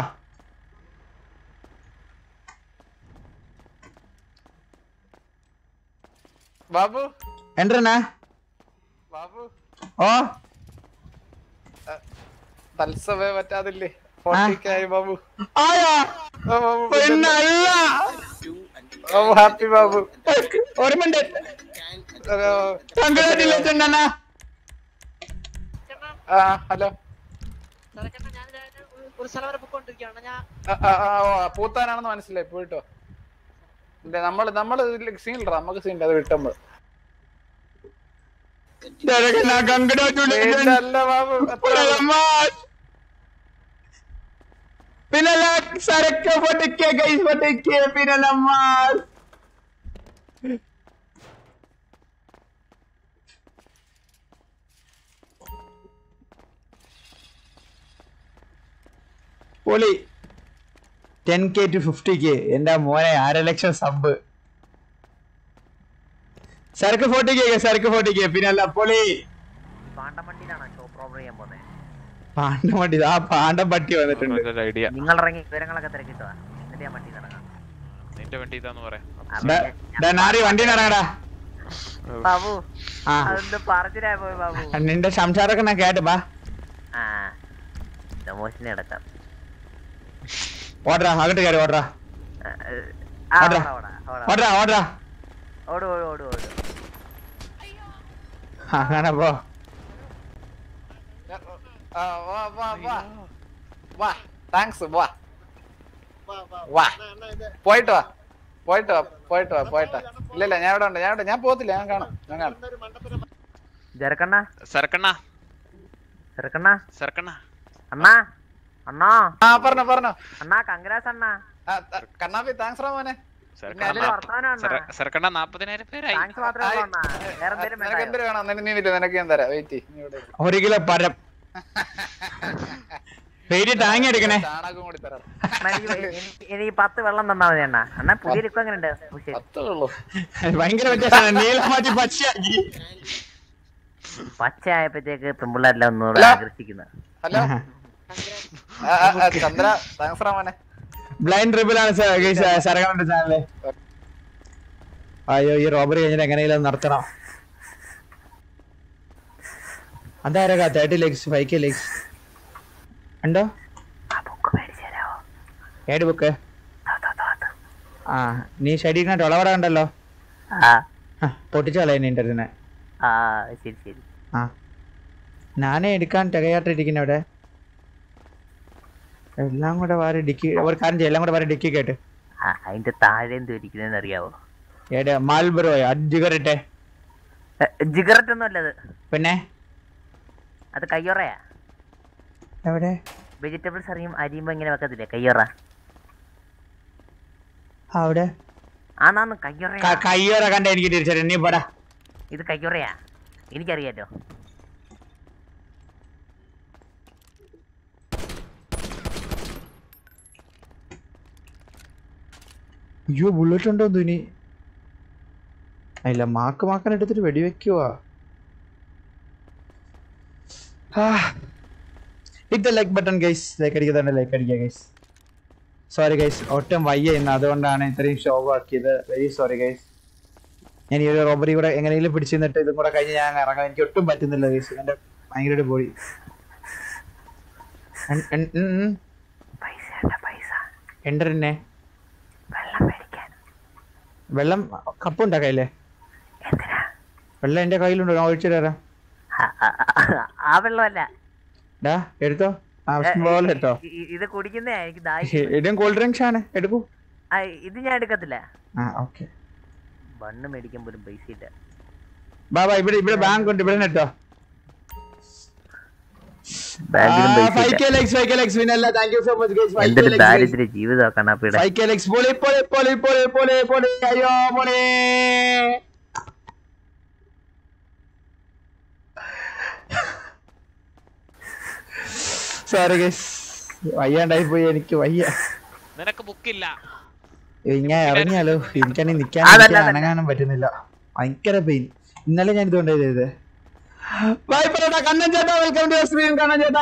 ബാബു എന്തരണ്ണാ? ബാബു ഓ തത്സമയം പറ്റാതില്ലേ? 40K ആയി ബാബു. ഹാപ്പി ബാബു. ഒരു മിനിറ്റ്. കൺഗ്രാറ്റുലേഷൻ അണ്ണാ. ഹലോ പൂത്താനാണെന്ന് മനസ്സിലായി. പോയിട്ടോ. നമ്മള് സീനില്ല, നമുക്ക് സീനില്ല. അത് വിട്ടുമ്പോ പിന്നല്ല സരക്ക് പൊട്ടിക്കേ ഗൈസ്, പൊട്ടിക്കേ. പിന്നല്ല പൊളി. 10K to 50K. എന്റെ മോനെ 1.5 ലക്ഷം സബ്. സരക്ക് 40K, സരക്ക് 40K. പിന്നല്ല പൊളി. പാണ്ടമണ്ടി, ആ പാണ്ടമ്പട്ടി വന്നിട്ടുണ്ട്. നിങ്ങൾ ഇറങ്ങി വിവരങ്ങളൊക്കെ തിരക്കിട്ടോ. എന്നിട്ട് ഞാൻ വണ്ടി ഇറങ്ങാം. നിന്റെ വണ്ടി ഇതാന്ന് പറയാം. വണ്ടി ഇറങ്ങടാ ബാബു. അതെന്ത് പറച്ചിലായി പോയി ബാബു. നിന്റെ സംസാരമൊക്കെ ഞാൻ കേട്ട്. ബാ പ്രമോഷനെ എടുക്കാം. ഓടറാ, അങ്ങോട്ട് കയറി ഓടറാ. ഓടറാ ഓടറാ. ഓട് ഓട് ഓട് ഓട്. അങ്ങനെ പോ. പോയിട്ടോ പോയിട്ടോ പോയിട്ടോ പോയിട്ടോ. ഇല്ല ഞാൻ ഇവിടെ ഉണ്ട്, ഞാൻ പോകത്തില്ല. ഞാൻ കാണാം. ജരക്കണ്ണ സരക്കണ്ണ സരക്കണ്ണ സരക്കണ്ണ അണ്ണാ അണ്ണാ. പറഞ്ഞോ പറഞ്ഞോ അണ്ണാ. കൺഗ്രാസ് അണ്ണാ. കണ്ണാപ്പി താങ്ക്സ് റോ മോനെ. സരക്കണ്ണ 40,000 പേരായി. നിനക്ക് എന്തിനു വേണം? നിനക്ക് ഞാൻ തരാം. വെയിറ്റ്. 1 കിലോ പരം താങ്ങി എടുക്കണേ. എനിക്ക് 10 വെള്ളം തന്നാ മതി അണ്ണാ. അണ്ണാ പുതിയ ലുക്ക് എങ്ങനെയുണ്ട്? ഭയങ്കര വ്യത്യാസമാണ്. നീലമാറ്റി പച്ചയാക്കി. പച്ചയായപ്പോഴത്തേക്ക് പെൺപിള്ളേരെല്ലാം ഒന്നുകൂടെ ആകർഷിക്കുന്നത്. ഹലോ ചന്ദ്ര താങ്ക്സ് റോ മോനെ. ബ്ലൈൻഡ് ട്രിപ്പിൾ ആണ് സരകണ്ണന്റെ ചാനല്. അയ്യോ, ഈ റോബറി കഴിഞ്ഞിട്ട് എങ്ങനെയെങ്കിലും നടത്തണം. അതാരക 30 lakhs 5K lakhs ഉണ്ടോ? ഏത് ബുക്ക്? ആ നീ ഷെഡിക്കുന്ന ടൊളവട ഉണ്ടല്ലോ, പൊട്ടിച്ചു കളയുന്ന ഇന്റർനെ. ആ ഞാനേ എടുക്കാൻ തികയാട്ടിരിക്കുന്ന അവിടെ. എല്ലാം കൂടെ വാരി ഡിക്കി. ഒരു കാര്യം ചെയ്യും, എല്ലാം കൂടെ വാരി ഡിക്കി കേട്ട്. അതിന്റെ താഴെ എന്ത് ഇരിക്കുന്നതെന്ന് അറിയാവോ? ഏടെ മാൽബ്രോയോ? ജിഗറട്ടെ. ജിഗററ്റ് ഒന്നും അല്ലത്. പിന്നെ അത് കയ്യൊറയാ. എവിടെ? വെജിറ്റബിൾസ് അരിയുമ്പോ ഇങ്ങനെ വെക്കത്തില്ലേ കയ്യൊറ? അവിടെ ആന്നാന്ന് കയ്യൊറ. കയ്യൊറ കണ്ട എനിക്ക് തിരിച്ചറിയാം. നീ പറ. ഇത് കയ്യൊറയാ, എനിക്കറിയാലോ. അയ്യോ, ബുള്ളറ്റ് ഉണ്ടോ ഇനി? ഇല്ല, മാക്കാൻ എടുത്തിട്ട് വെടിവെക്കുവാ. Hit the like button guys. Like അടിക്കുന്നുണ്ട്, ലൈക്ക് അടിക്കുക ഗൈസ്. സോറി ഗൈസ്, ഒട്ടും വയ്യ ഇന്ന്, അതുകൊണ്ടാണ് ഇത്രയും ഷോവ് ആക്കിയത്. Very sorry guys. ഞാൻ ഈ ഒരു റോബറി കൂടെ എങ്ങനെയെങ്കിലും പിടിച്ചു നിന്നിട്ട് ഇതും കൂടെ കഴിഞ്ഞ് ഞാൻ ഇറങ്ങാൻ എനിക്ക് ഒട്ടും പറ്റുന്നില്ല ഗൈസ്. എൻ്റെ ഭയങ്കര ബോഡി. എന്നെ വെള്ളം കപ്പുണ്ടാ കയ്യിലെ? വെള്ളം എന്റെ കയ്യിലുണ്ടോ? ഞാൻ ഒഴിച്ചു തരാം. ആ വെള്ളമല്ല, എടുത്തോ. ആവശ്യം പോലെ എടുത്തോ. ഇത് കുടിക്കുന്നേ. ഇതും കൂൾ ഡ്രിങ്ക്സ് ആണ്, എടുക്കൂ. ഇത് ഞാൻ എടുക്കത്തില്ല. ഓക്കെ. ബണ്ണ് മേടിക്കാൻ പോലും പൈസ ഇല്ല. ബാബാ ഇവിടെ ബാങ്ക് ഉണ്ട്, ഇവിടെ എടുത്തോ. ദാരിദ്ര്യ ജീവിതം. 5K likes. പൊളി പൊളി പൊളി പൊളി പൊളി പൊളി. അയ്യോ മോനെ. സോറി ഗൈസ്, വയ്യാണ്ടായി പോയി. എനിക്ക് വയ്യ. നിനക്ക് ബുക്കില്ല. ഞാൻ ഇറങ്ങിയാലോ എനിക്കാണെങ്കിൽ നിക്കാൻ അനങ്ങാനും പറ്റുന്നില്ല, ഭയങ്കര പെയിൻ. ഇന്നലെ ഞാൻ ഇതുകൊണ്ട് ചെയ്തത്. കണ്ണൻ ചേട്ടാ വെൽക്കം ടു സ്ട്രീം. കണ്ണൻ ചേട്ടാ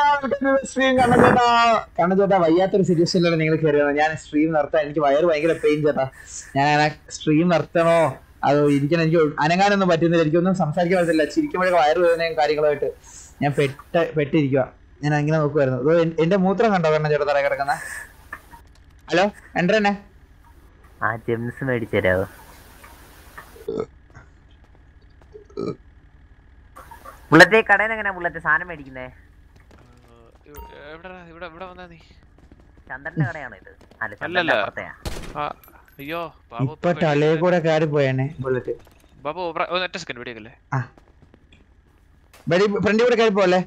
വയ്യാത്തൊരു സിറ്റുവേഷനിലാണ് നിങ്ങൾ കയറിയത്. ഞാൻ സ്ട്രീം നിർത്താൻ, എനിക്ക് വയറ് ഭയങ്കര പെയിൻ ചേട്ടാ. ഞാൻ സ്ട്രീം നിർത്തണോ അതോ ഇരിക്കണം, എനിക്ക് അനങ്ങാനൊന്നും പറ്റുന്നില്ല, എനിക്കൊന്നും സംസാരിക്കാൻ പറ്റില്ല. ചിരിക്കുമ്പോഴൊക്കെ വയറ് വേദനയും കാര്യങ്ങളുമായിട്ട് ഞാൻ പെട്ടിരിക്കുക. ഞാൻ അങ്ങനെ നോക്കുമായിരുന്നു. അതോ എന്റെ മൂത്രം കണ്ടോ കണ്ണൻ ചേട്ടാ തറ കിടക്കുന്ന? ഹലോ എന്നെ ജെംസ് മേടിച്ചു തരാമോ? ബുള്ളറ്റ് കടയിൽ നിന്ന് എങ്ങനെയാ ബുള്ളറ്റ് സാധനം മേടിക്കുന്നേ? ചന്ദ്രന്റെ കടയാണോ ഇത്? അയ്യോ ഇപ്പൊ തലയെ കൂടെ കയറി പോയേനെ ബുള്ളറ്റ്. ഫ്രണ്ട് കൂടെ കയറി പോലെ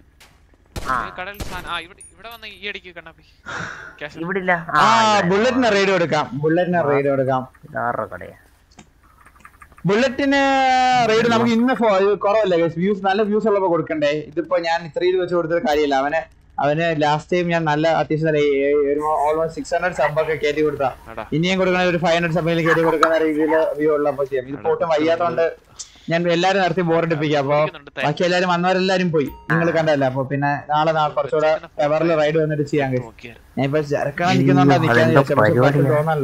ബുള്ളറ്റിന് റൈഡ് കൊടുക്കാം. ബുള്ളറ്റിന് റൈഡ് നമുക്ക് ഇന്ന് കുറവല്ലേ വ്യൂസ്, നല്ല വ്യൂസ് ഉള്ളപ്പോ കൊടുക്കണ്ടേ. ഇതിപ്പോ ഞാൻ ഇത്രയും വെച്ച് കൊടുത്തൊരു കാര്യമില്ല. അവന് ലാസ്റ്റ് ടൈം ഞാൻ നല്ല അത്യാവശ്യം ഓൾമോസ്റ്റ് 600 സബ്ബൊക്കെ കയറ്റി കൊടുത്താ. ഇനിയും കൊടുക്കണ ഒരു 500 സബ്ബിൽ കയറ്റി കൊടുക്കുന്ന രീതിയിൽ വ്യൂ ഉള്ളപ്പോ ചെയ്യാം. ഇത് പോട്ടും വയ്യാത്തോണ്ട് ഞാൻ എല്ലാരും നിർത്തി ബോറടിപ്പിക്കാം. അപ്പൊ ബാക്കി എല്ലാരും വന്നവരെല്ലാരും പോയി, നിങ്ങൾ കണ്ടല്ലേ. അപ്പൊ പിന്നെ നാളെ കുറച്ചുകൂടെ ഫെവറിൽ റൈഡ് വന്നിട്ട് ചെയ്യാൻ കഴിയും. ഞാൻ ഇപ്പൊ ജരക്കണ നിൽക്കുന്നുണ്ടോ തോന്നല്ല.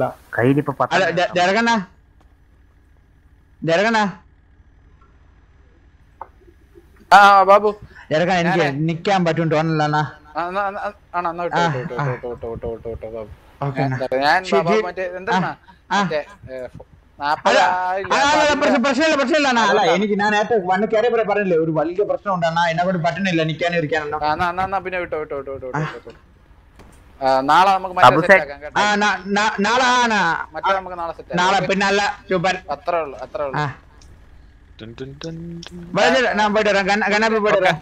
ബാബു ജരക്കണ എനിക്ക് നിക്കാൻ പറ്റും തോന്നല്ല. പ്രശ്നമില്ല. അല്ല എനിക്ക് ഞാൻ നേരത്തെ വന്ന് കയറിയപ്പോഴേ പറഞ്ഞില്ലേ ഒരു വലിയ പ്രശ്നം ഉണ്ടാ, എന്നെ കൊണ്ട് പറ്റുന്നില്ല നിക്കാനും ഇരിക്കാനോ. പിന്നെ വിട്ടോ നാളെ നമുക്ക് നാളെ പിന്നെ അല്ല സൂപ്പർ അത്രേ ഉള്ളു. ഞാൻ പോയിട്ട് വരാം.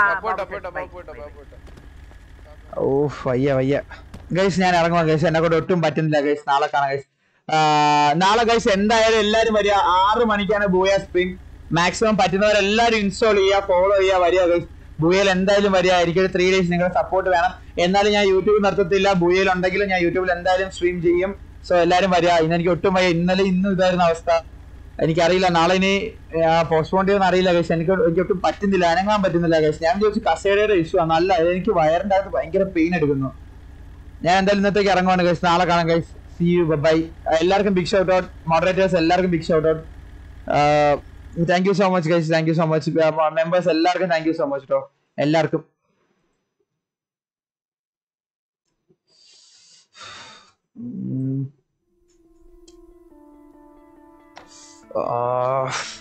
ഓ വയ്യ ഗൈസ്, ഞാൻ ഇറങ്ങുവാ ഗൈസ്, എന്നെ കൊണ്ട് ഒട്ടും പറ്റുന്നില്ല ഗൈസ്. നാളെ കാണാം ഗൈസ്. നാളെ ഗൈസ് എന്തായാലും എല്ലാരും വരിക. 6 മണിക്കാണ് ബൂയ സ്ട്രീം. മാക്സിമം പറ്റുന്നവരെല്ലാരും ഇൻസ്റ്റാൾ ചെയ്യുക, ഫോളോ ചെയ്യുക, വരിക ഗൈസ്. ബൂയയിൽ എന്തായാലും വരിക. എനിക്കൊരു 3 days നിങ്ങളുടെ സപ്പോർട്ട് വേണം. എന്നാലും ഞാൻ യൂട്യൂബ് നിർത്തത്തില്ല. ബൂയയിൽ ഉണ്ടെങ്കിലും ഞാൻ യൂട്യൂബിൽ എന്തായാലും സ്ട്രീം ചെയ്യും. സോ എല്ലാരും വരിക. ഇന്ന് എനിക്ക് ഒട്ടും വയ്യ. ഇന്നും ഇതായിരുന്ന അവസ്ഥ. എനിക്കറിയില്ല നാളെ ഇനി പോസ്റ്റ്പോൺ ചെയ്യുമെന്ന് അറിയില്ല ഗൈസ്. എനിക്ക് ഒട്ടും പറ്റുന്നില്ല, അനങ്ങാൻ പറ്റുന്നില്ല ഗൈസ്. ഞാൻ ചോദിച്ചു കസേരയുടെ ഇഷ്യൂ ആണ്. നല്ല എനിക്ക് വയറിൻ്റെ അകത്ത് ഭയങ്കര പെയിൻ എടുക്കുന്നു. ഞാൻ എന്തായാലും ഇന്നത്തേക്ക് ഇറങ്ങുവാണ് ഗൈസ്. നാളെ കാണാം guys. See you, bye bye. എല്ലാവർക്കും ബിഗ് ഷൗട്ട് ഔട്ട്. മോഡറേറ്റേഴ്സ് എല്ലാവർക്കും big shout out. Thank you so much guys. Thank you so much members എല്ലാവർക്കും താങ്ക് യു സോ മച്ച് കേട്ടോ എല്ലാവർക്കും.